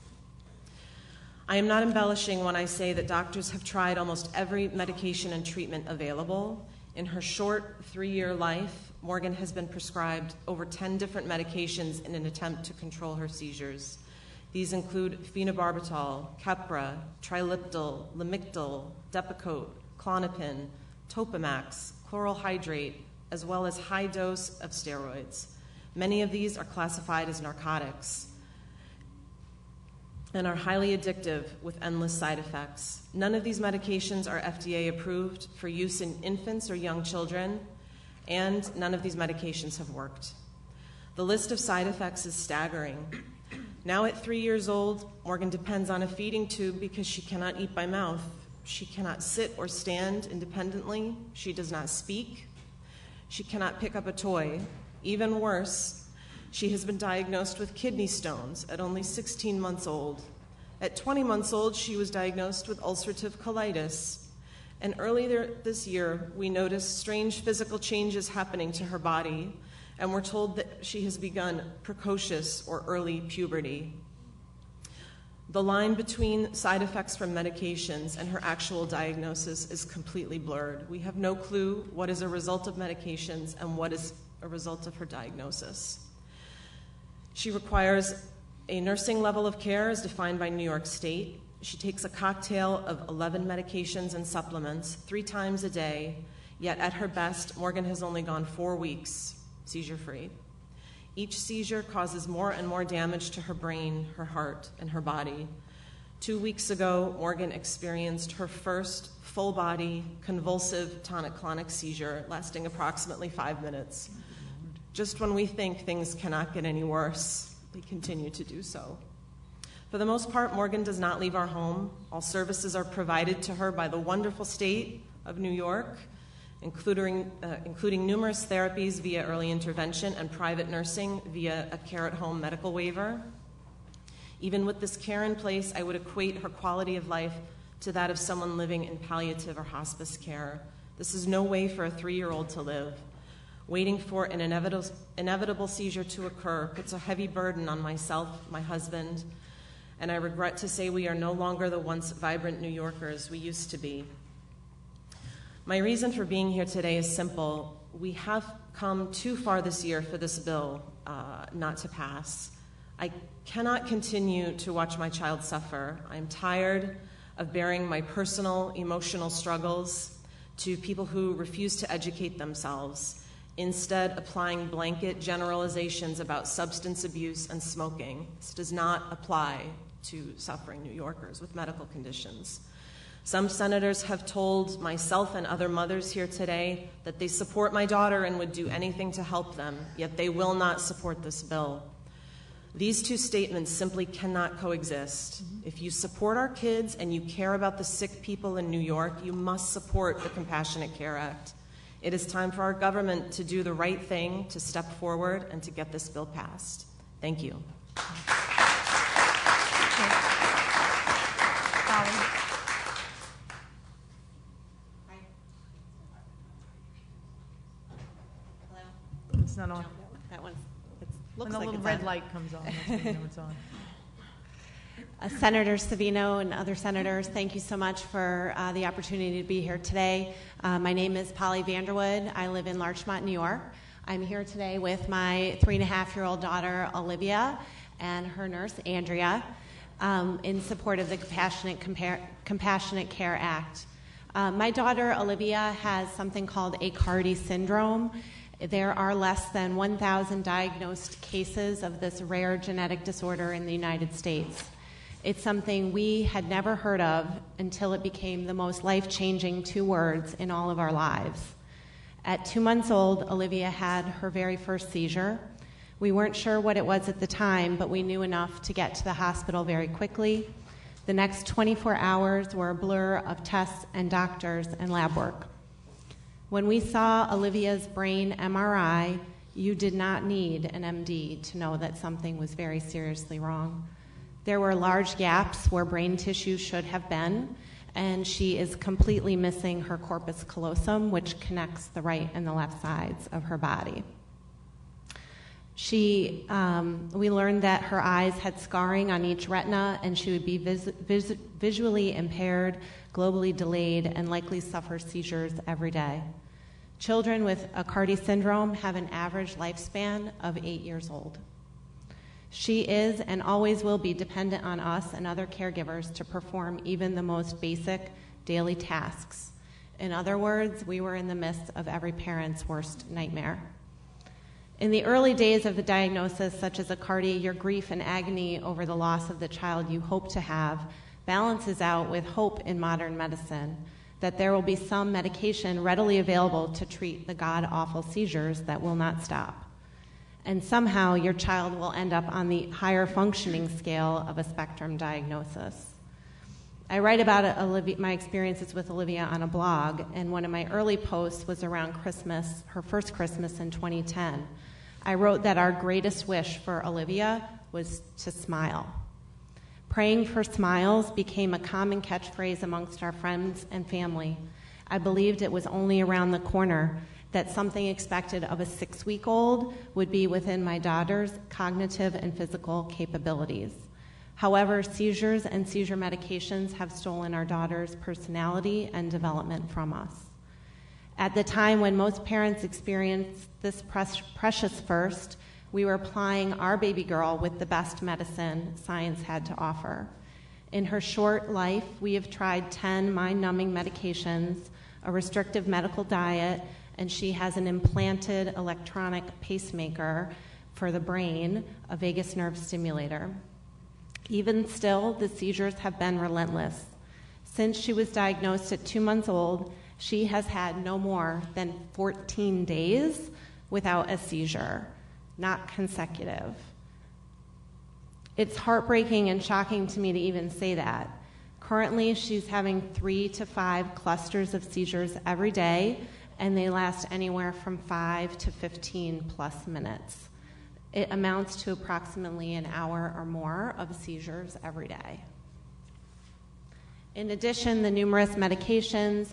I am not embellishing when I say that doctors have tried almost every medication and treatment available. In her short three-year life, Morgan has been prescribed over ten different medications in an attempt to control her seizures. These include phenobarbital, Keppra, Triliptal, Lamictal, Depakote, Klonopin, Topamax, chloral hydrate, as well as high dose of steroids. Many of these are classified as narcotics and are highly addictive with endless side effects. None of these medications are F D A approved for use in infants or young children, and none of these medications have worked. The list of side effects is staggering. Now at three years old, Morgan depends on a feeding tube because she cannot eat by mouth. She cannot sit or stand independently. She does not speak. She cannot pick up a toy. Even worse, she has been diagnosed with kidney stones at only sixteen months old. At twenty months old, she was diagnosed with ulcerative colitis. And earlier this year, we noticed strange physical changes happening to her body, and we're told that she has begun precocious or early puberty. The line between side effects from medications and her actual diagnosis is completely blurred. We have no clue what is a result of medications and what is a result of her diagnosis. She requires a nursing level of care as defined by New York State. She takes a cocktail of eleven medications and supplements three times a day, yet at her best, Morgan has only gone four weeks seizure-free. Each seizure causes more and more damage to her brain, her heart, and her body. Two weeks ago, Morgan experienced her first full-body convulsive tonic-clonic seizure lasting approximately five minutes. Just when we think things cannot get any worse, they continue to do so. For the most part, Morgan does not leave our home. All services are provided to her by the wonderful state of New York, including, uh, including numerous therapies via early intervention and private nursing via a care-at-home medical waiver. Even with this care in place, I would equate her quality of life to that of someone living in palliative or hospice care. This is no way for a three-year-old to live. Waiting for an inevitable, inevitable seizure to occur puts a heavy burden on myself, my husband, and I regret to say we are no longer the once vibrant New Yorkers we used to be. My reason for being here today is simple. We have come too far this year for this bill uh, not to pass. I cannot continue to watch my child suffer. I'm tired of bearing my personal, emotional struggles to people who refuse to educate themselves, instead applying blanket generalizations about substance abuse and smoking. This does not apply to suffering New Yorkers with medical conditions. Some senators have told myself and other mothers here today that they support my daughter and would do anything to help them, yet they will not support this bill. These two statements simply cannot coexist. If you support our kids and you care about the sick people in New York, you must support the Compassionate Care Act. It is time for our government to do the right thing, to step forward, and to get this bill passed. Thank you. It's not on. That one. It When looks the like little it's red on. light comes on, that's when you know it's on. Uh, Senator Savino and other senators, thank you so much for uh, the opportunity to be here today. Uh, my name is Polly Vanderwood. I live in Larchmont, New York. I'm here today with my three and a half year old daughter, Olivia, and her nurse, Andrea, um, in support of the Compassionate, Compar- Compassionate Care Act. Uh, my daughter, Olivia, has something called Aicardi syndrome. There are less than one thousand diagnosed cases of this rare genetic disorder in the United States. It's something we had never heard of until it became the most life-changing two words in all of our lives. At two months old, Olivia had her very first seizure. We weren't sure what it was at the time, but we knew enough to get to the hospital very quickly. The next twenty-four hours were a blur of tests and doctors and lab work. When we saw Olivia's brain M R I, you did not need an M D to know that something was very seriously wrong. There were large gaps where brain tissue should have been, and she is completely missing her corpus callosum, which connects the right and the left sides of her body. She, um, we learned that her eyes had scarring on each retina, and she would be vis- vis- visually impaired, globally delayed, and likely suffer seizures every day. Children with Aicardi syndrome have an average lifespan of eight years old. She is and always will be dependent on us and other caregivers to perform even the most basic daily tasks. In other words, we were in the midst of every parent's worst nightmare. In the early days of the diagnosis, such as Aicardi, your grief and agony over the loss of the child you hope to have balances out with hope in modern medicine that there will be some medication readily available to treat the god-awful seizures that will not stop. And somehow your child will end up on the higher functioning scale of a spectrum diagnosis. I write about Olivia, my experiences with Olivia on a blog, and one of my early posts was around Christmas, her first Christmas in twenty ten. I wrote that our greatest wish for Olivia was to smile. Praying for smiles became a common catchphrase amongst our friends and family. I believed it was only around the corner that something expected of a six-week-old would be within my daughter's cognitive and physical capabilities. However, seizures and seizure medications have stolen our daughter's personality and development from us. At the time when most parents experienced this precious first, we were applying our baby girl with the best medicine science had to offer. In her short life, we have tried ten mind-numbing medications, a restrictive medical diet, and she has an implanted electronic pacemaker for the brain, a vagus nerve stimulator. Even still, the seizures have been relentless. Since she was diagnosed at two months old, she has had no more than fourteen days without a seizure, not consecutive. It's heartbreaking and shocking to me to even say that. Currently, she's having three to five clusters of seizures every day, and they last anywhere from five to fifteen plus minutes. It amounts to approximately an hour or more of seizures every day. In addition, the numerous medications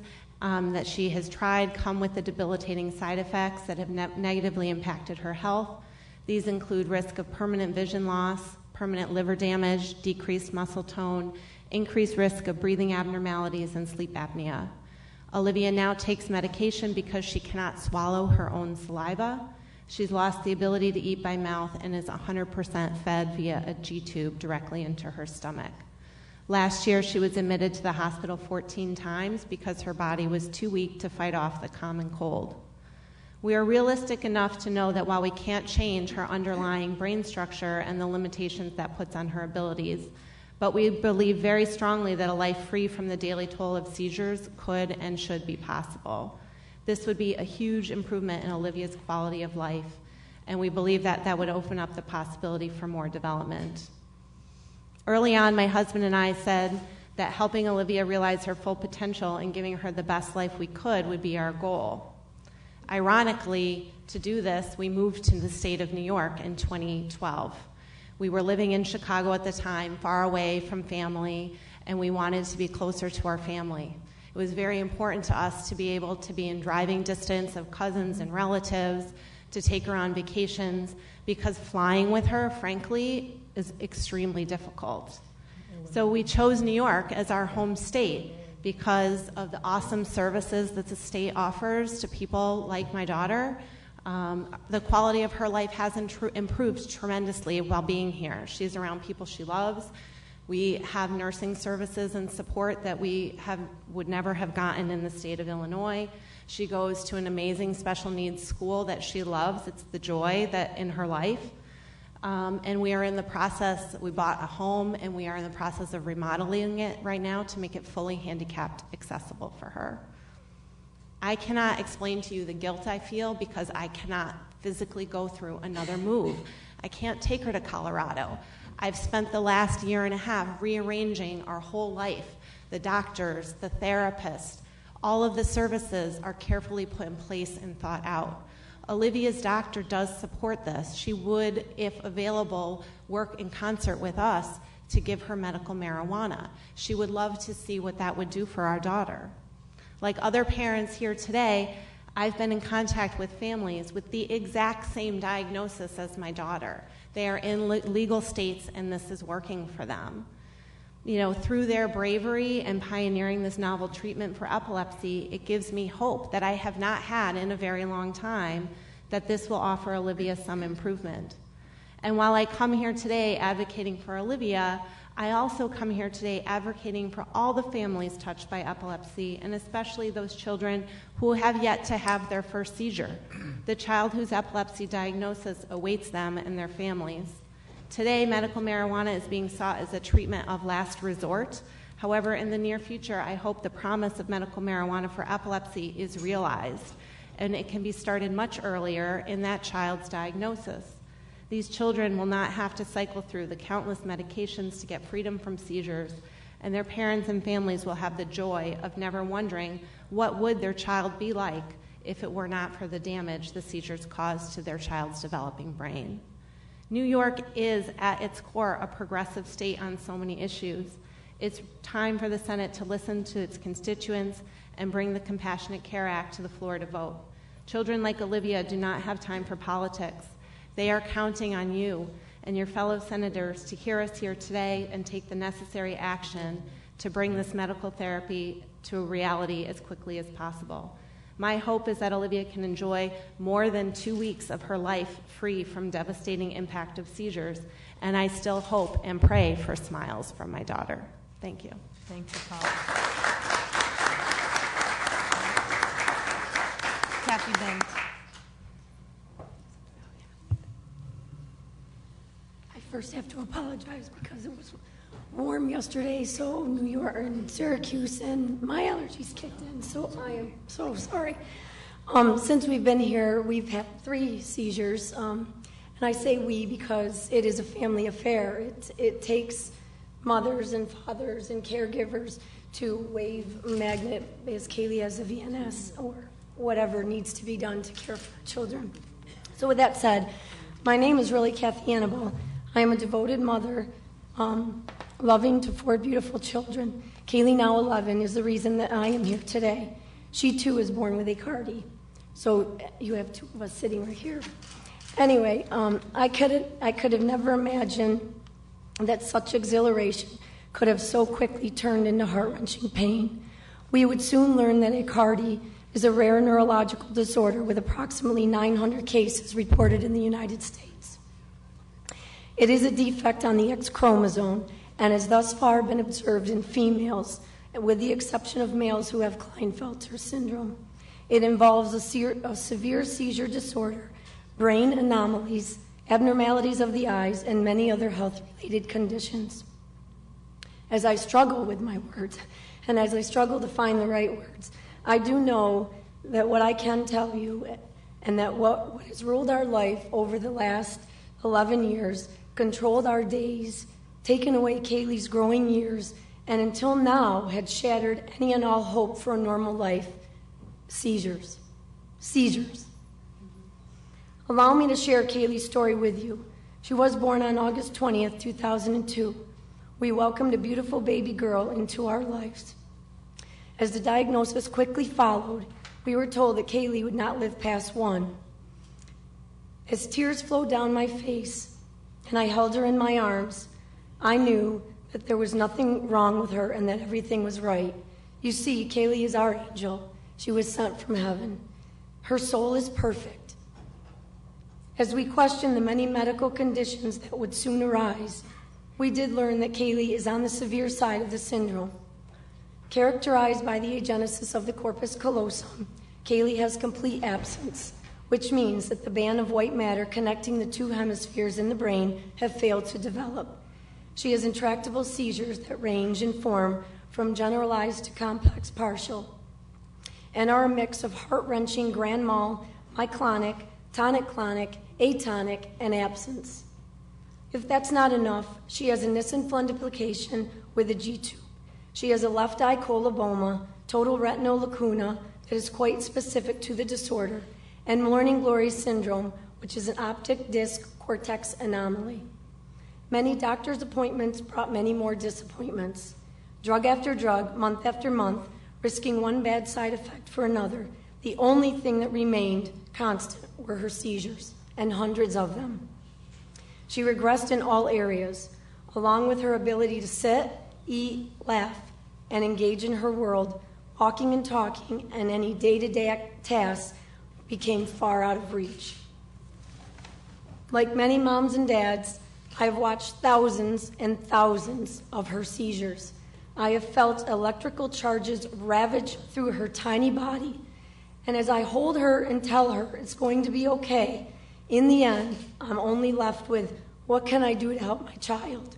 um, that she has tried come with the debilitating side effects that have ne- negatively impacted her health. These include risk of permanent vision loss, permanent liver damage, decreased muscle tone, increased risk of breathing abnormalities, and sleep apnea. Olivia now takes medication because she cannot swallow her own saliva. She's lost the ability to eat by mouth and is one hundred percent fed via a G-tube directly into her stomach. Last year, she was admitted to the hospital fourteen times because her body was too weak to fight off the common cold. We are realistic enough to know that while we can't change her underlying brain structure and the limitations that puts on her abilities, but we believe very strongly that a life free from the daily toll of seizures could and should be possible. This would be a huge improvement in Olivia's quality of life, and we believe that that would open up the possibility for more development. Early on, my husband and I said that helping Olivia realize her full potential and giving her the best life we could would be our goal. Ironically, to do this, we moved to the state of New York in twenty twelve. We were living in Chicago at the time, far away from family, and we wanted to be closer to our family. It was very important to us to be able to be in driving distance of cousins and relatives, to take her on vacations, because flying with her, frankly, is extremely difficult. So we chose New York as our home state because of the awesome services that the state offers to people like my daughter. Um, the quality of her life has intru- improved tremendously while being here. She's around people she loves. We have nursing services and support that we have, would never have gotten in the state of Illinois. She goes to an amazing special needs school that she loves. It's the joy that in her life. Um, and we are in the process, we bought a home, and we are in the process of remodeling it right now to make it fully handicapped accessible for her. I cannot explain to you the guilt I feel because I cannot physically go through another move. I can't take her to Colorado. I've spent the last year and a half rearranging our whole life. The doctors, the therapists, all of the services are carefully put in place and thought out. Olivia's doctor does support this. She would, if available, work in concert with us to give her medical marijuana. She would love to see what that would do for our daughter. Like other parents here today, I've been in contact with families with the exact same diagnosis as my daughter. They are in le- legal states, and this is working for them. You know, through their bravery and pioneering this novel treatment for epilepsy, it gives me hope that I have not had in a very long time that this will offer Olivia some improvement. And while I come here today advocating for Olivia, I also come here today advocating for all the families touched by epilepsy, and especially those children who have yet to have their first seizure, the child whose epilepsy diagnosis awaits them and their families. Today, medical marijuana is being sought as a treatment of last resort. However, in the near future, I hope the promise of medical marijuana for epilepsy is realized, and it can be started much earlier in that child's diagnosis. These children will not have to cycle through the countless medications to get freedom from seizures, and their parents and families will have the joy of never wondering what would their child be like if it were not for the damage the seizures caused to their child's developing brain. New York is, at its core, a progressive state on so many issues. It's time for the Senate to listen to its constituents and bring the Compassionate Care Act to the floor to vote. Children like Olivia do not have time for politics. They are counting on you and your fellow senators to hear us here today and take the necessary action to bring this medical therapy to a reality as quickly as possible. My hope is that Olivia can enjoy more than two weeks of her life free from devastating impact of seizures, and I still hope and pray for smiles from my daughter. Thank you. Thank you, Paula. Kathy Bent. I first have to apologize because it was warm yesterday, so New York and Syracuse, and my allergies kicked in, so I am so sorry. Um, since we've been here, we've had three seizures, um, and I say we because it is a family affair. It, it takes mothers and fathers and caregivers to wave magnet, as Kaylee has a V N S, or whatever needs to be done to care for children. So with that said, my name is really Kathy Annabelle. I am a devoted mother, um, loving to four beautiful children. Kaylee, now eleven, is the reason that I am here today. She too is born with acardie. So you have two of us sitting right here. Anyway, um, I could I could have never imagined that such exhilaration could have so quickly turned into heart-wrenching pain. We would soon learn that acardie is a rare neurological disorder with approximately nine hundred cases reported in the United States. It is a defect on the X chromosome and has thus far been observed in females, with the exception of males who have Klinefelter syndrome. It involves a, se- a severe seizure disorder, brain anomalies, abnormalities of the eyes, and many other health-related conditions. As I struggle with my words, and as I struggle to find the right words, I do know that what I can tell you, and that what, what has ruled our life over the last eleven years, controlled our days, taken away Kaylee's growing years, and until now had shattered any and all hope for a normal life, seizures. Seizures. Allow me to share Kaylee's story with you. She was born on August twentieth, two thousand two. We welcomed a beautiful baby girl into our lives. As the diagnosis quickly followed, we were told that Kaylee would not live past one. As tears flowed down my face and I held her in my arms, I knew that there was nothing wrong with her and that everything was right. You see, Kaylee is our angel. She was sent from heaven. Her soul is perfect. As we questioned the many medical conditions that would soon arise, we did learn that Kaylee is on the severe side of the syndrome. Characterized by the agenesis of the corpus callosum, Kaylee has complete absence, which means that the band of white matter connecting the two hemispheres in the brain have failed to develop. She has intractable seizures that range in form from generalized to complex partial, and are a mix of heart-wrenching grand mal, myclonic, tonic-clonic, atonic, and absence. If that's not enough, she has a Nissen fundiplication with a G-tube. She has a left eye coloboma, total retinal lacuna that is quite specific to the disorder, and morning glory syndrome, which is an optic disc cortex anomaly. Many doctor's appointments brought many more disappointments. Drug after drug, month after month, risking one bad side effect for another. The only thing that remained constant were her seizures, and hundreds of them. She regressed in all areas, along with her ability to sit, eat, laugh, and engage in her world. Walking and talking and any day-to-day tasks became far out of reach. Like many moms and dads, I have watched thousands and thousands of her seizures. I have felt electrical charges ravage through her tiny body, and as I hold her and tell her it's going to be okay, in the end, I'm only left with, what can I do to help my child?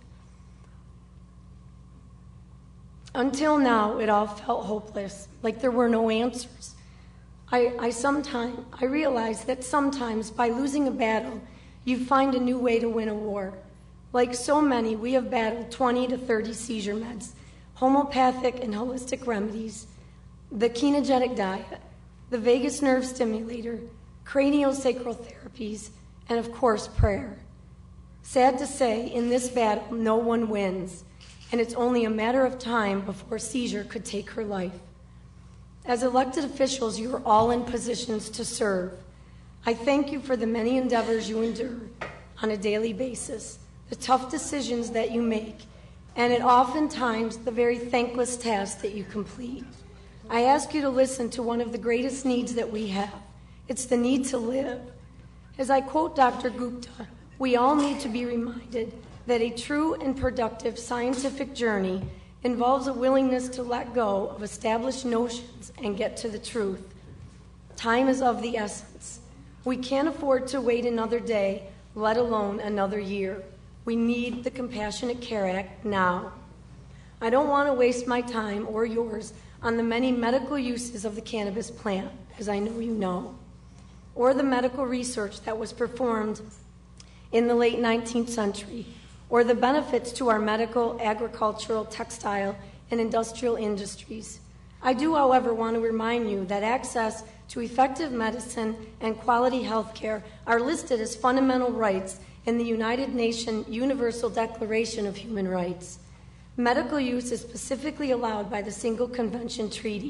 Until now, it all felt hopeless, like there were no answers. I, I sometimes, I realized that sometimes by losing a battle, you find a new way to win a war. Like so many, we have battled twenty to thirty seizure meds, homeopathic and holistic remedies, the ketogenic diet, the vagus nerve stimulator, craniosacral therapies, and of course, prayer. Sad to say, in this battle, no one wins, and it's only a matter of time before a seizure could take her life. As elected officials, you are all in positions to serve. I thank you for the many endeavors you endure on a daily basis, the tough decisions that you make, and at oftentimes the very thankless tasks that you complete. I ask you to listen to one of the greatest needs that we have. It's the need to live. As I quote Doctor Gupta, we all need to be reminded that a true and productive scientific journey involves a willingness to let go of established notions and get to the truth. Time is of the essence. We can't afford to wait another day, let alone another year. We need the Compassionate Care Act now. I don't want to waste my time or yours on the many medical uses of the cannabis plant, as I know you know, or the medical research that was performed in the late nineteenth century, or the benefits to our medical, agricultural, textile, and industrial industries. I do, however, want to remind you that access to effective medicine and quality health care are listed as fundamental rights in the United Nations Universal Declaration of Human Rights. Medical use is specifically allowed by the Single Convention Treaty.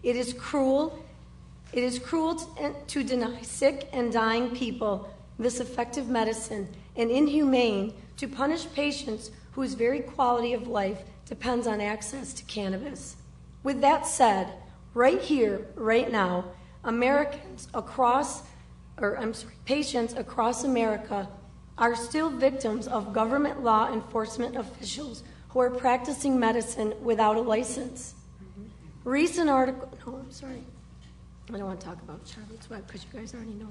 It is cruel. It is cruel to, to deny sick and dying people this effective medicine, and inhumane to punish patients whose very quality of life depends on access to cannabis. With that said, right here, right now, Americans across, or I'm sorry, patients across America are still victims of government law enforcement officials who are practicing medicine without a license. Mm-hmm. Recent article, no, I'm sorry. I don't want to talk about Charlotte's Web because you guys already know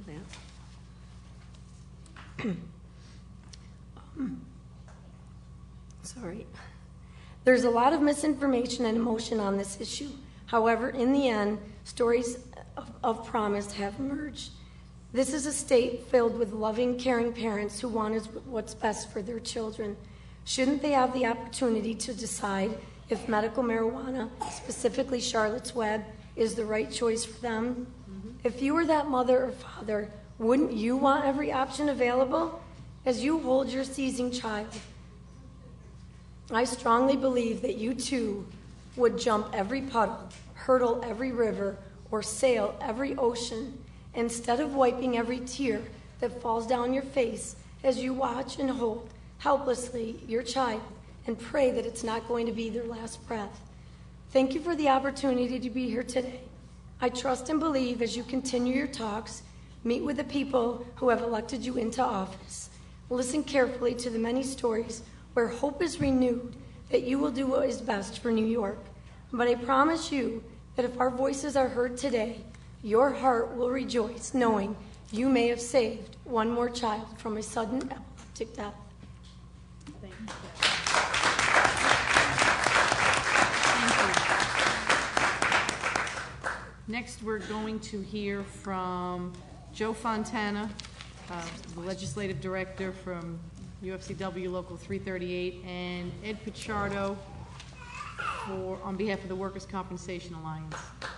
that. um, sorry. There's a lot of misinformation and emotion on this issue. However, in the end, stories of, of promise have emerged. This is a state filled with loving, caring parents who want what's best for their children. Shouldn't they have the opportunity to decide if medical marijuana, specifically Charlotte's Web, is the right choice for them? Mm-hmm. If you were that mother or father, wouldn't you want every option available as you hold your seizing child? I strongly believe that you too would jump every puddle, hurdle every river, or sail every ocean instead of wiping every tear that falls down your face as you watch and hold helplessly your child and pray that it's not going to be their last breath. Thank you for the opportunity to be here today. I trust and believe as you continue your talks, meet with the people who have elected you into office. Listen carefully to the many stories where hope is renewed that you will do what is best for New York. But I promise you that if our voices are heard today, your heart will rejoice knowing you may have saved one more child from a sudden epileptic death. Thank you. Next, we're going to hear from Joe Fontana, uh, the legislative director from U F C W Local three thirty-eight, and Ed Pichardo for, on behalf of the Workers' Compensation Alliance.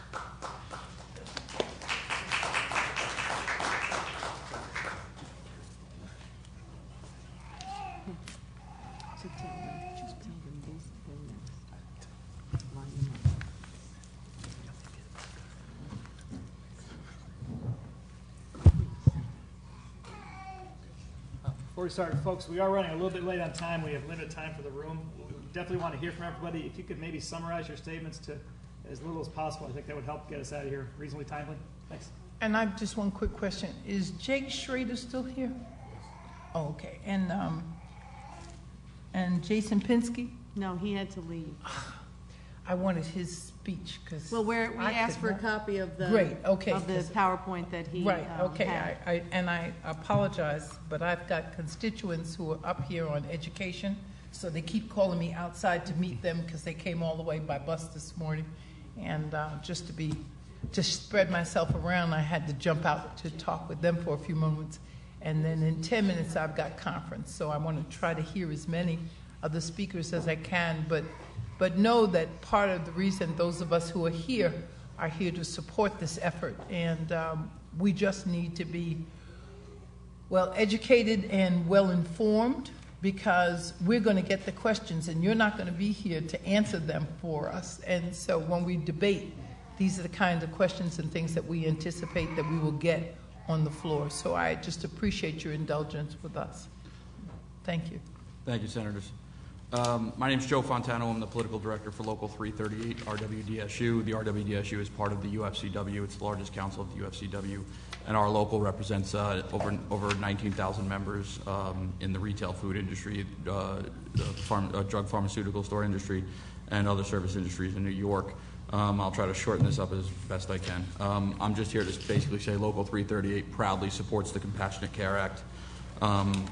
Before we start, folks, we are running a little bit late on time. We have limited time for the room. We definitely want to hear from everybody. If you could maybe summarize your statements to as little as possible, I think that would help get us out of here reasonably timely. Thanks. And I have just one quick question. Is Jake Schrader still here? Oh, okay. And um, and Jason Pinsky? No, he had to leave. I wanted his speech because well, we're, we I asked for not. a copy of the Great, okay, of the PowerPoint that he right. Um, okay, had. I, I, and I apologize, but I've got constituents who are up here on education, so they keep calling me outside to meet them because they came all the way by bus this morning, and uh, just to be to spread myself around, I had to jump out to talk with them for a few moments, and then in ten minutes I've got conference, so I want to try to hear as many of the speakers as I can, but. But know that part of the reason those of us who are here are here to support this effort. And um, we just need to be well educated and well informed because we're going to get the questions and you're not going to be here to answer them for us. And so when we debate, these are the kinds of questions and things that we anticipate that we will get on the floor. So I just appreciate your indulgence with us. Thank you. Thank you, Senators. Um, my name is Joe Fontano. I'm the political director for Local three thirty-eight, R W D S U. The R W D S U is part of the U F C W. It's the largest council of the U F C W. And our local represents uh, over over nineteen thousand members um, in the retail food industry, uh, the farm, uh, drug pharmaceutical store industry, and other service industries in New York. Um, I'll try to shorten this up as best I can. Um, I'm just here to basically say Local three thirty-eight proudly supports the Compassionate Care Act. Um,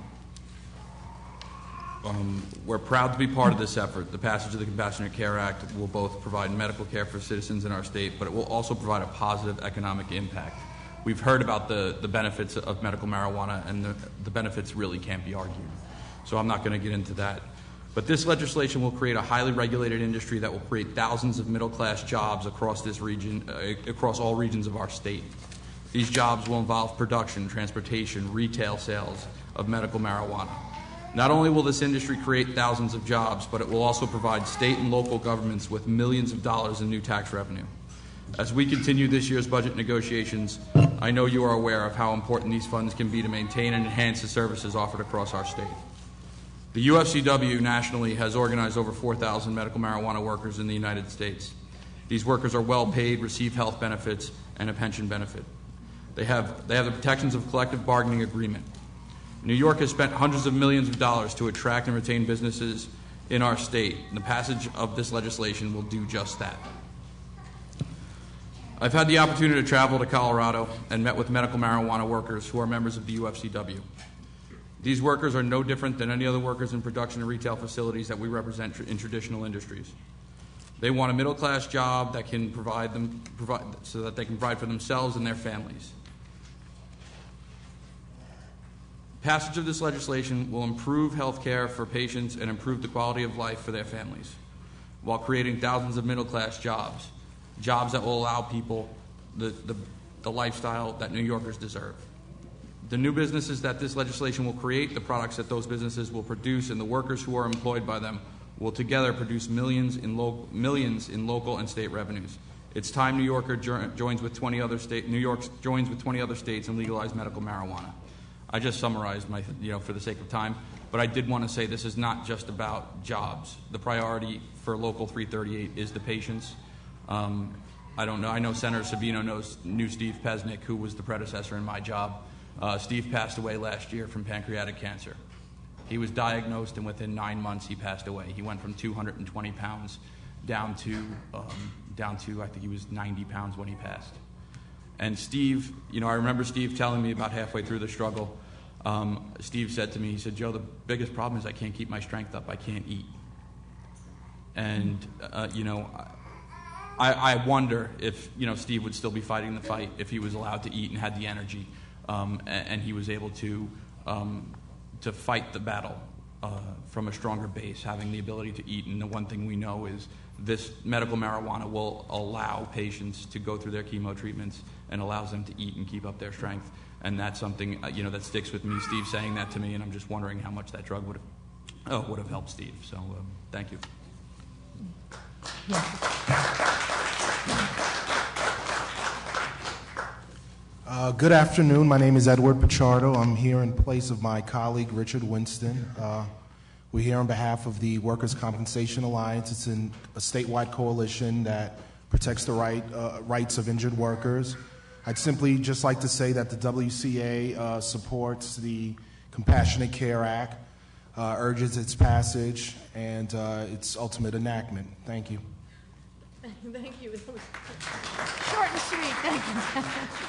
Um, we're proud to be part of this effort. The passage of the Compassionate Care Act will both provide medical care for citizens in our state, but it will also provide a positive economic impact. We've heard about the, the benefits of medical marijuana, and the, the benefits really can't be argued. So I'm not going to get into that. But this legislation will create a highly regulated industry that will create thousands of middle-class jobs across this region, uh, across all regions of our state. These jobs will involve production, transportation, retail sales of medical marijuana. Not only will this industry create thousands of jobs, but it will also provide state and local governments with millions of dollars in new tax revenue. As we continue this year's budget negotiations, I know you are aware of how important these funds can be to maintain and enhance the services offered across our state. The U F C W nationally has organized over four thousand medical marijuana workers in the United States. These workers are well paid, receive health benefits, and a pension benefit. They have, they have the protections of collective bargaining agreement. New York has spent hundreds of millions of dollars to attract and retain businesses in our state, and the passage of this legislation will do just that. I've had the opportunity to travel to Colorado and met with medical marijuana workers who are members of the U F C W. These workers are no different than any other workers in production and retail facilities that we represent in traditional industries. They want a middle-class job that can provide them, provide, so that they can provide for themselves and their families. Passage of this legislation will improve health care for patients and improve the quality of life for their families, while creating thousands of middle-class jobs, jobs that will allow people the, the, the lifestyle that New Yorkers deserve. The new businesses that this legislation will create, the products that those businesses will produce, and the workers who are employed by them will together produce millions in, lo millions in local and state revenues. It's time New Yorker jo joins with twenty other state New York joins with twenty other states and legalize medical marijuana. I just summarized my, you know, for the sake of time, but I did want to say this is not just about jobs. The priority for Local three thirty-eight is the patients. Um, I don't know. I know Senator Savino knows knew Steve Pesnick, who was the predecessor in my job. Uh, Steve passed away last year from pancreatic cancer. He was diagnosed, and within nine months, he passed away. He went from two hundred twenty pounds down to um, down to I think he was ninety pounds when he passed. And Steve, you know, I remember Steve telling me about halfway through the struggle. Um, Steve said to me, he said, "Joe, the biggest problem is I can't keep my strength up. I can't eat." And uh, you know, I, I wonder if you know Steve would still be fighting the fight if he was allowed to eat and had the energy, um, and, and he was able to um, to fight the battle uh, from a stronger base, having the ability to eat. And the one thing we know is this medical marijuana will allow patients to go through their chemo treatments and allows them to eat and keep up their strength. And that's something uh, you know that sticks with me. Steve saying that to me, and I'm just wondering how much that drug would have oh, would have helped Steve. So um, thank you. Uh, good afternoon. My name is Edward Pichardo. I'm here in place of my colleague Richard Winston. Uh, we're here on behalf of the Workers' Compensation Alliance. It's an, a statewide coalition that protects the right, uh, rights of injured workers. I'd simply just like to say that the W C A uh, supports the Compassionate Care Act, uh, urges its passage, and uh, its ultimate enactment. Thank you. Thank you. That was short and sweet. Thank you.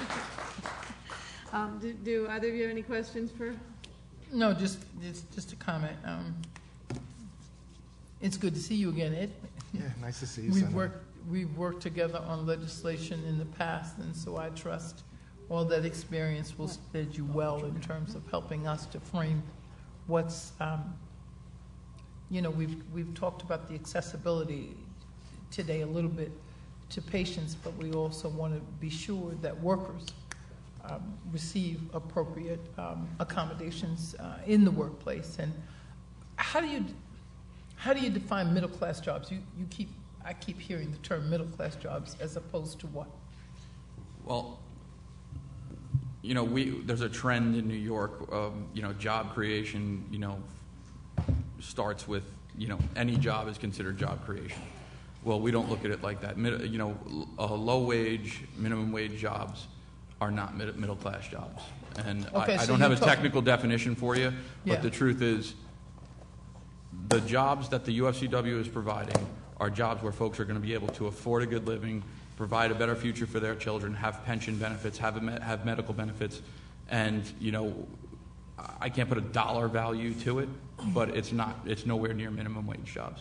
um, do, do either of you have any questions for? No, just just, just a comment. Um, it's good to see you again, Ed. Yeah, nice to see you. We've Senator. worked we've worked together on legislation in the past, and so I trust all that experience will serve you well in terms of helping us to frame what's. Um, you know, we've we've talked about the accessibility today a little bit to patients, but we also want to be sure that workers um, receive appropriate um, accommodations uh, in the workplace. And how do you how do you define middle class jobs? You you keep I keep hearing the term middle class jobs as opposed to what? Well, you know, we there's a trend in New York. Um, you know, job creation. You know, starts with you know any job is considered job creation. Well, we don't look at it like that. Mid, you know, uh, low-wage, minimum-wage jobs are not mid, middle-class jobs. And Okay, I, I so don't have a you're technical definition for you, but Yeah. the truth is the jobs that the U F C W is providing are jobs where folks are going to be able to afford a good living, provide a better future for their children, have pension benefits, have, a me have medical benefits. And, you know, I can't put a dollar value to it, but it's not, it's nowhere near minimum wage jobs.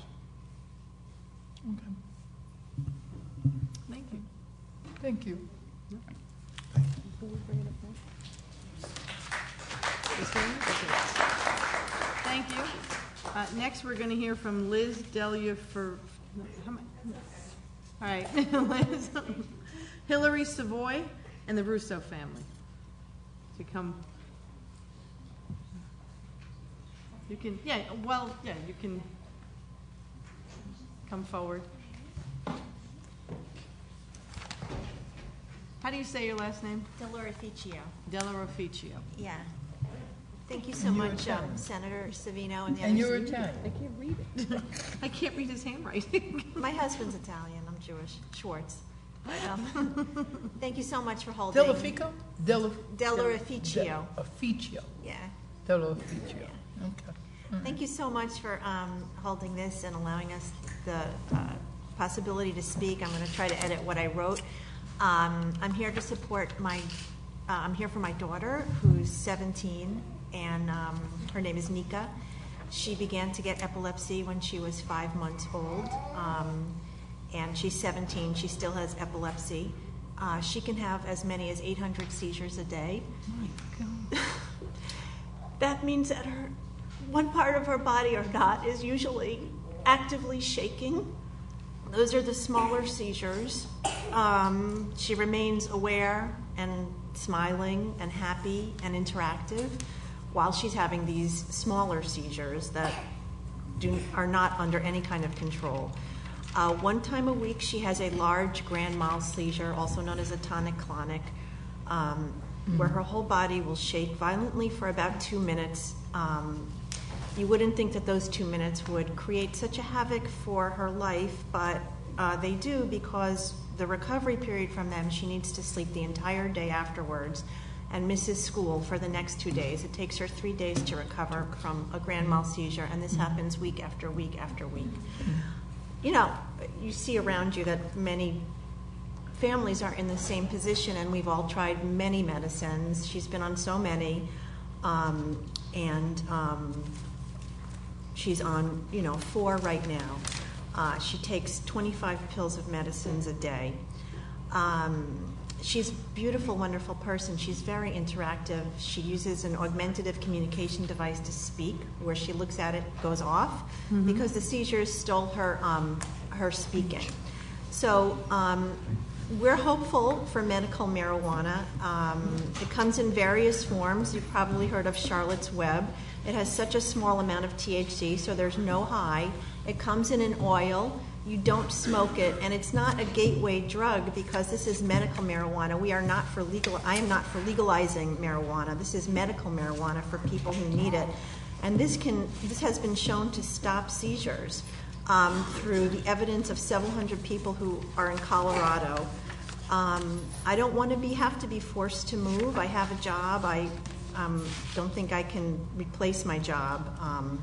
Okay. Thank you. Thank you. Thank you. Uh, next, we're going to hear from Liz Delia for. How many? All right, Liz, Hillary Savoy, and the Russo family. To come. You can. Yeah. Well. Yeah. You can. Come forward. How do you say your last name? Dell'Oreficio. Dell'Oreficio. Yeah. Thank you so And you're much, Italian. um, Senator Savino and the And others. you're Italian. I can't read it. I can't read his handwriting. My husband's Italian. I'm Jewish. Schwartz. But, um, thank you so much for holding. Dell'Oreficio? Dell'Oreficio. Dell'Oreficio. Dell'Oreficio. Yeah. Dell'Oreficio. Okay. Thank you so much for um, holding this and allowing us the uh, possibility to speak. I'm going to try to edit what I wrote. Um, I'm here to support my, uh, I'm here for my daughter who's seventeen, and um, her name is Nika. She began to get epilepsy when she was five months old, um, and she's seventeen. She still has epilepsy. Uh, she can have as many as eight hundred seizures a day. Oh my God. That means that her one part of her body or not is usually actively shaking. Those are the smaller seizures. Um, she remains aware and smiling and happy and interactive while she's having these smaller seizures that do, are not under any kind of control. Uh, one time a week she has a large grand mal seizure, also known as a tonic-clonic, um, mm-hmm. where her whole body will shake violently for about two minutes. Um, You wouldn't think that those two minutes would create such a havoc for her life, but uh, they do, because the recovery period from them, she needs to sleep the entire day afterwards and misses school for the next two days. It takes her three days to recover from a grand mal seizure, and this happens week after week after week. You know, you see around you that many families are in the same position, and we've all tried many medicines. She's been on so many, um, and um, she's on, you know, four right now. Uh, she takes twenty-five pills of medicines a day. Um, she's a beautiful, wonderful person. She's very interactive. She uses an augmentative communication device to speak, where she looks at it, goes off, mm-hmm. because the seizures stole her, um, her speaking. So um, we're hopeful for medical marijuana. Um, it comes in various forms. You've probably heard of Charlotte's Web. It has such a small amount of T H C, so there's no high. It comes in an oil. You don't smoke it, and it's not a gateway drug because this is medical marijuana. We are not for legal. I am not for legalizing marijuana. This is medical marijuana for people who need it, and this can. This has been shown to stop seizures um, through the evidence of several hundred people who are in Colorado. Um, I don't want to be have to be forced to move. I have a job. I um, don't think I can replace my job. Um,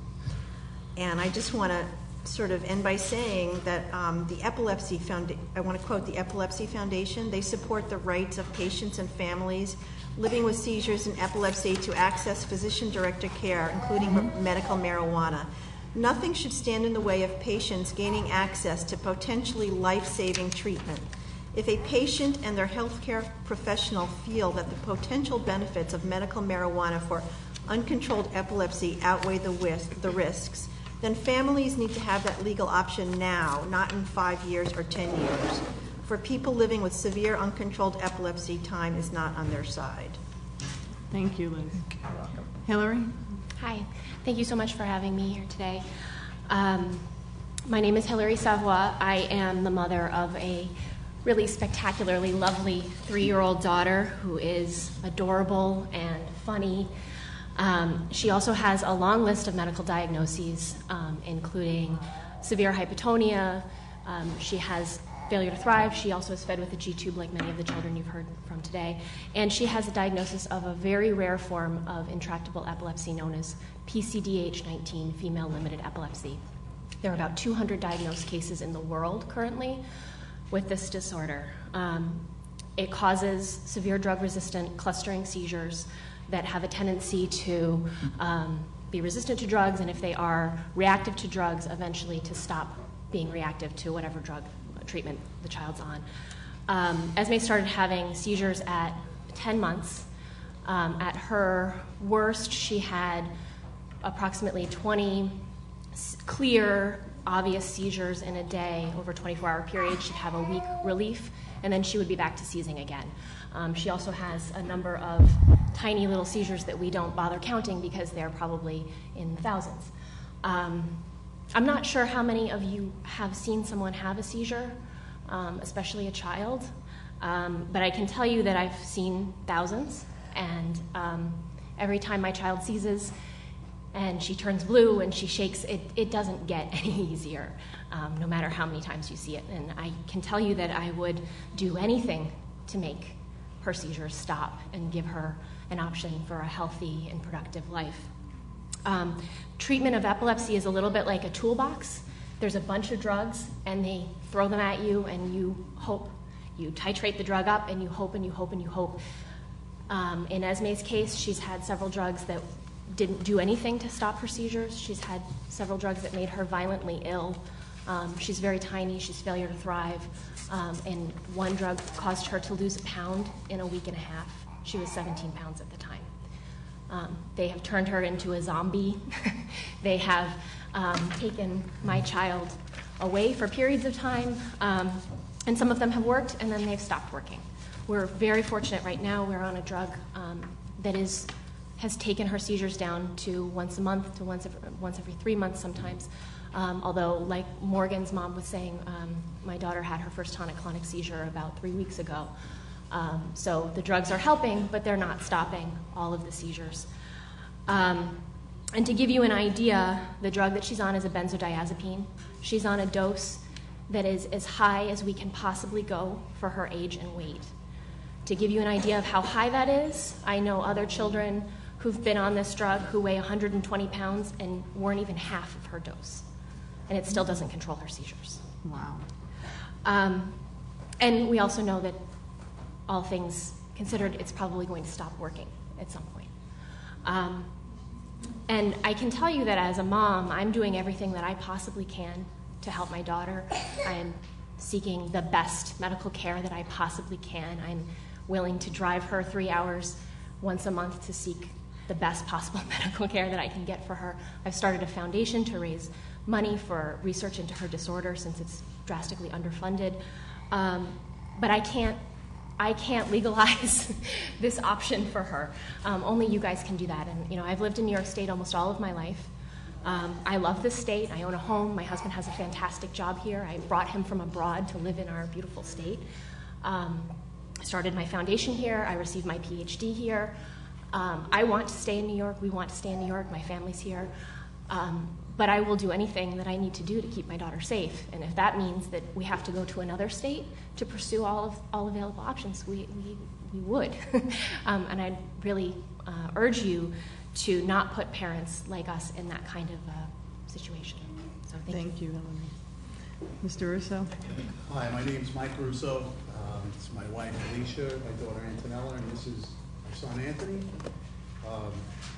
and I just want to sort of end by saying that um, the Epilepsy Foundation, I want to quote the Epilepsy Foundation, they support the rights of patients and families living with seizures and epilepsy to access physician-directed care, including mm-hmm. medical marijuana. Nothing should stand in the way of patients gaining access to potentially life-saving treatment. If a patient and their healthcare professional feel that the potential benefits of medical marijuana for uncontrolled epilepsy outweigh the, wis- the risks, then families need to have that legal option now, not in five years or ten years. For people living with severe uncontrolled epilepsy, time is not on their side. Thank you, Liz. Hillary? Hi. Thank you so much for having me here today. Um, my name is Hillary Savoy. I am the mother of a really spectacularly lovely three-year-old daughter who is adorable and funny. Um, she also has a long list of medical diagnoses, um, including severe hypotonia. Um, she has failure to thrive. She also is fed with a G-tube like many of the children you've heard from today. And she has a diagnosis of a very rare form of intractable epilepsy known as P C D H nineteen, female-limited epilepsy. There are about two hundred diagnosed cases in the world currently with this disorder. Um, it causes severe drug-resistant clustering seizures that have a tendency to um, be resistant to drugs, and if they are reactive to drugs, eventually to stop being reactive to whatever drug treatment the child's on. Um, Esme started having seizures at ten months. Um, at her worst, she had approximately twenty clear, obvious seizures in a day over a twenty-four hour period. She'd have a week relief, and then she would be back to seizing again. Um, she also has a number of tiny little seizures that we don't bother counting because they're probably in the thousands. Um, I'm not sure how many of you have seen someone have a seizure, um, especially a child. Um, but I can tell you that I've seen thousands, and um, every time my child seizes and she turns blue and she shakes, it, it doesn't get any easier, um, no matter how many times you see it. And I can tell you that I would do anything to make her seizures stop and give her an option for a healthy and productive life. Um, treatment of epilepsy is a little bit like a toolbox. There's a bunch of drugs, and they throw them at you, and you hope. You titrate the drug up, and you hope, and you hope, and you hope. Um, in Esme's case, she's had several drugs that didn't do anything to stop her seizures. She's had several drugs that made her violently ill. Um, she's very tiny. She's failure to thrive. Um, and one drug caused her to lose a pound in a week and a half. She was seventeen pounds at the time. Um, they have turned her into a zombie. They have um, taken my child away for periods of time, um, and some of them have worked, and then they've stopped working. We're very fortunate right now. We're on a drug um, that is has taken her seizures down to once a month, to once every, once every three months sometimes. Um, although, like Morgan's mom was saying, um, my daughter had her first tonic-clonic seizure about three weeks ago. Um, so the drugs are helping, but they're not stopping all of the seizures. Um, and to give you an idea, the drug that she's on is a benzodiazepine. She's on a dose that is as high as we can possibly go for her age and weight. To give you an idea of how high that is, I know other children who've been on this drug who weigh one hundred twenty pounds and weren't even half of her dose. And it still doesn't control her seizures. Wow. Um, and we also know that all things considered, it's probably going to stop working at some point. Um, and I can tell you that as a mom, I'm doing everything that I possibly can to help my daughter. I'm seeking the best medical care that I possibly can. I'm willing to drive her three hours once a month to seek the best possible medical care that I can get for her. I've started a foundation to raise money for research into her disorder since it's drastically underfunded. Um, but I can't I can't legalize this option for her. Um, only you guys can do that. And you know, I've lived in New York State almost all of my life. Um, I love this state. I own a home. My husband has a fantastic job here. I brought him from abroad to live in our beautiful state. Um, I started my foundation here. I received my P H D here. Um, I want to stay in New York. We want to stay in New York. My family's here. Um, but I will do anything that I need to do to keep my daughter safe. And if that means that we have to go to another state to pursue all of all available options, we, we, we would. um, and I'd really uh, urge you to not put parents like us in that kind of uh, situation. So thank, Thank you, Hillary. Mister Russo? Hi, my name is Mike Russo. Um, it's my wife, Alicia, my daughter, Antonella, and this is my son, Anthony. Um,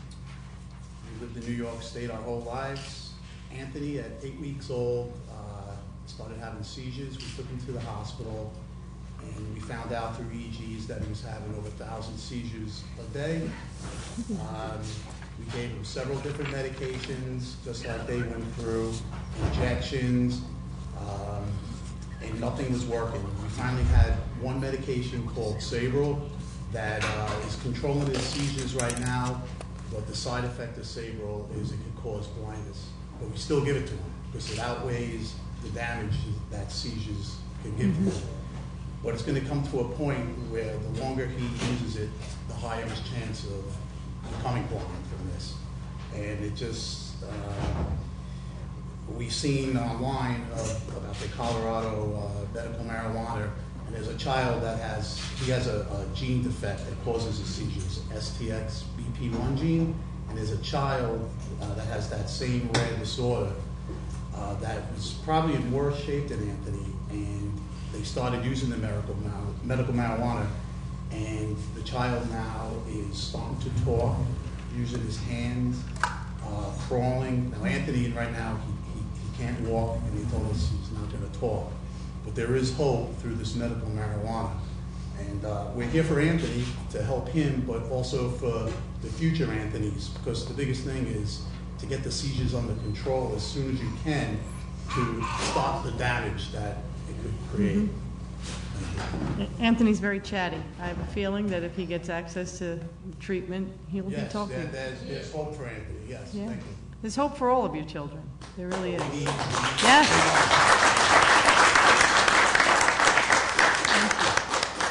we lived in New York State our whole lives. Anthony, at eight weeks old, uh, started having seizures. We took him to the hospital, and we found out through E Gs that he was having over a thousand seizures a day. Um, we gave him several different medications, just like they went through, injections, um, and nothing was working. We finally had one medication called Sabril that uh, is controlling his seizures right now, but the side effect of Sabril is it can cause blindness. But we still give it to him because it outweighs the damage that seizures can give him. But it's going to come to a point where the longer he uses it, the higher his chance of becoming blind from this. And it just, uh, we've seen online of, about the Colorado uh, medical marijuana, and there's a child that has, he has a, a gene defect that causes the seizures, S T X B P one gene, and there's a child uh, that has that same rare disorder uh, that was probably in worse shape than Anthony, and they started using the medical, medical marijuana, and the child now is starting to talk, using his hands, uh, crawling. Now Anthony, right now, he, he, he can't walk, and he told us he's not going to talk. But there is hope through this medical marijuana. And uh, we're here for Anthony to help him, but also for the future Anthony's, because the biggest thing is to get the seizures under control as soon as you can to stop the damage that it could create. Mm-hmm. Anthony's very chatty. I have a feeling that if he gets access to treatment, he'll yes, be talking. Yes, there's, there's hope for Anthony, yes, yeah. Thank you. There's hope for all of your children. There really is. Yes. Thank you.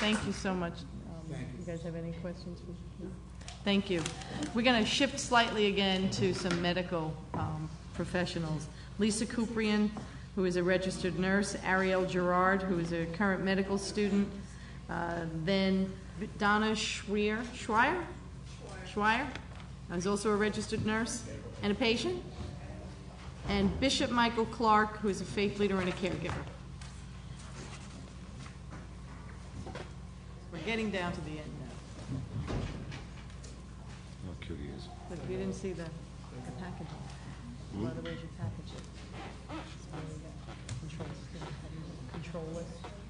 Thank you so much. Um, Thank you. You guys have any questions? For me? Thank you. We're going to shift slightly again to some medical um, professionals. Lisa Kuprian, who is a registered nurse, Ariel Gerard, who is a current medical student, uh, then Donna Schreier, Schreier? Schreier, who's also a registered nurse and a patient, and Bishop Michael Clark, who is a faith leader and a caregiver. We're getting down to the end now. How cute he is. Look, you didn't see the, the packaging. A lot of ways you package it. It's really good. Control, control list.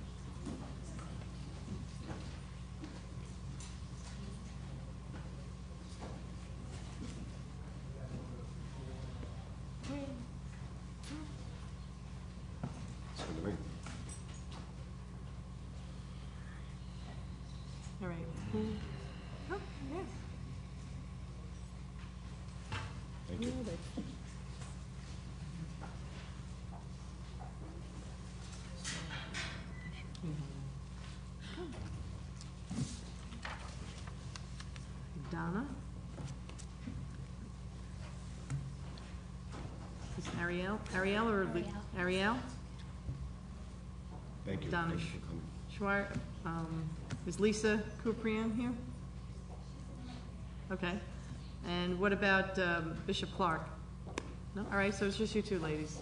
All right. Oh, yeah. Thank you. Donna. Is Ariel? Ariel or Ariel? Ariel? Thank you. Donna Thank you for coming. Schweier. Um, is Lisa Kuprian here? Okay. And what about um, Bishop Clark? No? All right, so it's just you two ladies.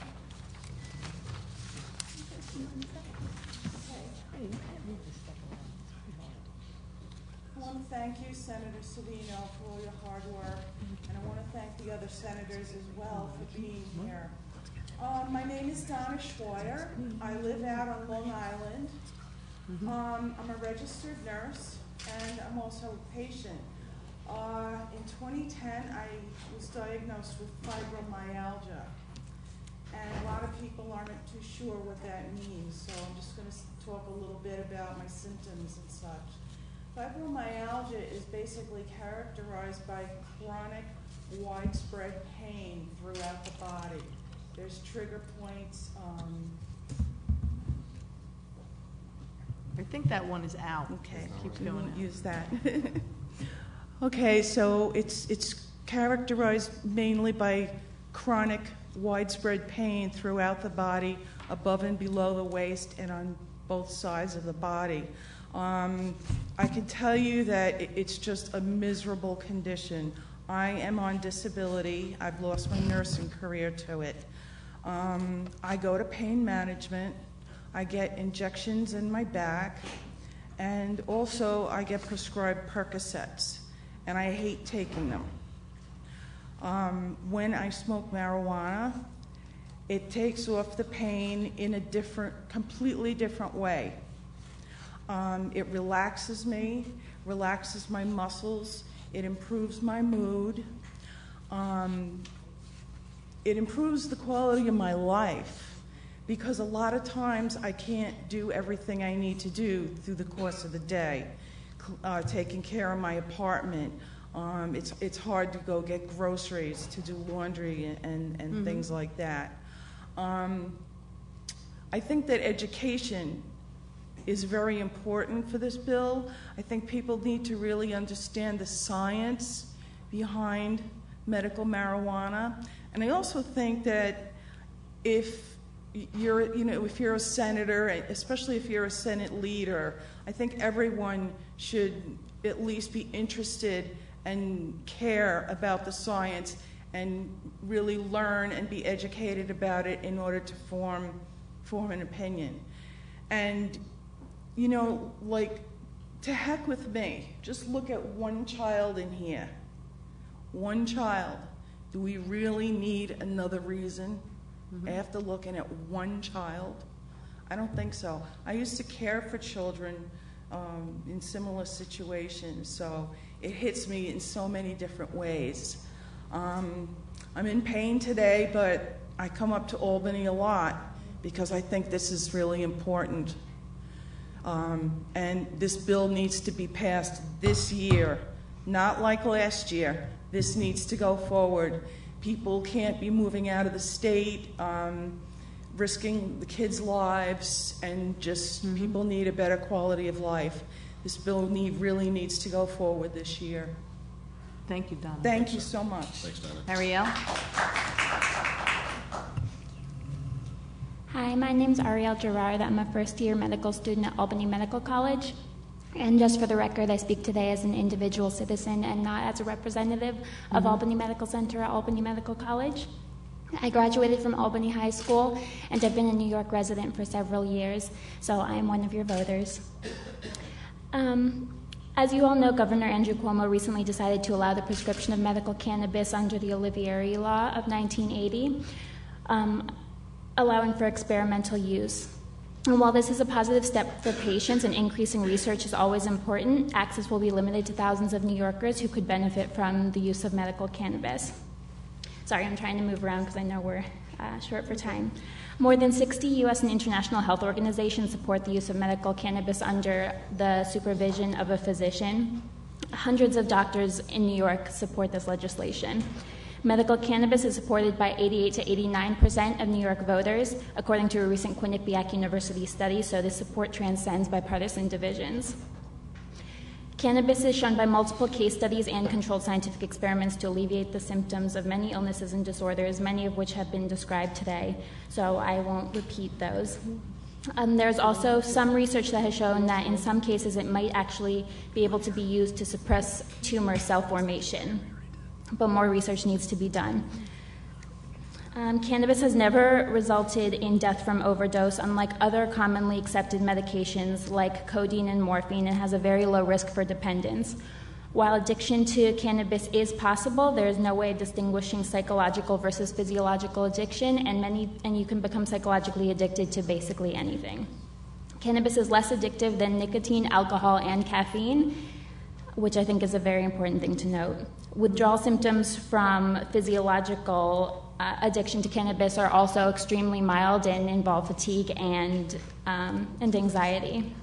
I want to thank you, Senator Savino, for all your hard work, and I want to thank the other senators as well for being here. Um, my name is Donna Schweier. I live out on Long Island. Um, I'm a registered nurse, and I'm also a patient. Uh, in twenty ten, I was diagnosed with fibromyalgia, and a lot of people aren't too sure what that means, so I'm just going to talk a little bit about my symptoms and such. Fibromyalgia is basically characterized by chronic, widespread pain throughout the body. There's trigger points. Um, I think that one is out. Okay, Keeps we going won't out. use that. Okay, so it's it's characterized mainly by chronic, widespread pain throughout the body, above and below the waist, and on both sides of the body. Um, I can tell you that it's just a miserable condition. I am on disability. I've lost my nursing career to it. Um, I go to pain management. I get injections in my back, and also I get prescribed Percocets, and I hate taking them. Um, when I smoke marijuana, it takes off the pain in a different, completely different way. Um, it relaxes me, relaxes my muscles, it improves my mood, um, it improves the quality of my life, because a lot of times I can't do everything I need to do through the course of the day. Uh, taking care of my apartment, um, it's, it's hard to go get groceries, to do laundry and, and mm-hmm. things like that. Um, I think that education is very important for this bill. I think people need to really understand the science behind medical marijuana. And I also think that if you're, you know, if you're a senator, especially if you're a Senate leader, I think everyone should at least be interested and care about the science and really learn and be educated about it in order to form, form an opinion. And you know, like, to heck with me. Just look at one child in here. One child. Do we really need another reason mm-hmm. after looking at one child? I don't think so. I used to care for children um, in similar situations, so it hits me in so many different ways. Um, I'm in pain today, but I come up to Albany a lot because I think this is really important. Um, and this bill needs to be passed this year, not like last year. This needs to go forward. People can't be moving out of the state. Um, risking the kids' lives, and just mm-hmm. people need a better quality of life. This bill need, really needs to go forward this year. Thank you, Donna. Thank Thanks, you so much. Thanks, Donna. Ariel? Hi, my name's Ariel Gerard. I'm a first-year medical student at Albany Medical College. And just for the record, I speak today as an individual citizen and not as a representative mm-hmm. of Albany Medical Center at Albany Medical College. I graduated from Albany High School and have been a New York resident for several years, so I am one of your voters. Um, as you all know, Governor Andrew Cuomo recently decided to allow the prescription of medical cannabis under the Olivieri Law of nineteen eighty, um, allowing for experimental use. And while this is a positive step for patients and increasing research is always important, access will be limited to thousands of New Yorkers who could benefit from the use of medical cannabis. Sorry, I'm trying to move around because I know we're uh, short for time. More than sixty U S and international health organizations support the use of medical cannabis under the supervision of a physician. Hundreds of doctors in New York support this legislation. Medical cannabis is supported by eighty-eight to eighty-nine percent of New York voters, according to a recent Quinnipiac University study, so this support transcends bipartisan divisions. Cannabis is shown by multiple case studies and controlled scientific experiments to alleviate the symptoms of many illnesses and disorders, many of which have been described today, so I won't repeat those. Um, there's also some research that has shown that in some cases it might actually be able to be used to suppress tumor cell formation, but more research needs to be done. Um, cannabis has never resulted in death from overdose, unlike other commonly accepted medications like codeine and morphine, and has a very low risk for dependence. While addiction to cannabis is possible, there is no way of distinguishing psychological versus physiological addiction, and, many, and you can become psychologically addicted to basically anything. Cannabis is less addictive than nicotine, alcohol, and caffeine, which I think is a very important thing to note. Withdrawal symptoms from physiological uh, addiction to cannabis are also extremely mild and involve fatigue and, um, and anxiety.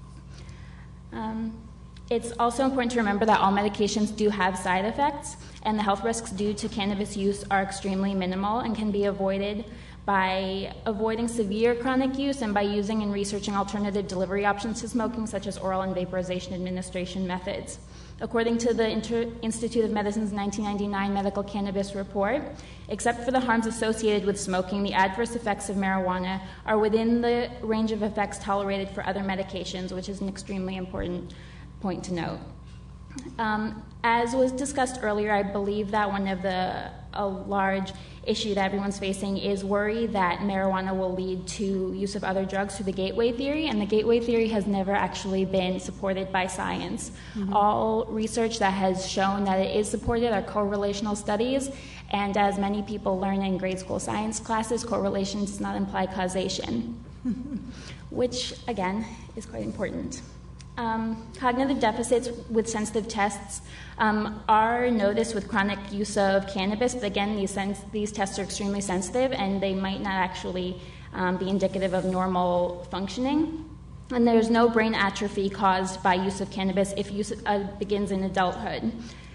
Um, it's also important to remember that all medications do have side effects, and the health risks due to cannabis use are extremely minimal and can be avoided by avoiding severe chronic use and by using and researching alternative delivery options to smoking, such as oral and vaporization administration methods. According to the Inter- Institute of Medicine's nineteen ninety-nine Medical Cannabis Report, except for the harms associated with smoking, the adverse effects of marijuana are within the range of effects tolerated for other medications, which is an extremely important point to note. Um, as was discussed earlier, I believe that one of the a large issue that everyone's facing is worry that marijuana will lead to use of other drugs through the gateway theory, and the gateway theory has never actually been supported by science. Mm-hmm. All research that has shown that it is supported are correlational studies, and as many people learn in grade school science classes, correlation does not imply causation, which, again, is quite important. Um, cognitive deficits with sensitive tests um, are noticed with chronic use of cannabis, but again, these, sens- these tests are extremely sensitive and they might not actually um, be indicative of normal functioning. And there's no brain atrophy caused by use of cannabis if use uh, begins in adulthood.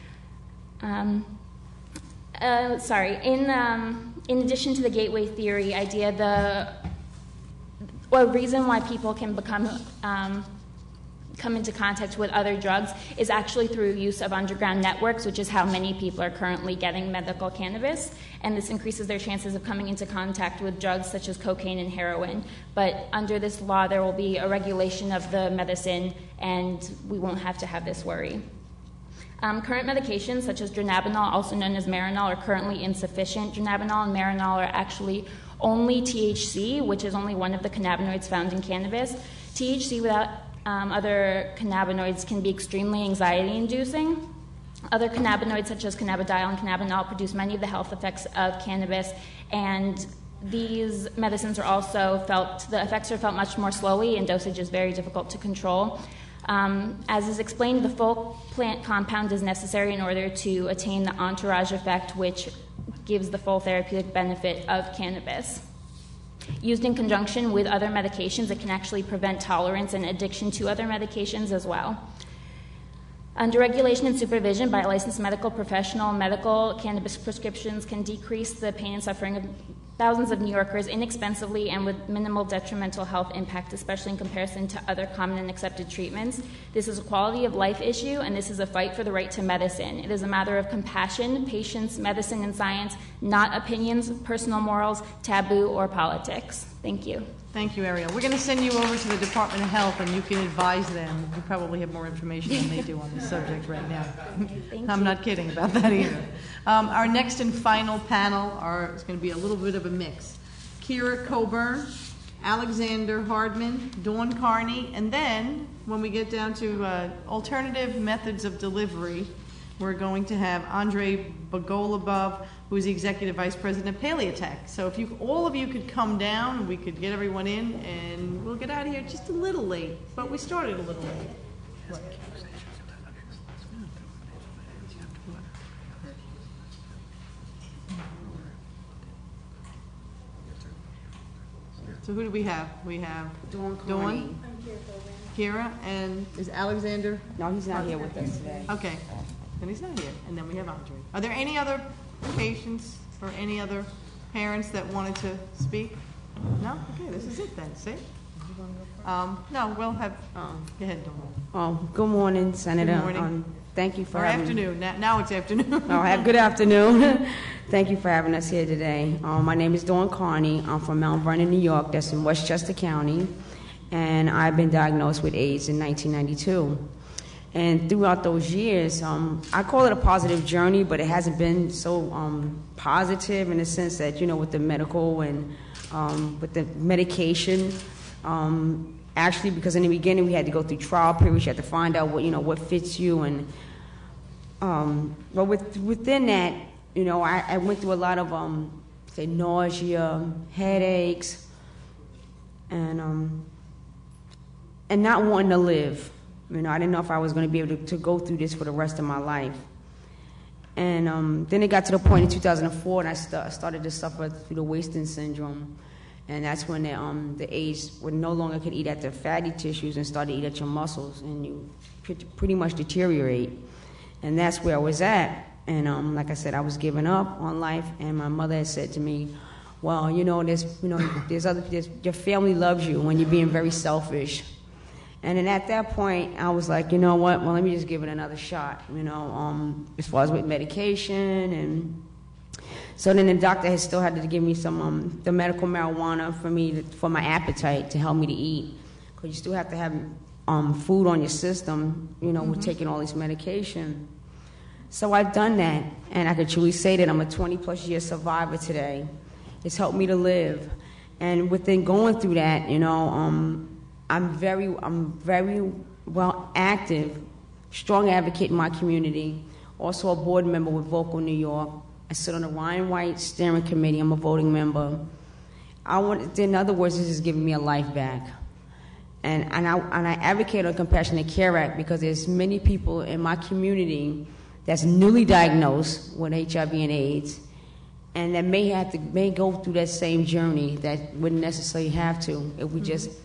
Um, uh, sorry, in, um, in addition to the gateway theory idea, the well, reason why people can become um, come into contact with other drugs is actually through use of underground networks, which is how many people are currently getting medical cannabis, and this increases their chances of coming into contact with drugs such as cocaine and heroin. But under this law, there will be a regulation of the medicine, and we won't have to have this worry. Um, current medications, such as dronabinol, also known as Marinol, are currently insufficient. Dronabinol and Marinol are actually only T H C, which is only one of the cannabinoids found in cannabis. T H C without Um, other cannabinoids can be extremely anxiety-inducing. Other cannabinoids, such as cannabidiol and cannabinol, produce many of the health effects of cannabis, and these medicines are also felt, the effects are felt much more slowly, and dosage is very difficult to control. Um, as is explained, the full plant compound is necessary in order to attain the entourage effect, which gives the full therapeutic benefit of cannabis. Used in conjunction with other medications, it can actually prevent tolerance and addiction to other medications as well. Under regulation and supervision by a licensed medical professional, medical cannabis prescriptions can decrease the pain and suffering of thousands of New Yorkers inexpensively and with minimal detrimental health impact, especially in comparison to other common and accepted treatments. This is a quality of life issue, and this is a fight for the right to medicine. It is a matter of compassion, patience, medicine, and science, not opinions, personal morals, taboo, or politics. Thank you. Thank you, Ariel. We're going to send you over to the Department of Health, and you can advise them. You probably have more information than they do on this subject right now. Thank I'm you. not kidding about that either. Um, our next and final panel are, is going to be a little bit of a mix. Kira Coburn, Alexander Hardman, Dawn Carney, and then when we get down to uh, alternative methods of delivery, we're going to have Andre Bogolubov, who is the Executive Vice President of Paleotech. So if you, all of you could come down, we could get everyone in, and we'll get out of here just a little late, but we started a little late. So who do we have? We have Dawn. Dawn, Kira, and is Alexander? No, he's not here with us today. Okay, then he's not here. And then we have Andre. Are there any other patients or any other parents that wanted to speak? No? Okay, this is it then. See? Um, no, we'll have. Um, go ahead, Dawn. Oh, good morning, Senator. Good morning. Um, thank you for Or having afternoon. Now, now it's afternoon. Oh, have good afternoon. Thank you for having us here today. Um, my name is Dawn Carney. I'm from Mount Vernon, New York. That's in Westchester County. And I've been diagnosed with AIDS in nineteen ninety-two. And throughout those years, um, I call it a positive journey, but it hasn't been so um, positive in the sense that, you know, with the medical and um, with the medication, um, actually, because in the beginning we had to go through trial periods, you had to find out what, you know, what fits you. And um, but with, within that, you know, I, I went through a lot of, um, say, nausea, headaches, and um, and not wanting to live. You know, I didn't know if I was going to be able to, to go through this for the rest of my life. And um, then it got to the point in two thousand four, and I st- started to suffer through the wasting syndrome. And that's when the, um, the AIDS would no longer could eat at the fatty tissues and started to eat at your muscles, and you pretty much deteriorate. And that's where I was at. And um, like I said, I was giving up on life, and my mother had said to me, well, you know, there's, you know, there's other, there's, your family loves you when you're being very selfish. And then at that point, I was like, you know what, well, let me just give it another shot, you know, um, as far as with medication. And so then the doctor had still had to give me some, um, the medical marijuana for me, to, for my appetite, to help me to eat. Because you still have to have um, food on your system, you know, mm-hmm. with taking all this medication. So I've done that, and I could truly say that I'm a twenty plus year survivor today. It's helped me to live. And within going through that, you know, um, I'm very, I'm very well active, strong advocate in my community, also a board member with Vocal New York. I sit on the Ryan White Steering Committee. I'm a voting member. I want, in other words, this is giving me a life back. And, and, I, and I advocate on Compassionate Care Act because there's many people in my community that's newly diagnosed with H I V and AIDS, and that may have to may go through that same journey that wouldn't necessarily have to if we mm-hmm. just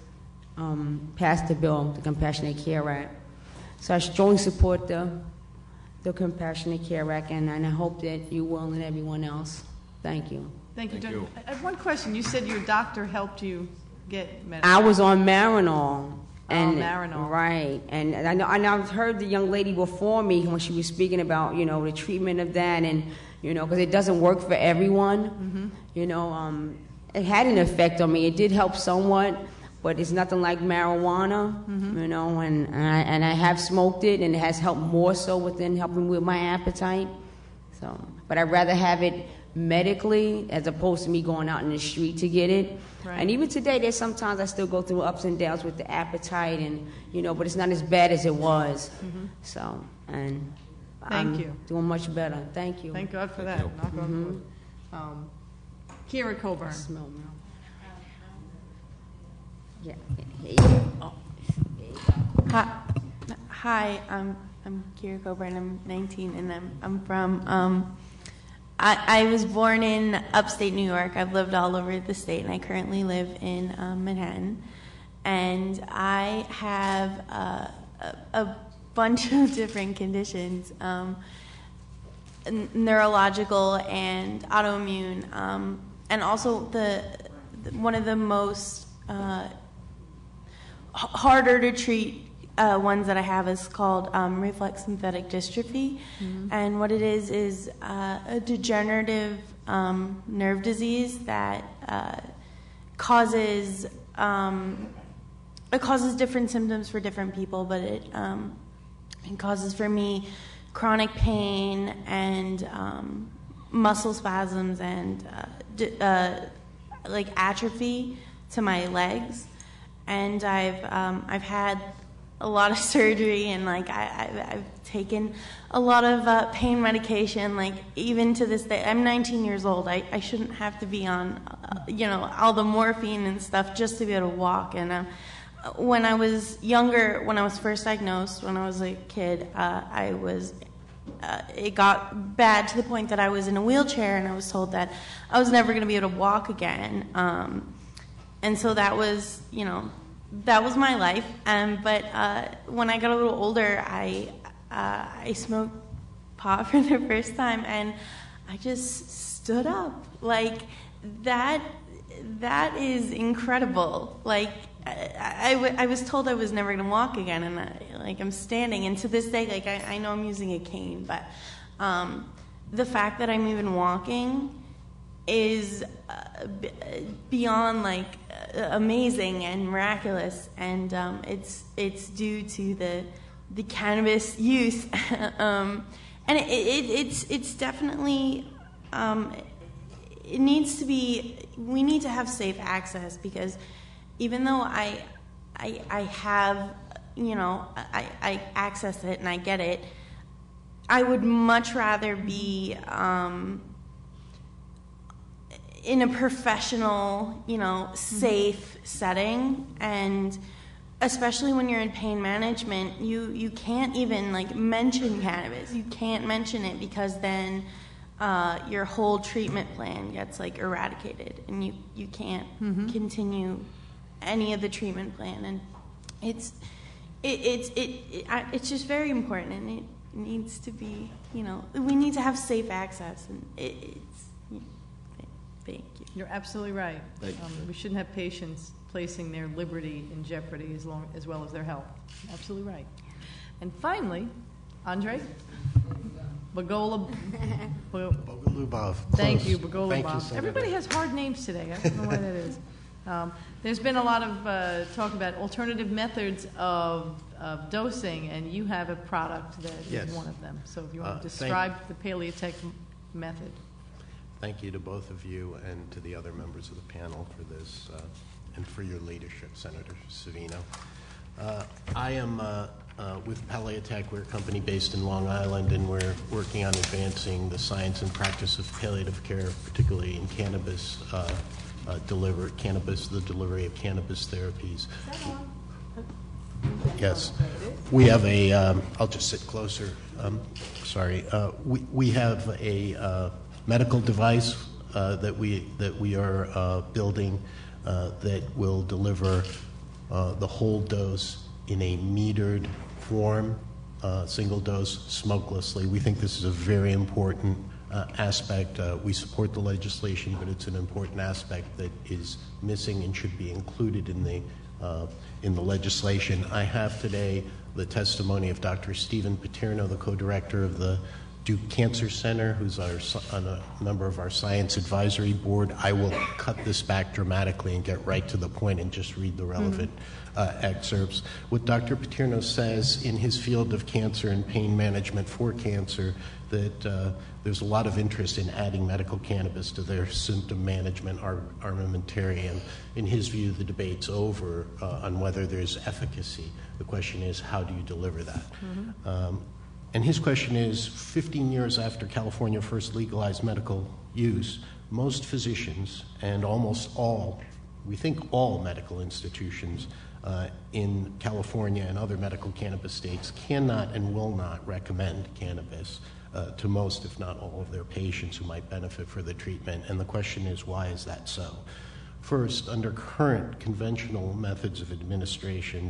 um, passed the bill, the Compassionate Care Act. So I strongly support the the Compassionate Care Act, and, and I hope that you will and everyone else. Thank you. Thank you. Thank you. I have one question. You said your doctor helped you get medication. I was on Marinol. And, oh, Marinol. Right. And, and I know, and I've heard the young lady before me when she was speaking about, you know, the treatment of that, and, you know, because it doesn't work for everyone. Mm-hmm. You know, um, it had an effect on me. It did help somewhat, but it's nothing like marijuana, mm-hmm. you know, and, and, I, and I have smoked it, and it has helped more so within helping with my appetite. So, but I'd rather have it medically as opposed to me going out in the street to get it. Right. And even today, there's sometimes I still go through ups and downs with the appetite, and you know, but it's not as bad as it was. Mm-hmm. So, and thank I'm you. Doing much better. Thank you. Thank God for that. Knock on mm-hmm. wood. Um, Kira Coburn. Smell milk. Yeah. Oh. Hi, hi. I'm I'm Kira Coburn. I'm nineteen, and I'm I'm from. Um, I, I was born in upstate New York. I've lived all over the state, and I currently live in um, Manhattan. And I have uh, a, a bunch of different conditions, um, n- neurological and autoimmune. Um, and also the, the one of the most uh, h- harder to treat uh, ones that I have is called um, reflex synthetic dystrophy, mm-hmm. and what it is is uh, a degenerative um, nerve disease that uh, causes um, it causes different symptoms for different people, but it um, it causes for me chronic pain and um, muscle spasms and uh, d- uh, like atrophy to my legs, and I've um, I've had a lot of surgery, and like I, I've, I've taken a lot of uh, pain medication. Like even to this day, I'm nineteen years old. I, I shouldn't have to be on, uh, you know, all the morphine and stuff just to be able to walk. And uh, when I was younger, when I was first diagnosed, when I was a kid, uh, I was. Uh, it got bad to the point that I was in a wheelchair, and I was told that I was never going to be able to walk again. Um, and so that was, you know, that was my life. Um, but uh, when I got a little older, I uh, I smoked pot for the first time, and I just stood up. Like that, that is incredible. Like I, I, w- I was told I was never going to walk again, and I, like I'm standing, and to this day, like I, I know I'm using a cane, but um, the fact that I'm even walking is uh, b- beyond like uh, amazing and miraculous, and um, it's it's due to the the cannabis use, um, and it, it, it's it's definitely um, it needs to be. We need to have safe access, because even though I, I, I have, you know, I, I access it and I get it, I would much rather be um, in a professional, you know, safe mm-hmm. setting. And especially when you're in pain management, you, you can't even, like, mention cannabis. You can't mention it, because then uh, your whole treatment plan gets, like, eradicated, and you, you can't mm-hmm. continue any of the treatment plan. And it's it, it's it, it it's just very important, and it needs to be, you know, we need to have safe access, and it, it's you know, thank you. You're absolutely right. Um, we shouldn't have patients placing their liberty in jeopardy as long as well as their health. Absolutely right. And finally, Andre Bagola Bogolubov. Thank Close. you, Bogolubov. Thank you, Senator. Everybody has hard names today. I don't know why that is. Um, there's been a lot of uh, talk about alternative methods of, of dosing, and you have a product that Yes. is one of them. So if you want Uh, to thank- describe the Paleotech m- method. Thank you to both of you and to the other members of the panel for this, uh, and for your leadership, Senator Savino. Uh, I am uh, uh, with Paleotech. We're a company based in Long Island, and we're working on advancing the science and practice of palliative care, particularly in cannabis uh, uh, deliver cannabis, the delivery of cannabis therapies. Yes, we have a. Um, I'll just sit closer. Um, sorry, uh, we we have a uh, medical device uh, that we that we are uh, building uh, that will deliver uh, the whole dose in a metered form, uh, single dose, smokelessly. We think this is a very important uh, aspect. Uh, we support the legislation, but it's an important aspect that is missing and should be included in the uh, in the legislation. I have today the testimony of Doctor Stephen Paterno, the co-director of the Duke Cancer Center, who's our, on a member of our Science Advisory Board. I will cut this back dramatically and get right to the point and just read the relevant mm-hmm. uh, excerpts. What Doctor Paterno says in his field of cancer and pain management for cancer, that uh, there's a lot of interest in adding medical cannabis to their symptom management ar- armamentarium. In his view, the debate's over uh, on whether there's efficacy. The question is, how do you deliver that? Mm-hmm. Um, And his question is, fifteen years after California first legalized medical use, most physicians and almost all, we think all medical institutions uh, in California and other medical cannabis states cannot and will not recommend cannabis uh, to most, if not all, of their patients who might benefit for the treatment. And the question is, why is that so? First, under current conventional methods of administrations,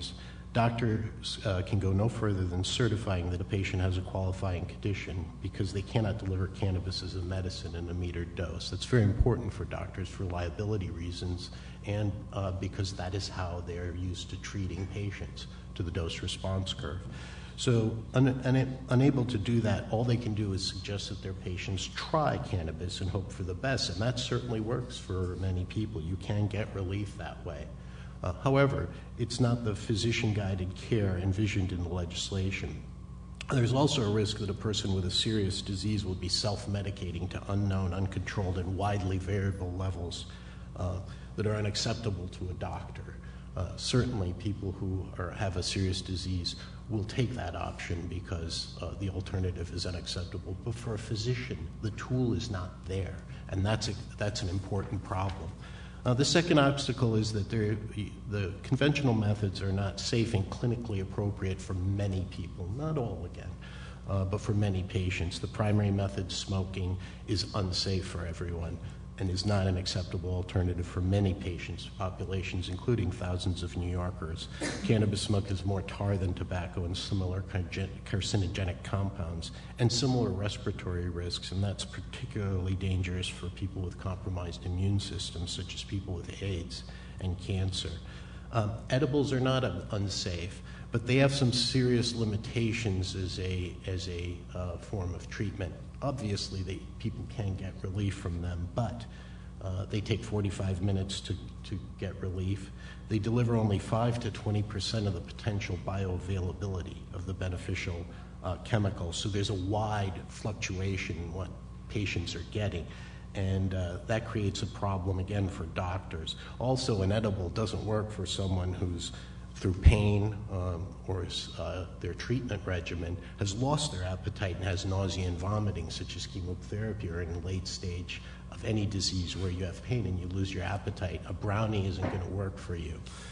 doctors uh, can go no further than certifying that a patient has a qualifying condition because they cannot deliver cannabis as a medicine in a metered dose. That's very important for doctors for liability reasons and uh, because that is how they're used to treating patients, to the dose response curve. So un- un- unable to do that, all they can do is suggest that their patients try cannabis and hope for the best, and that certainly works for many people. You can get relief that way. Uh, however, it's not the physician-guided care envisioned in the legislation. There's also a risk that a person with a serious disease will be self-medicating to unknown, uncontrolled, and widely variable levels uh, that are unacceptable to a doctor. Uh, certainly, people who are, have a serious disease will take that option because uh, the alternative is unacceptable. But for a physician, the tool is not there, and that's, a, that's an important problem. Uh, the second obstacle is that the conventional methods are not safe and clinically appropriate for many people, not all again, uh, but for many patients. The primary method, smoking, is unsafe for everyone and is not an acceptable alternative for many patients, populations, including thousands of New Yorkers. Cannabis smoke has more tar than tobacco and similar carcinogenic compounds and similar respiratory risks, and that's particularly dangerous for people with compromised immune systems, such as people with AIDS and cancer. Um, edibles are not un- unsafe, but they have some serious limitations as a, as a uh, form of treatment. Obviously, they, people can get relief from them, but uh, they take forty-five minutes to, to get relief. They deliver only five to twenty percent of the potential bioavailability of the beneficial uh, chemicals, so there's a wide fluctuation in what patients are getting, and uh, that creates a problem, again, for doctors. Also, an edible doesn't work for someone who's through pain um, or uh, their treatment regimen has lost their appetite and has nausea and vomiting, such as chemotherapy, or in a late stage of any disease where you have pain and you lose your appetite. A brownie isn't going to work for you.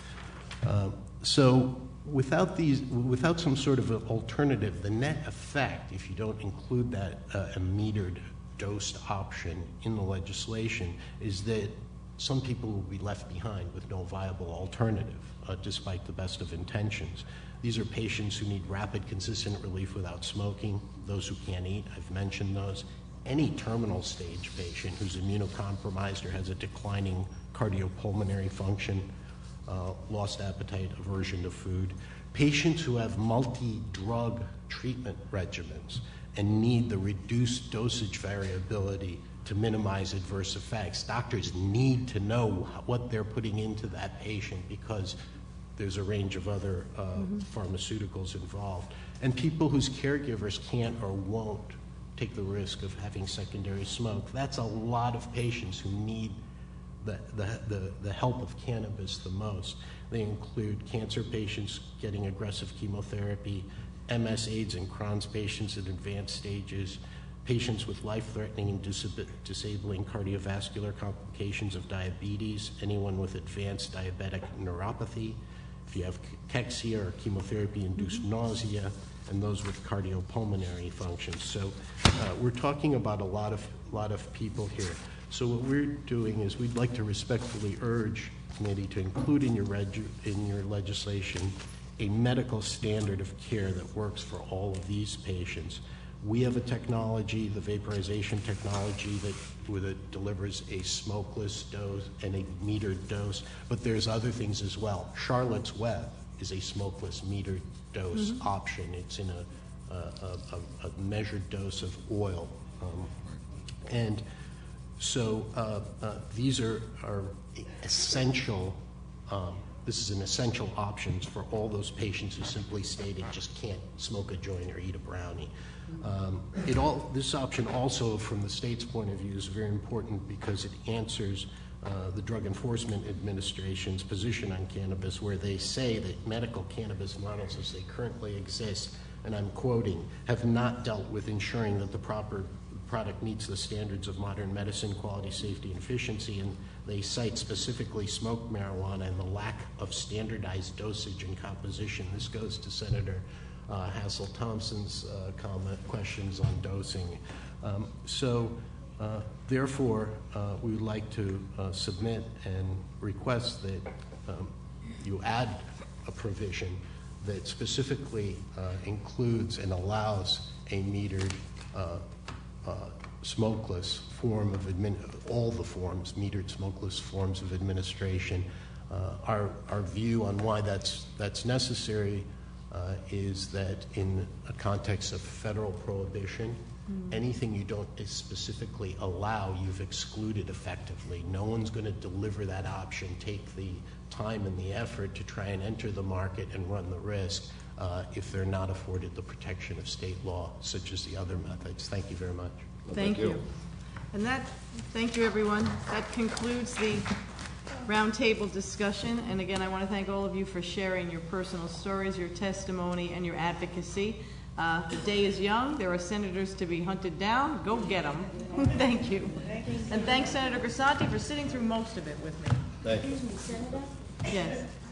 Uh, so without these, without some sort of an alternative, the net effect, if you don't include that uh, a metered dosed option in the legislation, is that some people will be left behind with no viable alternative, uh, despite the best of intentions. These are patients who need rapid, consistent relief without smoking, those who can't eat, I've mentioned those. Any terminal stage patient who's immunocompromised or has a declining cardiopulmonary function, uh, lost appetite, aversion to food. Patients who have multi-drug treatment regimens and need the reduced dosage variability to minimize adverse effects. Doctors need to know what they're putting into that patient because there's a range of other uh, mm-hmm. pharmaceuticals involved. And people whose caregivers can't or won't take the risk of having secondary smoke. That's a lot of patients who need the, the, the, the help of cannabis the most. They include cancer patients getting aggressive chemotherapy, M S, AIDS, and Crohn's patients at advanced stages, patients with life-threatening and disab- disabling cardiovascular complications of diabetes, anyone with advanced diabetic neuropathy, if you have cachexia or chemotherapy-induced mm-hmm. nausea, and those with cardiopulmonary functions. So uh, we're talking about a lot of, lot of people here. So what we're doing is we'd like to respectfully urge the committee to include in your, reg- in your legislation a medical standard of care that works for all of these patients. We have a technology, the vaporization technology, that, that delivers a smokeless dose and a metered dose, but there's other things as well. Charlotte's Web is a smokeless metered dose mm-hmm. option. It's in a, a, a, a measured dose of oil. Um, and so uh, uh, these are, are essential, um, this is an essential option for all those patients who simply stated just can't smoke a joint or eat a brownie. Um, it all, this option also, from the state's point of view, is very important because it answers uh, the Drug Enforcement Administration's position on cannabis, where they say that medical cannabis models as they currently exist, and I'm quoting, have not dealt with ensuring that the proper product meets the standards of modern medicine, quality, safety, and efficiency, and they cite specifically smoked marijuana and the lack of standardized dosage and composition. This goes to Senator Uh, Hassel Thompson's uh, comment, questions on dosing. Um, so, uh, therefore, uh, we would like to uh, submit and request that um, you add a provision that specifically uh, includes and allows a metered uh, uh, smokeless form of admin, all the forms, metered smokeless forms of administration. Uh, our, our view on why that's, that's necessary uh, is that in a context of federal prohibition, mm. anything you don't specifically allow, you've excluded effectively. No one's going to deliver that option, take the time and the effort to try and enter the market and run the risk uh, if they're not afforded the protection of state law, such as the other methods. Thank you very much. Thank, thank you. you. And that, thank you everyone. That concludes the roundtable discussion. And again, I want to thank all of you for sharing your personal stories, your testimony, and your advocacy. Uh, the day is young. There are senators to be hunted down. Go get them. Thank you. And thanks, Senator Grisanti, for sitting through most of it with me. Thank you. Yes.